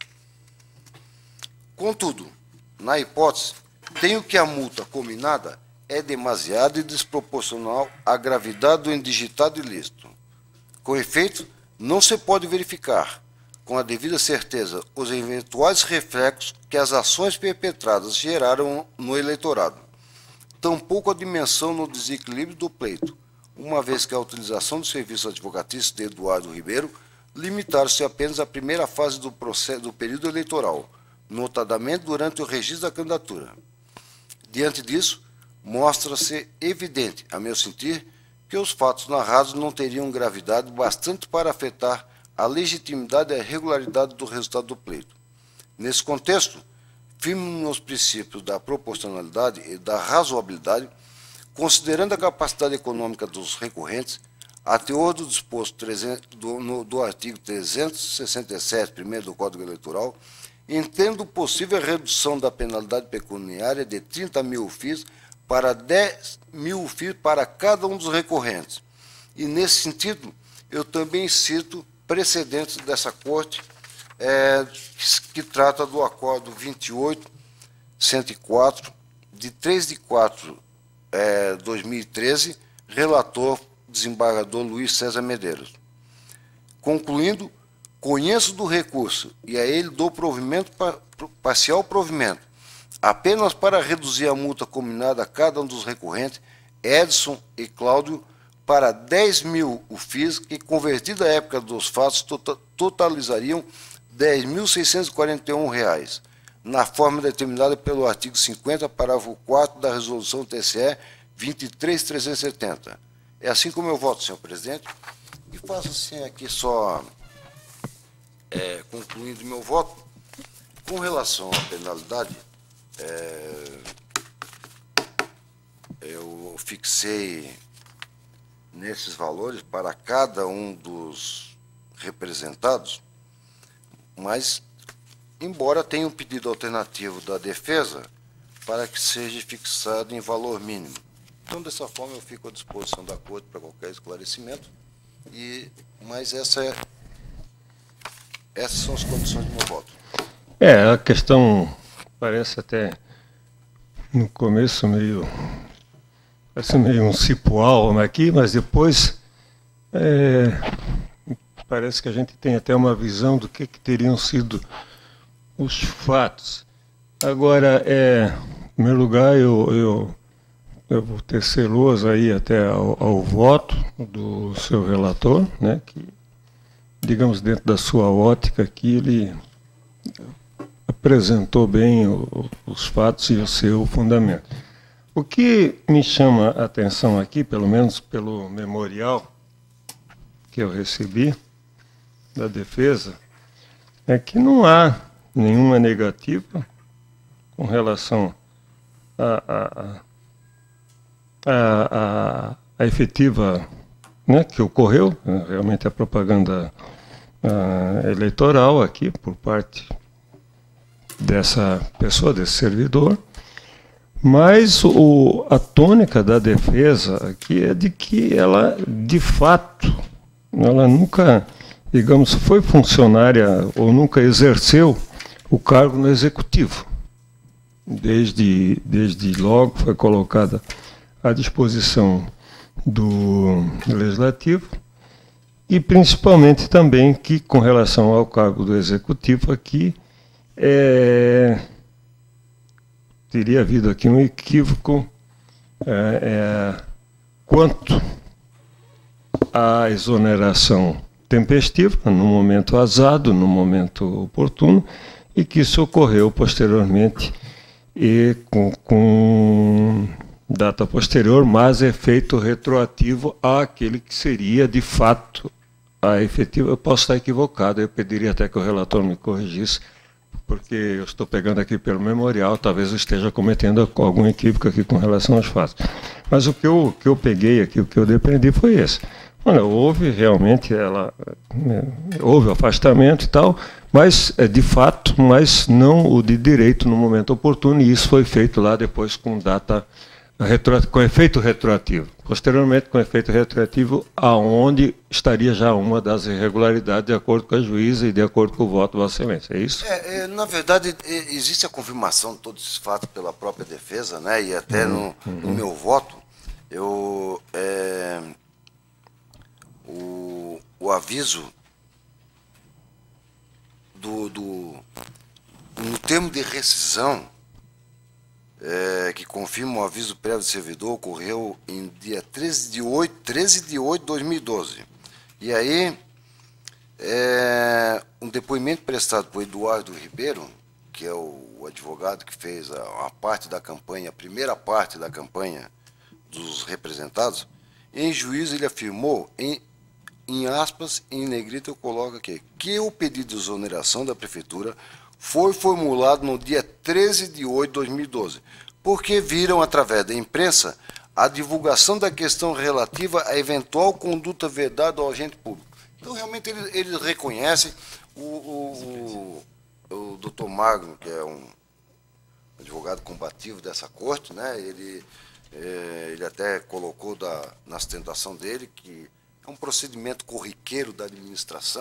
Contudo, na hipótese, tenho que a multa combinada é demasiada e desproporcional à gravidade do indigitado ilícito. Com efeito, não se pode verificar, com a devida certeza, os eventuais reflexos que as ações perpetradas geraram no eleitorado, tampouco a dimensão no desequilíbrio do pleito, uma vez que a utilização do serviço advocatício de Eduardo Ribeiro limitaram-se apenas à primeira fase do, processo, do período eleitoral, notadamente durante o registro da candidatura. Diante disso, mostra-se evidente, a meu sentir, que os fatos narrados não teriam gravidade bastante para afetar a legitimidade e a regularidade do resultado do pleito. Nesse contexto, firme nos princípios da proporcionalidade e da razoabilidade, considerando a capacidade econômica dos recorrentes, a teor do disposto do, no, do artigo trezentos e sessenta e sete, primeiro do Código Eleitoral, entendo possível redução da penalidade pecuniária de trinta mil F I Is para dez mil F I Is para cada um dos recorrentes. E, nesse sentido, eu também cito precedentes dessa Corte é, que trata do acordo vinte e oito, cento e quatro, de três de quatro de dois mil e treze, relator desembargador Luiz César Medeiros. Concluindo, conheço do recurso e a ele dou provimento, parcial provimento, apenas para reduzir a multa combinada a cada um dos recorrentes, Edson e Cláudio, para dez mil U F Is, que, convertido à época dos fatos, tota, totalizariam dez mil seiscentos e quarenta e um reais, na forma determinada pelo artigo cinquenta, parágrafo quarto da Resolução T C E vinte e três mil trezentos e setenta. É assim como eu voto, senhor presidente. E faço assim aqui só, é, concluindo meu voto, com relação à penalidade, é, eu fixei nesses valores para cada um dos representados, mas, embora tenha um pedido alternativo da defesa para que seja fixado em valor mínimo. Então, dessa forma, eu fico à disposição da Corte para qualquer esclarecimento, e, mas essa é, essas são as condições do meu voto. É, a questão parece até, no começo, meio... Parece meio um cipual aqui, mas depois é, parece que a gente tem até uma visão do que, que teriam sido os fatos. Agora, é, em primeiro lugar, eu, eu, eu vou ter celoso aí até ao, ao voto do seu relator, né, que, digamos, dentro da sua ótica aqui, ele apresentou bem o, os fatos e o seu fundamento. O que me chama a atenção aqui, pelo menos pelo memorial que eu recebi da defesa, é que não há nenhuma negativa com relação à a, a, a, a efetiva, né, que ocorreu, realmente a propaganda a, eleitoral aqui por parte dessa pessoa, desse servidor. Mas o, a tônica da defesa aqui é de que ela, de fato, ela nunca, digamos, foi funcionária ou nunca exerceu o cargo no Executivo. Desde, desde logo foi colocada à disposição do Legislativo e principalmente também que, com relação ao cargo do Executivo aqui, é... teria havido aqui um equívoco é, é, quanto à exoneração tempestiva, no momento azado, no momento oportuno, e que isso ocorreu posteriormente e com, com data posterior, mas efeito retroativo àquele que seria, de fato, a efetiva. Eu posso estar equivocado, eu pediria até que o relator me corrigisse, porque eu estou pegando aqui pelo memorial, talvez eu esteja cometendo algum equívoco aqui com relação aos fatos. Mas o que eu, que eu peguei aqui, o que eu deprendi foi esse. Olha, houve realmente, ela, houve afastamento e tal, mas de fato, mas não o de direito no momento oportuno, e isso foi feito lá depois com data, retro, com efeito retroativo. Posteriormente, com efeito retroativo, aonde estaria já uma das irregularidades de acordo com a juíza e de acordo com o voto da Vossa Excelência. É isso? É, é, na verdade, é, existe a confirmação de todos esses fatos pela própria defesa, né? E até uhum, no, uhum. no meu voto, eu, é, o, o aviso do, do, no termo de rescisão, É, que confirma o aviso prévio do servidor, ocorreu em dia treze de oito de dois mil e doze. E aí, é, um depoimento prestado por Eduardo Ribeiro, que é o, o advogado que fez a, a parte da campanha, a primeira parte da campanha dos representados, em juízo ele afirmou, em, em aspas, em negrito eu coloco aqui, que o pedido de exoneração da prefeitura foi formulado no dia treze de oito de dois mil e doze, porque viram, através da imprensa, a divulgação da questão relativa à eventual conduta vedada ao agente público. Então, realmente, eles, eles reconhecem o, o, o, o doutor Magno, que é um advogado combativo dessa corte, né? ele, é, ele até colocou da, na sustentação dele que é um procedimento corriqueiro da administração,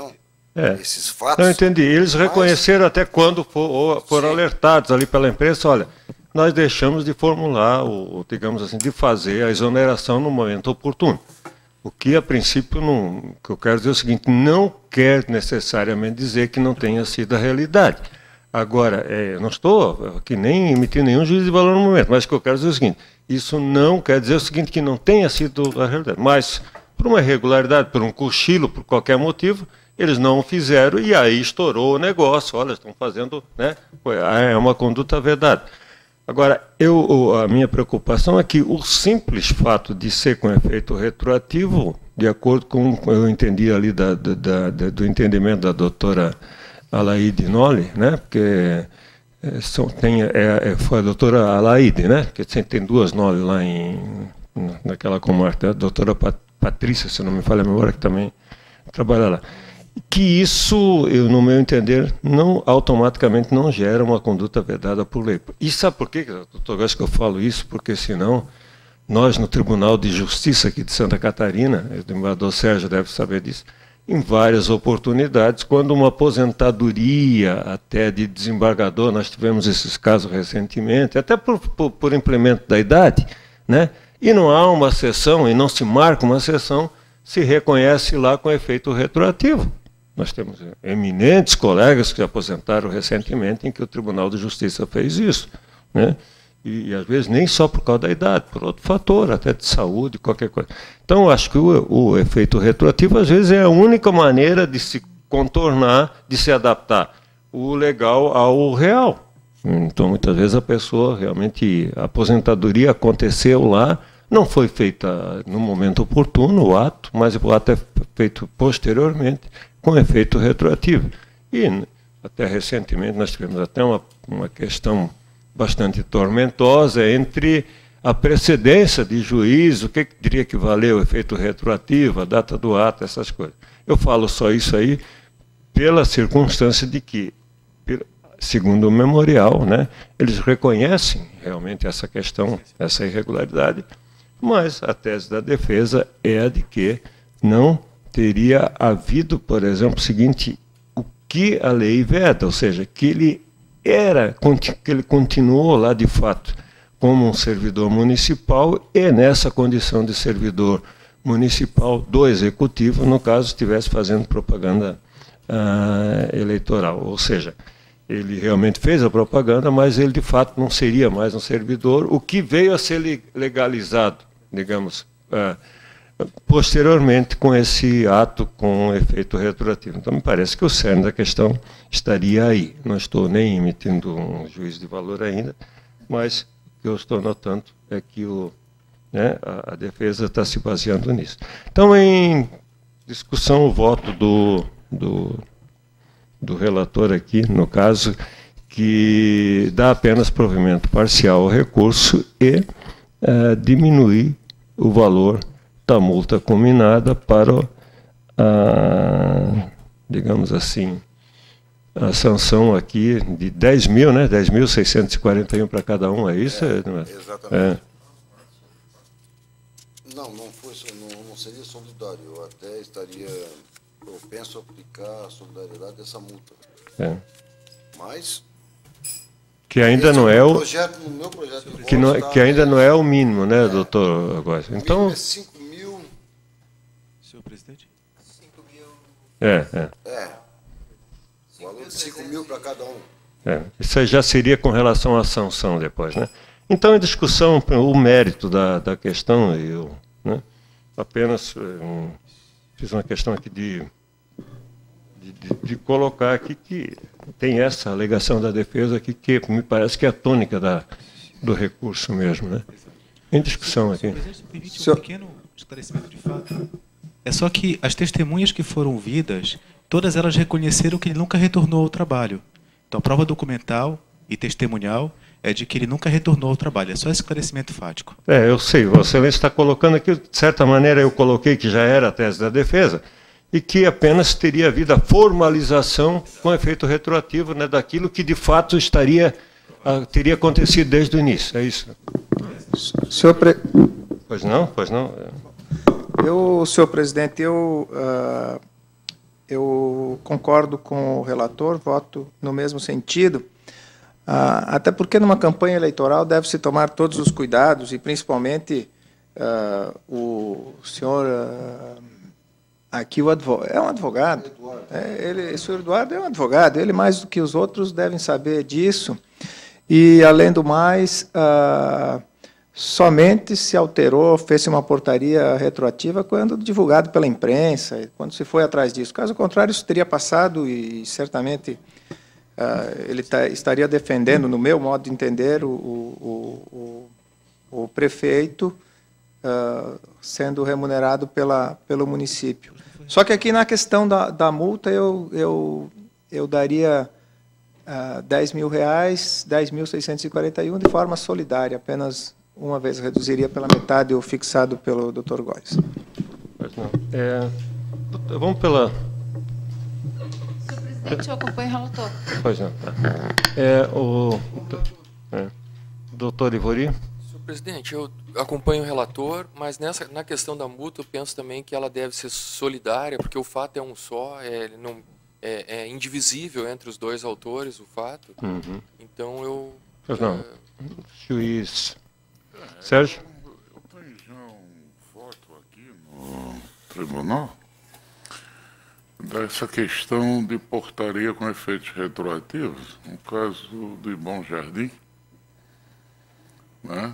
É. esses fatos. Não entendi. Eles mas... reconheceram até quando for, foram alertados ali pela imprensa, olha, nós deixamos de formular, ou, digamos assim, de fazer a exoneração no momento oportuno. O que, a princípio, não, o que eu quero dizer é o seguinte, não quer necessariamente dizer que não tenha sido a realidade. Agora, é, eu não estou aqui nem emitindo nenhum juízo de valor no momento, mas o que eu quero dizer é o seguinte, isso não quer dizer o seguinte, que não tenha sido a realidade, mas por uma irregularidade, por um cochilo, por qualquer motivo, eles não o fizeram e aí estourou o negócio, olha, estão fazendo, né, é uma conduta vedada. Agora, eu, a minha preocupação é que o simples fato de ser com efeito retroativo, de acordo com eu entendi ali da, da, da, do entendimento da doutora Alaide Nolli, né, porque é, são, tem, é, foi a doutora Alaide, né, porque tem duas Nolli lá em, naquela comarca, a doutora Patrícia, se não me falha a memória, que também trabalha lá. Que isso, eu, no meu entender, não automaticamente não gera uma conduta vedada por lei. E sabe por quê, doutor, eu acho que eu falo isso? Porque senão, nós no Tribunal de Justiça aqui de Santa Catarina, o desembargador Sérgio deve saber disso, em várias oportunidades, quando uma aposentadoria até de desembargador, nós tivemos esses casos recentemente, até por, por, por implemento da idade, né? E não há uma sessão, e não se marca uma sessão, se reconhece lá com efeito retroativo. Nós temos eminentes colegas que se aposentaram recentemente em que o Tribunal de Justiça fez isso, né? E, e às vezes nem só por causa da idade, por outro fator, até de saúde, qualquer coisa. Então, eu acho que o, o efeito retroativo, às vezes, é a única maneira de se contornar, de se adaptar o legal ao real. Então, muitas vezes, a pessoa realmente, a aposentadoria aconteceu lá, não foi feita no momento oportuno o ato, mas o ato é feito posteriormente, com efeito retroativo. E até recentemente nós tivemos até uma, uma questão bastante tormentosa entre a precedência de juiz, o que, que teria que valer o efeito retroativo, a data do ato, essas coisas. Eu falo só isso aí pela circunstância de que, segundo o memorial, né, eles reconhecem realmente essa questão, essa irregularidade, mas a tese da defesa é a de que não teria havido, por exemplo, o seguinte, o que a lei veda, ou seja, que ele era, que ele continuou lá de fato como um servidor municipal e nessa condição de servidor municipal do executivo, no caso, estivesse fazendo propaganda uh, eleitoral, ou seja, ele realmente fez a propaganda, mas ele de fato não seria mais um servidor, o que veio a ser legalizado, digamos, uh, posteriormente com esse ato com efeito retroativo. Então, me parece que o cerne da questão estaria aí. Não estou nem emitindo um juízo de valor ainda, mas o que eu estou notando é que o, né, a, a defesa está se baseando nisso. Então, em discussão, o voto do, do, do relator aqui, no caso, que dá apenas provimento parcial ao recurso e uh, diminuir o valor da multa combinada para, a, digamos assim, a sanção aqui de dez mil, né? dez mil seiscentos e quarenta e um para cada um, é isso? É, é? Exatamente. É. Não, não, foi, não, não seria solidário. Eu até estaria propenso a aplicar a solidariedade dessa multa. É. Mas... Que ainda não é o... Projeto, no meu projeto de que, não, está, que ainda é, não é o mínimo, né, é, doutor Góes? Então... É cinco mil... Senhor presidente? cinco mil... É, é. É. O valor de cinco mil para cada um. É. Isso aí já seria com relação à sanção depois, né? Então, em discussão, o mérito da, da questão, eu, né, apenas um, fiz uma questão aqui de, de, de, de colocar aqui que tem essa alegação da defesa aqui, que me parece que é a tônica da, do recurso mesmo, né? Em discussão aqui. Um pequeno esclarecimento de fato. É só que as testemunhas que foram ouvidas, todas elas reconheceram que ele nunca retornou ao trabalho. Então, a prova documental e testemunhal é de que ele nunca retornou ao trabalho. É só esclarecimento fático. É, eu sei. Vossa Excelência está colocando aqui, de certa maneira, eu coloquei que já era a tese da defesa, e que apenas teria havido a formalização com efeito retroativo, né, daquilo que, de fato, estaria, uh, teria acontecido desde o início. É isso? Senhor pre... Pois não? Pois não? Eu, senhor presidente, eu uh, eu concordo com o relator, voto no mesmo sentido, ah, até porque numa campanha eleitoral deve-se tomar todos os cuidados e, principalmente, ah, o senhor... Ah, aqui o advogado, é um advogado, é, ele, o senhor Eduardo é um advogado, ele mais do que os outros devem saber disso, e, além do mais, ah, somente se alterou, fez-se uma portaria retroativa quando divulgado pela imprensa, quando se foi atrás disso. Caso contrário, isso teria passado e, certamente, ah, ele tá, estaria defendendo, no meu modo de entender, o, o, o, o prefeito uh, sendo remunerado pela, pelo município. Só que aqui, na questão da, da multa, eu, eu, eu daria uh, dez mil reais, dez mil seiscentos e quarenta e um, de forma solidária, apenas uma vez, reduziria pela metade o fixado pelo doutor Góes. É, vamos pela... Senhor presidente, eu acompanho o relator. Pois não. Tá. É, o é, doutor Ivory. Senhor presidente, eu acompanho o relator, mas nessa, na questão da multa eu penso também que ela deve ser solidária, porque o fato é um só, é, não, é, é indivisível entre os dois autores, o fato. Uhum. Então eu... Pois não. É... Juiz Sérgio? Eu tenho já um voto aqui no tribunal dessa questão de portaria com efeitos retroativos, no caso do Bom Jardim, né?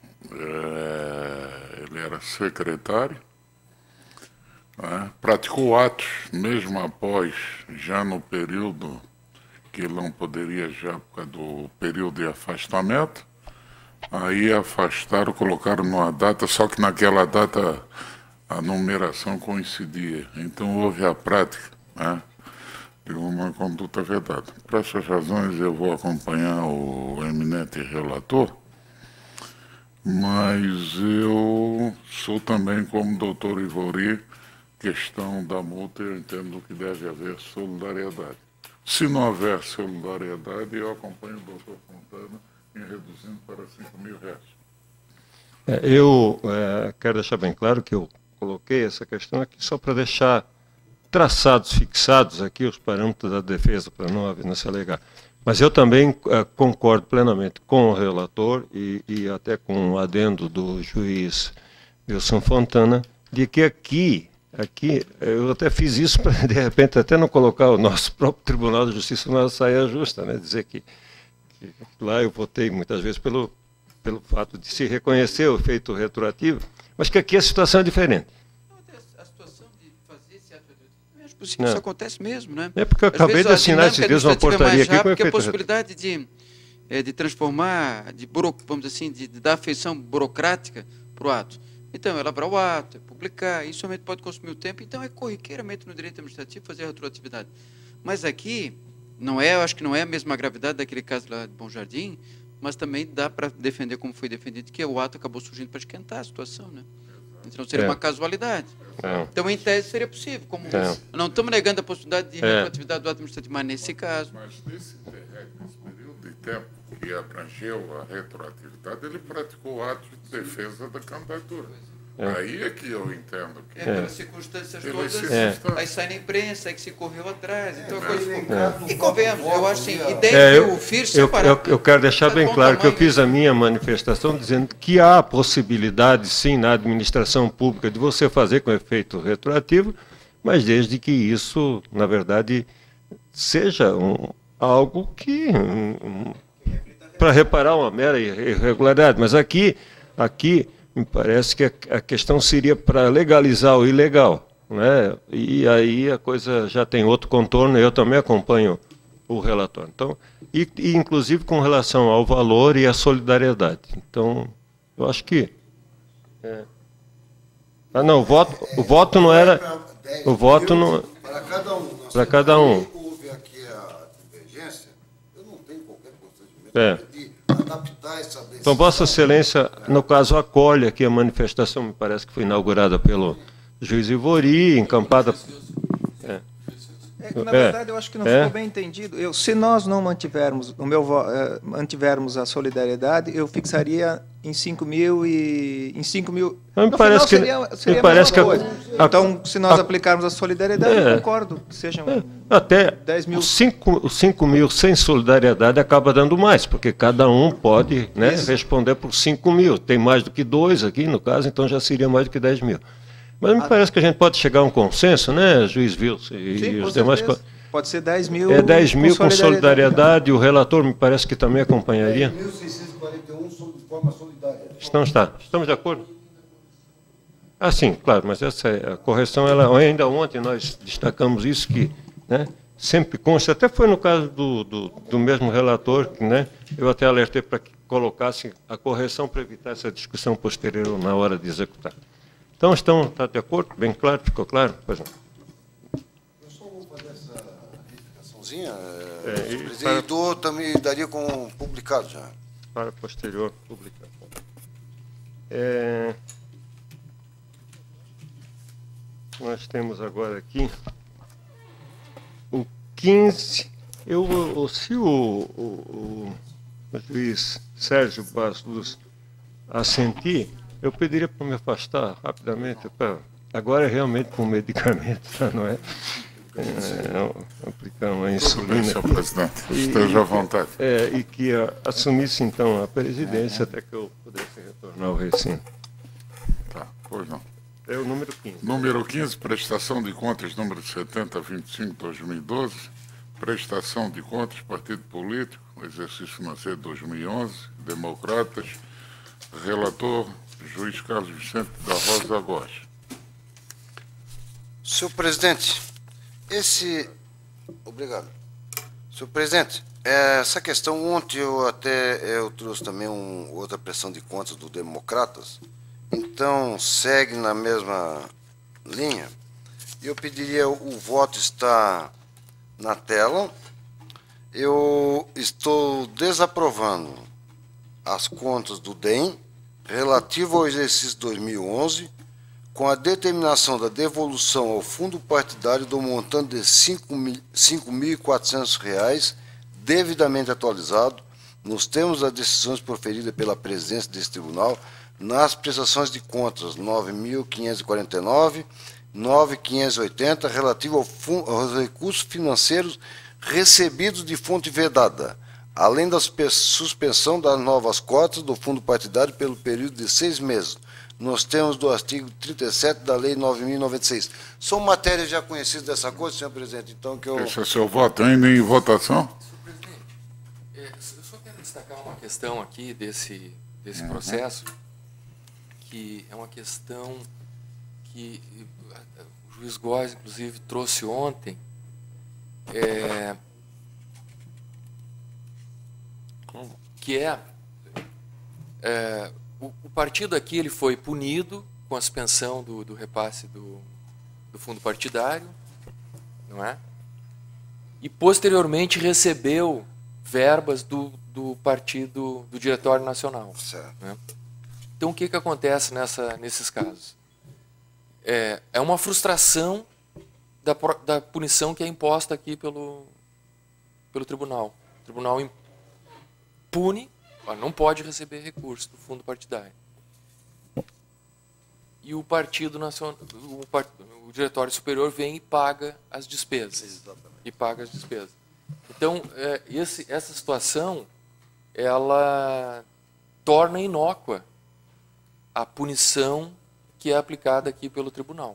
É, ele era secretário, né? Praticou atos mesmo após, já no período que ele não poderia, já por causa do período de afastamento. Aí afastaram, colocaram numa data, só que naquela data a numeração coincidia. Então houve a prática, né, de uma conduta vedada. Por essas razões eu vou acompanhar o eminente relator, mas eu sou também, como o doutor Ivory, questão da multa, eu entendo que deve haver solidariedade. Se não houver solidariedade, eu acompanho o doutor Fontana em reduzindo para cinco mil reais. É, eu é, quero deixar bem claro que eu coloquei essa questão aqui só para deixar traçados, fixados aqui os parâmetros da defesa, para não haver, não se alegar. Mas eu também é, concordo plenamente com o relator e, e até com o adendo do juiz Wilson Fontana, de que aqui, aqui eu até fiz isso para, de repente, até não colocar o nosso próprio Tribunal de Justiça numa saia justa, né? Dizer que lá eu votei muitas vezes pelo, pelo fato de se reconhecer o efeito retroativo, mas que aqui a situação é diferente. A situação de fazer esse ato retroativo, isso, isso acontece mesmo, né? É porque eu Às acabei vezes, de assinar esses dias uma portaria aqui com efeito efeito a possibilidade de, é, de transformar, de, buro, vamos dizer assim, de, de dar afeição burocrática para o ato. Então, elaborar o ato, é publicar, isso somente pode consumir o tempo, então é corriqueiramente no direito administrativo fazer a retroatividade. Mas aqui... Não é, eu acho que não é a mesma gravidade daquele caso lá de Bom Jardim, mas também dá para defender como foi defendido, que o ato acabou surgindo para esquentar a situação, né? Então seria é. uma casualidade. É. Então, em tese, seria possível. Como é. Não estamos negando a possibilidade de é. retroatividade do ato administrativo, mas nesse caso... Mas nesse, nesse período de tempo que abrangeu a retroatividade, ele praticou atos de defesa da candidatura. É. Aí é que eu entendo que... É, pelas circunstâncias todas, é. aí sai na imprensa, aí que se correu atrás, então é. a coisa ficou... É. E convenhamos, eu acho assim, e deve É, é, eu, o F I R eu, separar... eu, eu quero deixar bem claro que eu fiz a minha manifestação dizendo que há possibilidade, sim, na administração pública de você fazer com efeito retroativo, mas desde que isso, na verdade, seja um, algo que... Um, um, para reparar uma mera irregularidade. Mas aqui... aqui me parece que a questão seria para legalizar o ilegal, né? E aí a coisa já tem outro contorno, eu também acompanho o relatório. Então, e, e inclusive com relação ao valor e à solidariedade. Então, eu acho que... É. Ah, não, o voto, o voto não era... O voto não... Para cada um. Para cada um. Houve aqui a divergência, eu não tenho qualquer constrangimento É. de adaptar essa decisão. Então, Vossa Excelência, no caso, acolhe aqui a manifestação, me parece que foi inaugurada pelo juiz Ivory, encampada... É. É, na verdade, eu acho que não é. ficou bem entendido. Eu, se nós não mantivermos, o meu, uh, mantivermos a solidariedade, eu fixaria em cinco mil e em cinco mil. Mas me no parece final, que seria, seria me parece que a, coisa. a, Então, se nós a, aplicarmos a solidariedade, é, eu concordo que sejam é, até dez mil. Os cinco mil sem solidariedade acaba dando mais, porque cada um pode, né, responder por cinco mil. Tem mais do que dois aqui, no caso, então já seria mais do que dez mil. Mas me ah, parece que a gente pode chegar a um consenso, né, juiz Wilson? E, sim, e os com demais. Certeza. Pode ser dez mil. É dez mil com solidariedade, solidariedade e o relator me parece que também acompanharia. dez mil seiscentos e quarenta e um de forma solidária. Estamos, tá. Estamos de acordo? Ah, sim, claro, mas essa é a correção, ela, ainda ontem nós destacamos isso, que, né, sempre consta, até foi no caso do, do, do mesmo relator, que, né, eu até alertei para que colocasse a correção para evitar essa discussão posterior na hora de executar. Então, estão, está de acordo? Bem claro? Ficou claro? Pois não. É, e para, dou, também daria com publicado já. Para posterior publicação. É, nós temos agora aqui o quinze. Eu, o, se o, o, o juiz Sérgio Bastos assentir, eu pediria para me afastar rapidamente. Pra, agora é realmente com medicamento, não é? É, aplicar uma insulina. Bem, senhor presidente, esteja à vontade. É, e que a, assumisse, então, a presidência até que eu pudesse retornar ao recinto. Tá, pois não. É o número quinze. Número quinze, prestação de contas, número setenta, vinte e cinco, dois mil e doze. Prestação de contas, partido político, exercício financeiro dois mil e onze, democratas. Relator, juiz Carlos Vicente da Rosa Góes. Senhor presidente, esse... Obrigado. Senhor presidente, essa questão, ontem eu até eu trouxe também um, outra pressão de contas do Democratas, então segue na mesma linha. Eu pediria, o voto está na tela, eu estou desaprovando as contas do D E M relativo ao exercício dois mil e onze, com a determinação da devolução ao fundo partidário do montante de cinco mil e quatrocentos reais, devidamente atualizado, nos termos das decisões proferidas pela presidência desse tribunal, nas prestações de contas nove mil quinhentos e quarenta e nove, nove mil quinhentos e oitenta, relativo ao fundo, aos recursos financeiros recebidos de fonte vedada, além da suspensão das novas cotas do fundo partidário pelo período de seis meses, nos termos do artigo trinta e sete da Lei nove mil e noventa e seis. São matérias já conhecidas dessa coisa, senhor presidente, então que eu... Esse é seu voto ainda em votação? Senhor presidente, eu só quero destacar uma questão aqui desse, desse uhum. processo, que é uma questão que o juiz Góes, inclusive, trouxe ontem, é, que é... é O, o partido aqui ele foi punido com a suspensão do, do repasse do, do fundo partidário, não é? E posteriormente recebeu verbas do, do partido, do Diretório Nacional. Né? Então o que, que acontece nessa, nesses casos? É, é uma frustração da, da punição que é imposta aqui pelo, pelo tribunal. O tribunal pune, não pode receber recurso do fundo partidário. E o Partido Nacional, o, part, o Diretório Superior vem e paga as despesas. Exatamente. E paga as despesas. Então, é, esse, essa situação, ela torna inócua a punição que é aplicada aqui pelo tribunal.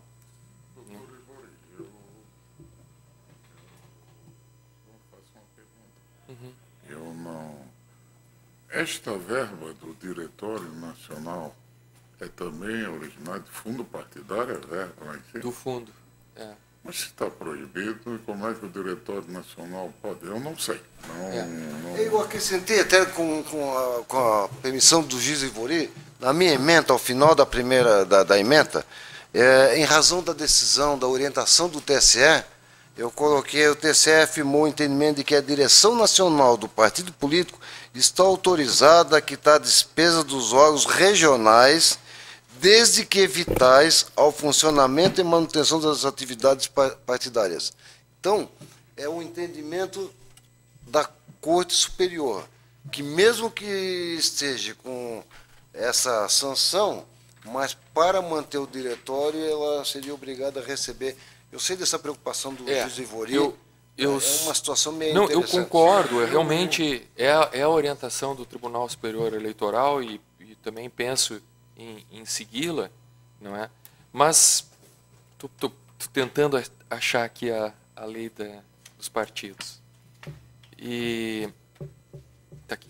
Uhum. Eu não... Esta verba do Diretório Nacional é também originária do fundo partidário, é verba lá em cima? Do fundo, é. Mas se está proibido, como é que o Diretório Nacional pode? Eu não sei. Não, é. não... Eu acrescentei até com, com, a, com a permissão do juiz Ivori, na minha emenda, ao final da primeira da, da emenda, é, em razão da decisão, da orientação do T S E, eu coloquei, o T S E afirmou o entendimento de que a direção nacional do partido político está autorizada a quitar despesas dos órgãos regionais, desde que vitais ao funcionamento e manutenção das atividades partidárias. Então, Então, é o entendimento da Corte Superior, que mesmo que esteja com essa sanção, mas para manter o diretório, ela seria obrigada a receber. Eu sei dessa preocupação do É, juiz Ivori, eu, eu, é uma situação meio Não, eu interessante. concordo, é, realmente é a, é a orientação do Tribunal Superior Eleitoral e, e também penso em, em segui-la, não é? Mas estou tentando achar aqui a, a lei da, dos partidos. E está aqui.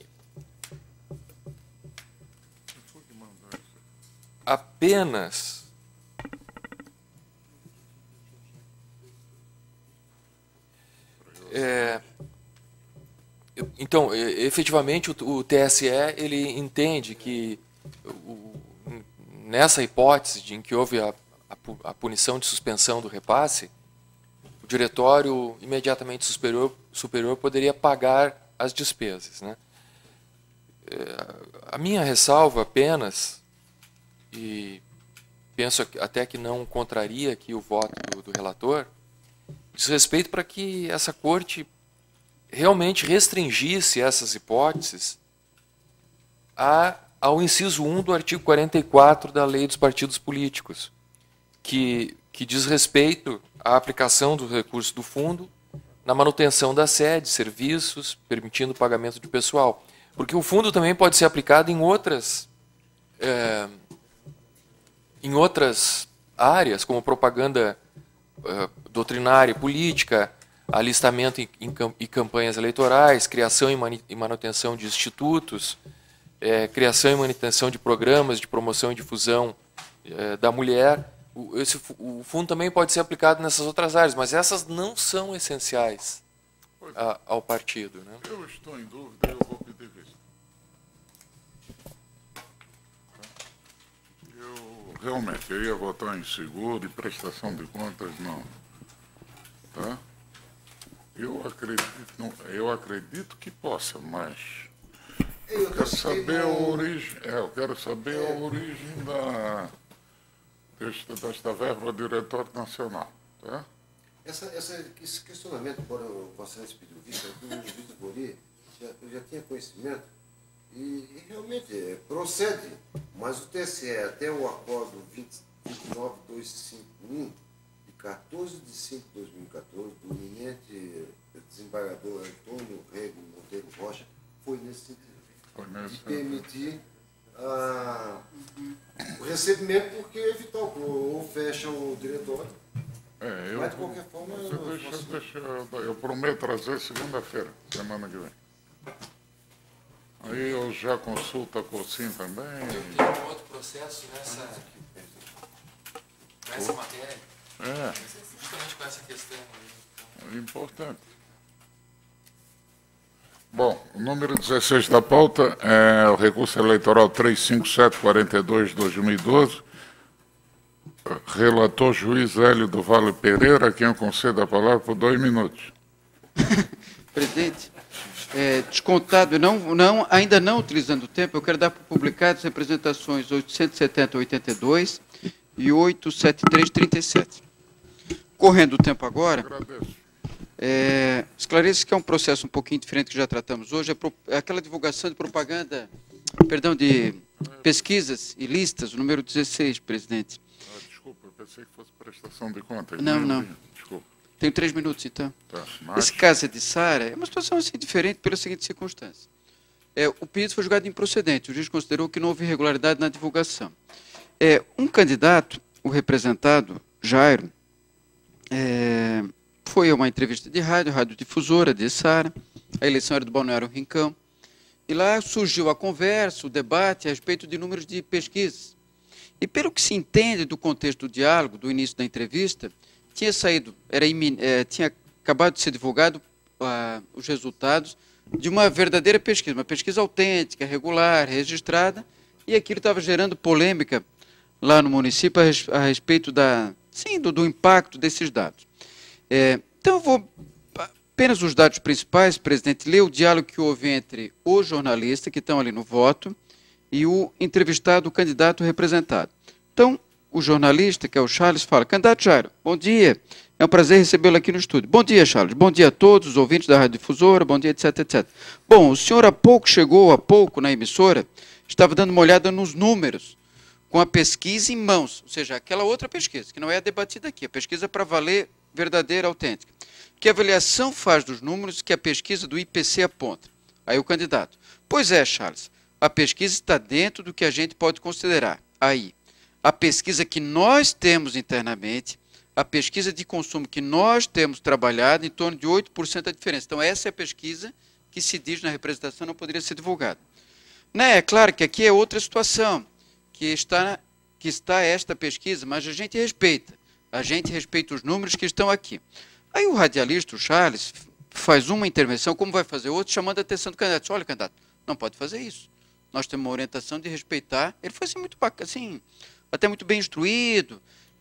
Apenas é, então, efetivamente, o, o T S E ele entende que o, nessa hipótese de em que houve a, a, a punição de suspensão do repasse, o diretório imediatamente superior, superior poderia pagar as despesas, né? É, a minha ressalva apenas, e penso até que não contraria aqui o voto do, do relator, diz respeito para que essa corte realmente restringisse essas hipóteses a, ao inciso um do artigo quarenta e quatro da Lei dos Partidos Políticos, que, que diz respeito à aplicação do recurso do fundo na manutenção da sede, serviços, permitindo o pagamento de pessoal. Porque o fundo também pode ser aplicado em outras, é, em outras áreas, como propaganda uh, doutrinária e política, alistamento em, em, em campanhas eleitorais, criação e, mani, e manutenção de institutos, é, criação e manutenção de programas de promoção e difusão é, da mulher. O, esse, o fundo também pode ser aplicado nessas outras áreas, mas essas não são essenciais a, ao partido, né? Eu estou em dúvida, eu vou pedir vista. Eu realmente eu ia votar em seguro e prestação de contas, não. Tá? Eu acredito, eu acredito que possa, mas eu quero saber a origem, é, eu quero saber a origem da, desta, desta verba do Diretório Nacional. Tá? Essa, essa, esse questionamento, embora o Vossa Excelência pediu vista, o juiz Ivori já, já tinha conhecimento e, e realmente é, procede, mas o T S E, até o acordo vinte e nove mil duzentos e cinquenta e um, de quatorze de cinco de dois mil e quatorze, do eminente desembargador Antônio Rego Monteiro Rocha, foi nesse sentido. Foi nesse de permitir ah, o recebimento, porque evitar o ou fecha o diretório. É, eu, mas, de qualquer forma, eu, deixa, posso... deixa, eu, eu prometo trazer segunda-feira, semana que vem. Aí eu já consulto a COSIM também. Tem um outro processo nessa, nessa matéria. É. Justamente com essa questão. É importante. Bom, o número dezesseis da pauta é o recurso eleitoral trezentos e cinquenta e sete quarenta e dois de dois mil e doze. Relator juiz Hélio do Vale Pereira, a quem eu concedo a palavra por dois minutos. Presidente, é, descontado, não, não, ainda não utilizando o tempo, eu quero dar por publicadas as representações oitocentos e setenta oitenta e dois e oitocentos e setenta e três trinta e sete. Correndo o tempo agora, é, esclareço que é um processo um pouquinho diferente que já tratamos hoje, é, pro, é aquela divulgação de propaganda, perdão, de pesquisas e listas, o número dezesseis, presidente. Ah, desculpa, eu pensei que fosse prestação de contas. Não, não. Vi. Desculpa. Tenho três minutos, então. Tá, mas... Esse caso é de Sara, é uma situação assim diferente pela seguinte circunstância. É, o pedido foi julgado improcedente, o juiz considerou que não houve irregularidade na divulgação. É, um candidato, o representado, Jairo, é, foi a uma entrevista de rádio, radiodifusora de Sara, a eleição era do Balneário Rincão, e lá surgiu a conversa, o debate a respeito de números de pesquisas. E pelo que se entende do contexto do diálogo, do início da entrevista, tinha saído, era, é, tinha acabado de ser divulgado ah, os resultados de uma verdadeira pesquisa, uma pesquisa autêntica, regular, registrada, e aquilo estava gerando polêmica lá no município a, res, a respeito da, sim, do, do impacto desses dados. É, então, eu vou apenas os dados principais, presidente, ler o diálogo que houve entre o jornalista, que estão ali no voto, e o entrevistado, o candidato representado. Então, o jornalista, que é o Charles, fala: candidato Jairo, bom dia, é um prazer recebê-lo aqui no estúdio. Bom dia, Charles, bom dia a todos os ouvintes da Rádio Difusora, bom dia, etc, etcétera. Bom, o senhor há pouco chegou, há pouco na emissora, estava dando uma olhada nos números, com a pesquisa em mãos, ou seja, aquela outra pesquisa, que não é a debatida aqui, a pesquisa para valer verdadeira, autêntica. Que avaliação faz dos números que a pesquisa do I P C aponta? Aí o candidato: pois é, Charles, a pesquisa está dentro do que a gente pode considerar. Aí, a pesquisa que nós temos internamente, a pesquisa de consumo que nós temos trabalhado, em torno de oito por cento da diferença. Então, essa é a pesquisa que se diz na representação não poderia ser divulgada. Né? É claro que aqui é outra situação, que está, que está esta pesquisa, mas a gente respeita. A gente respeita os números que estão aqui. Aí o radialista, o Charles, faz uma intervenção, como vai fazer outra, chamando a atenção do candidato. Olha, candidato, não pode fazer isso. Nós temos uma orientação de respeitar. Ele foi assim, muito bacana, assim, até muito bem instruído.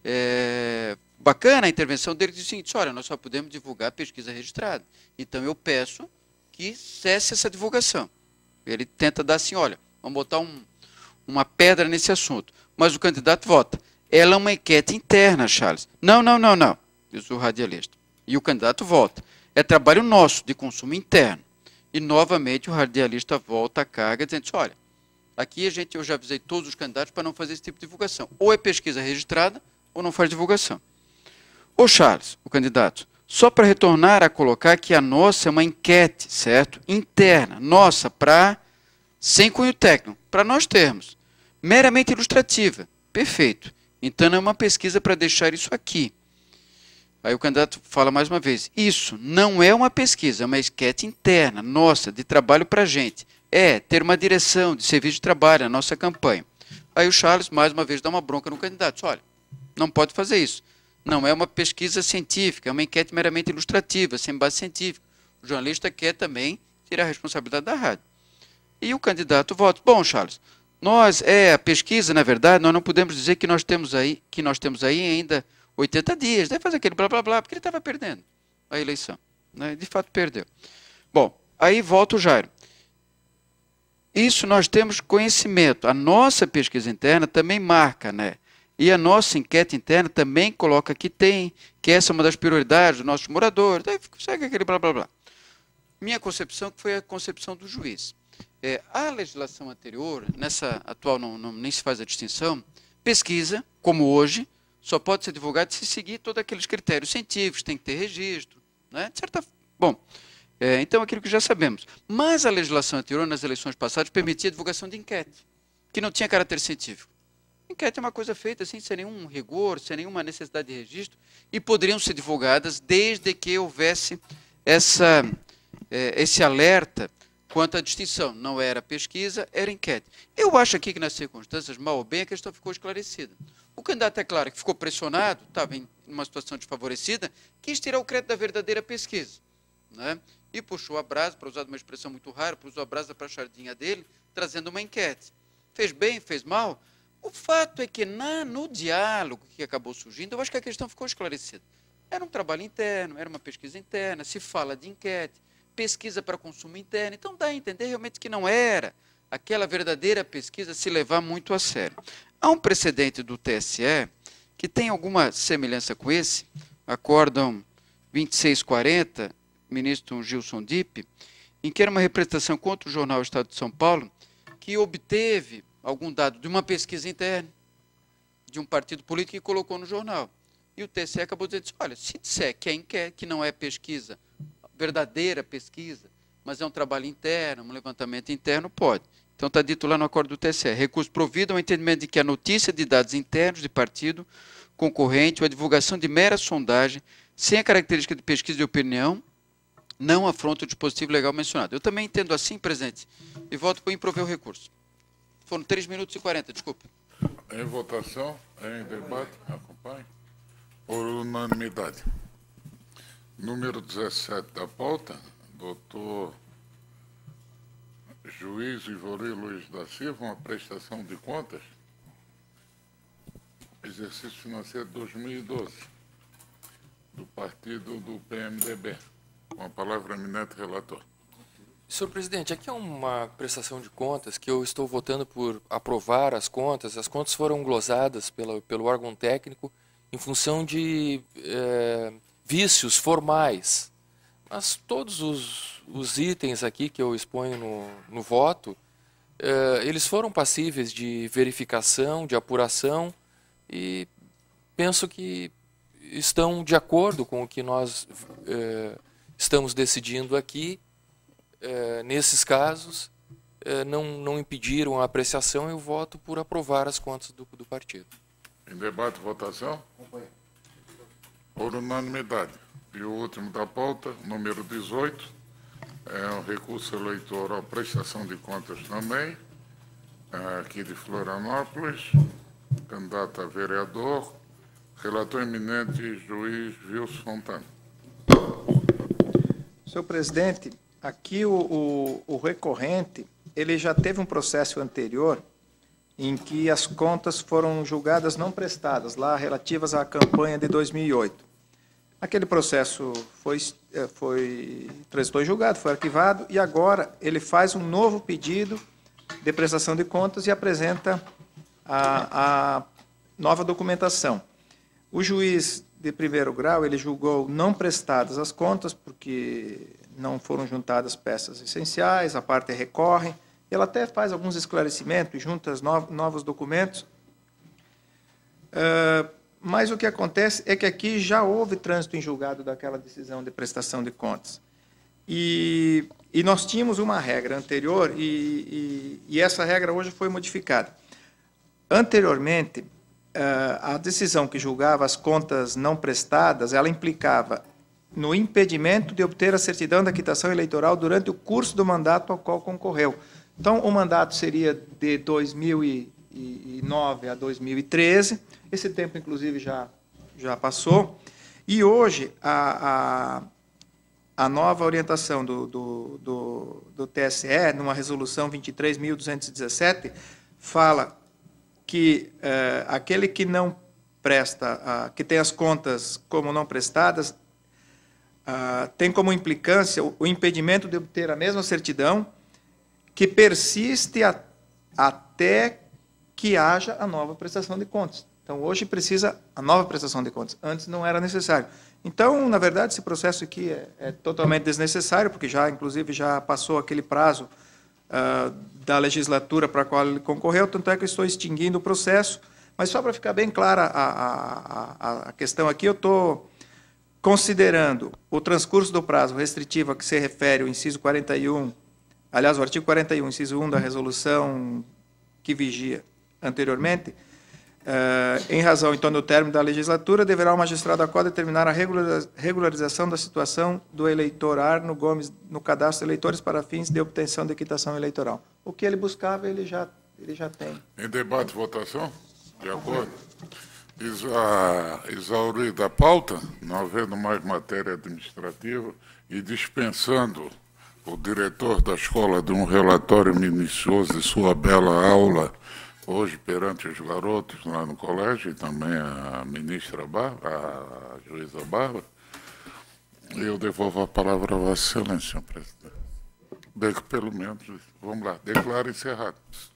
É, bacana a intervenção dele. Ele disse o seguinte: olha, nós só podemos divulgar a pesquisa registrada. Então eu peço que cesse essa divulgação. Ele tenta dar assim: olha, vamos botar um, uma pedra nesse assunto. Mas o candidato vota. Ela é uma enquete interna, Charles. Não, não, não, não, diz o radialista. E o candidato volta. É trabalho nosso, de consumo interno. E, novamente, o radialista volta à carga, dizendo: olha, aqui a gente, eu já avisei todos os candidatos para não fazer esse tipo de divulgação. Ou é pesquisa registrada, ou não faz divulgação. Ô, Charles, o candidato, só para retornar a colocar que a nossa é uma enquete, certo? Interna, nossa, para, sem cunho técnico, para nós termos. Meramente ilustrativa. Perfeito. Então, não é uma pesquisa para deixar isso aqui. Aí o candidato fala mais uma vez: isso não é uma pesquisa, é uma enquete interna, nossa, de trabalho para a gente. É ter uma direção de serviço de trabalho, a nossa campanha. Aí o Charles, mais uma vez, dá uma bronca no candidato: olha, não pode fazer isso. Não é uma pesquisa científica, é uma enquete meramente ilustrativa, sem base científica. O jornalista quer também tirar a responsabilidade da rádio. E o candidato volta: bom, Charles, nós, é, a pesquisa, na verdade, nós não podemos dizer que nós temos aí, que nós temos aí ainda oitenta dias, deve fazer aquele blá blá blá, porque ele estava perdendo a eleição. Né? De fato, perdeu. Bom, aí volta o Jairo. Isso nós temos conhecimento. A nossa pesquisa interna também marca, né? E a nossa enquete interna também coloca que tem, que essa é uma das prioridades dos nossos moradores. Daí segue aquele blá blá blá. Minha concepção que foi a concepção do juiz. É, a legislação anterior, nessa atual não, não, nem se faz a distinção, pesquisa, como hoje, só pode ser divulgado se seguir todos aqueles critérios científicos, tem que ter registro, né? De certa... Bom, é, então aquilo que já sabemos. Mas a legislação anterior, nas eleições passadas, permitia a divulgação de enquete, que não tinha caráter científico. Enquete é uma coisa feita assim, sem nenhum rigor, sem nenhuma necessidade de registro, e poderiam ser divulgadas desde que houvesse essa, é, esse alerta quanto à distinção. Não era pesquisa, era enquete. Eu acho aqui que, nas circunstâncias, mal ou bem, a questão ficou esclarecida. O candidato, é claro, que ficou pressionado, estava em uma situação desfavorecida, quis tirar o crédito da verdadeira pesquisa. Né? E puxou a brasa, para usar uma expressão muito rara, puxou a brasa para a sardinha dele, trazendo uma enquete. Fez bem, fez mal? O fato é que, na, no diálogo que acabou surgindo, eu acho que a questão ficou esclarecida. Era um trabalho interno, era uma pesquisa interna, se fala de enquete, pesquisa para consumo interno, então dá a entender realmente que não era aquela verdadeira pesquisa se levar muito a sério. Há um precedente do T S E que tem alguma semelhança com esse, acórdão vinte e seis quarenta, ministro Gilson Dipp, em que era uma representação contra o jornal Estado de São Paulo, que obteve algum dado de uma pesquisa interna de um partido político que colocou no jornal. E o T S E acabou dizendo: olha, se disser que, é enquete, que não é pesquisa, verdadeira pesquisa, mas é um trabalho interno, um levantamento interno, pode. Então está dito lá no acordo do T S E: recurso provido ao entendimento de que a notícia de dados internos de partido concorrente ou a divulgação de mera sondagem, sem a característica de pesquisa de opinião, não afronta o dispositivo legal mencionado. Eu também entendo assim, presidente, e voto por improver o recurso. Foram três minutos e quarenta, desculpa. Em votação, em debate, acompanhe. Por unanimidade. Número dezessete da pauta, doutor Juiz Ivori Luiz da Silva, uma prestação de contas, exercício financeiro dois mil e doze, do partido do P M D B. Com a palavra, eminente relator. Senhor presidente, aqui é uma prestação de contas que eu estou votando por aprovar as contas. As contas foram glosadas pela, pelo órgão técnico em função de é, vícios formais. Mas todos os, os itens aqui que eu exponho no, no voto, é, eles foram passíveis de verificação, de apuração, e penso que estão de acordo com o que nós é, estamos decidindo aqui. É, nesses casos, é, não, não impediram a apreciação. Eu voto por aprovar as contas do, do partido. Em debate, votação? Por unanimidade. E o último da pauta, número dezoito, é um recurso eleitoral, prestação de contas também, é aqui de Florianópolis, candidato a vereador, relator eminente, juiz Wilson Fontana. Senhor presidente, aqui o, o, o recorrente, ele já teve um processo anterior em que as contas foram julgadas não prestadas, lá relativas à campanha de dois mil e oito. Aquele processo foi, foi transitou em julgado, foi arquivado, e agora ele faz um novo pedido de prestação de contas e apresenta a, a nova documentação. O juiz de primeiro grau, ele julgou não prestadas as contas, porque não foram juntadas peças essenciais, a parte recorre, ela até faz alguns esclarecimentos, junta novos documentos, uh, mas o que acontece é que aqui já houve trânsito em julgado daquela decisão de prestação de contas. E, e nós tínhamos uma regra anterior, e, e, e essa regra hoje foi modificada. Anteriormente, uh, a decisão que julgava as contas não prestadas, ela implicava no impedimento de obter a certidão da quitação eleitoral durante o curso do mandato ao qual concorreu. Então, o mandato seria de dois mil e nove a dois mil e treze, esse tempo, inclusive, já, já passou, e hoje a, a, a nova orientação do, do, do, do T S E, numa resolução vinte e três mil duzentos e dezessete, fala que eh, aquele que não presta, ah, que tem as contas como não prestadas, ah, tem como implicância o, o impedimento de obter a mesma certidão, que persiste a, até que haja a nova prestação de contas. Então, hoje precisa a nova prestação de contas. Antes não era necessário. Então, na verdade, esse processo aqui é, é totalmente desnecessário, porque já, inclusive, já passou aquele prazo uh, da legislatura para a qual ele concorreu, tanto é que eu estou extinguindo o processo. Mas, só para ficar bem clara a, a, a, a questão aqui, eu estou considerando o transcurso do prazo restritivo a que se refere o inciso quarenta e um, aliás, o artigo quarenta e um, inciso um da resolução que vigia anteriormente, Uh, em razão, então, do término da legislatura, deverá o magistrado da Q O D determinar a regularização da situação do eleitor Arno Gomes no cadastro de eleitores para fins de obtenção de quitação eleitoral. O que ele buscava, ele já, ele já tem. Em debate, votação? De acordo? Exa, exaurida a pauta, não havendo mais matéria administrativa e dispensando o diretor da escola de um relatório minucioso de sua bela aula hoje perante os garotos lá no colégio, e também a ministra Barba, a juíza Barba, eu devolvo a palavra a Vossa Excelência, senhor presidente. De, pelo menos, vamos lá, declaro encerrado.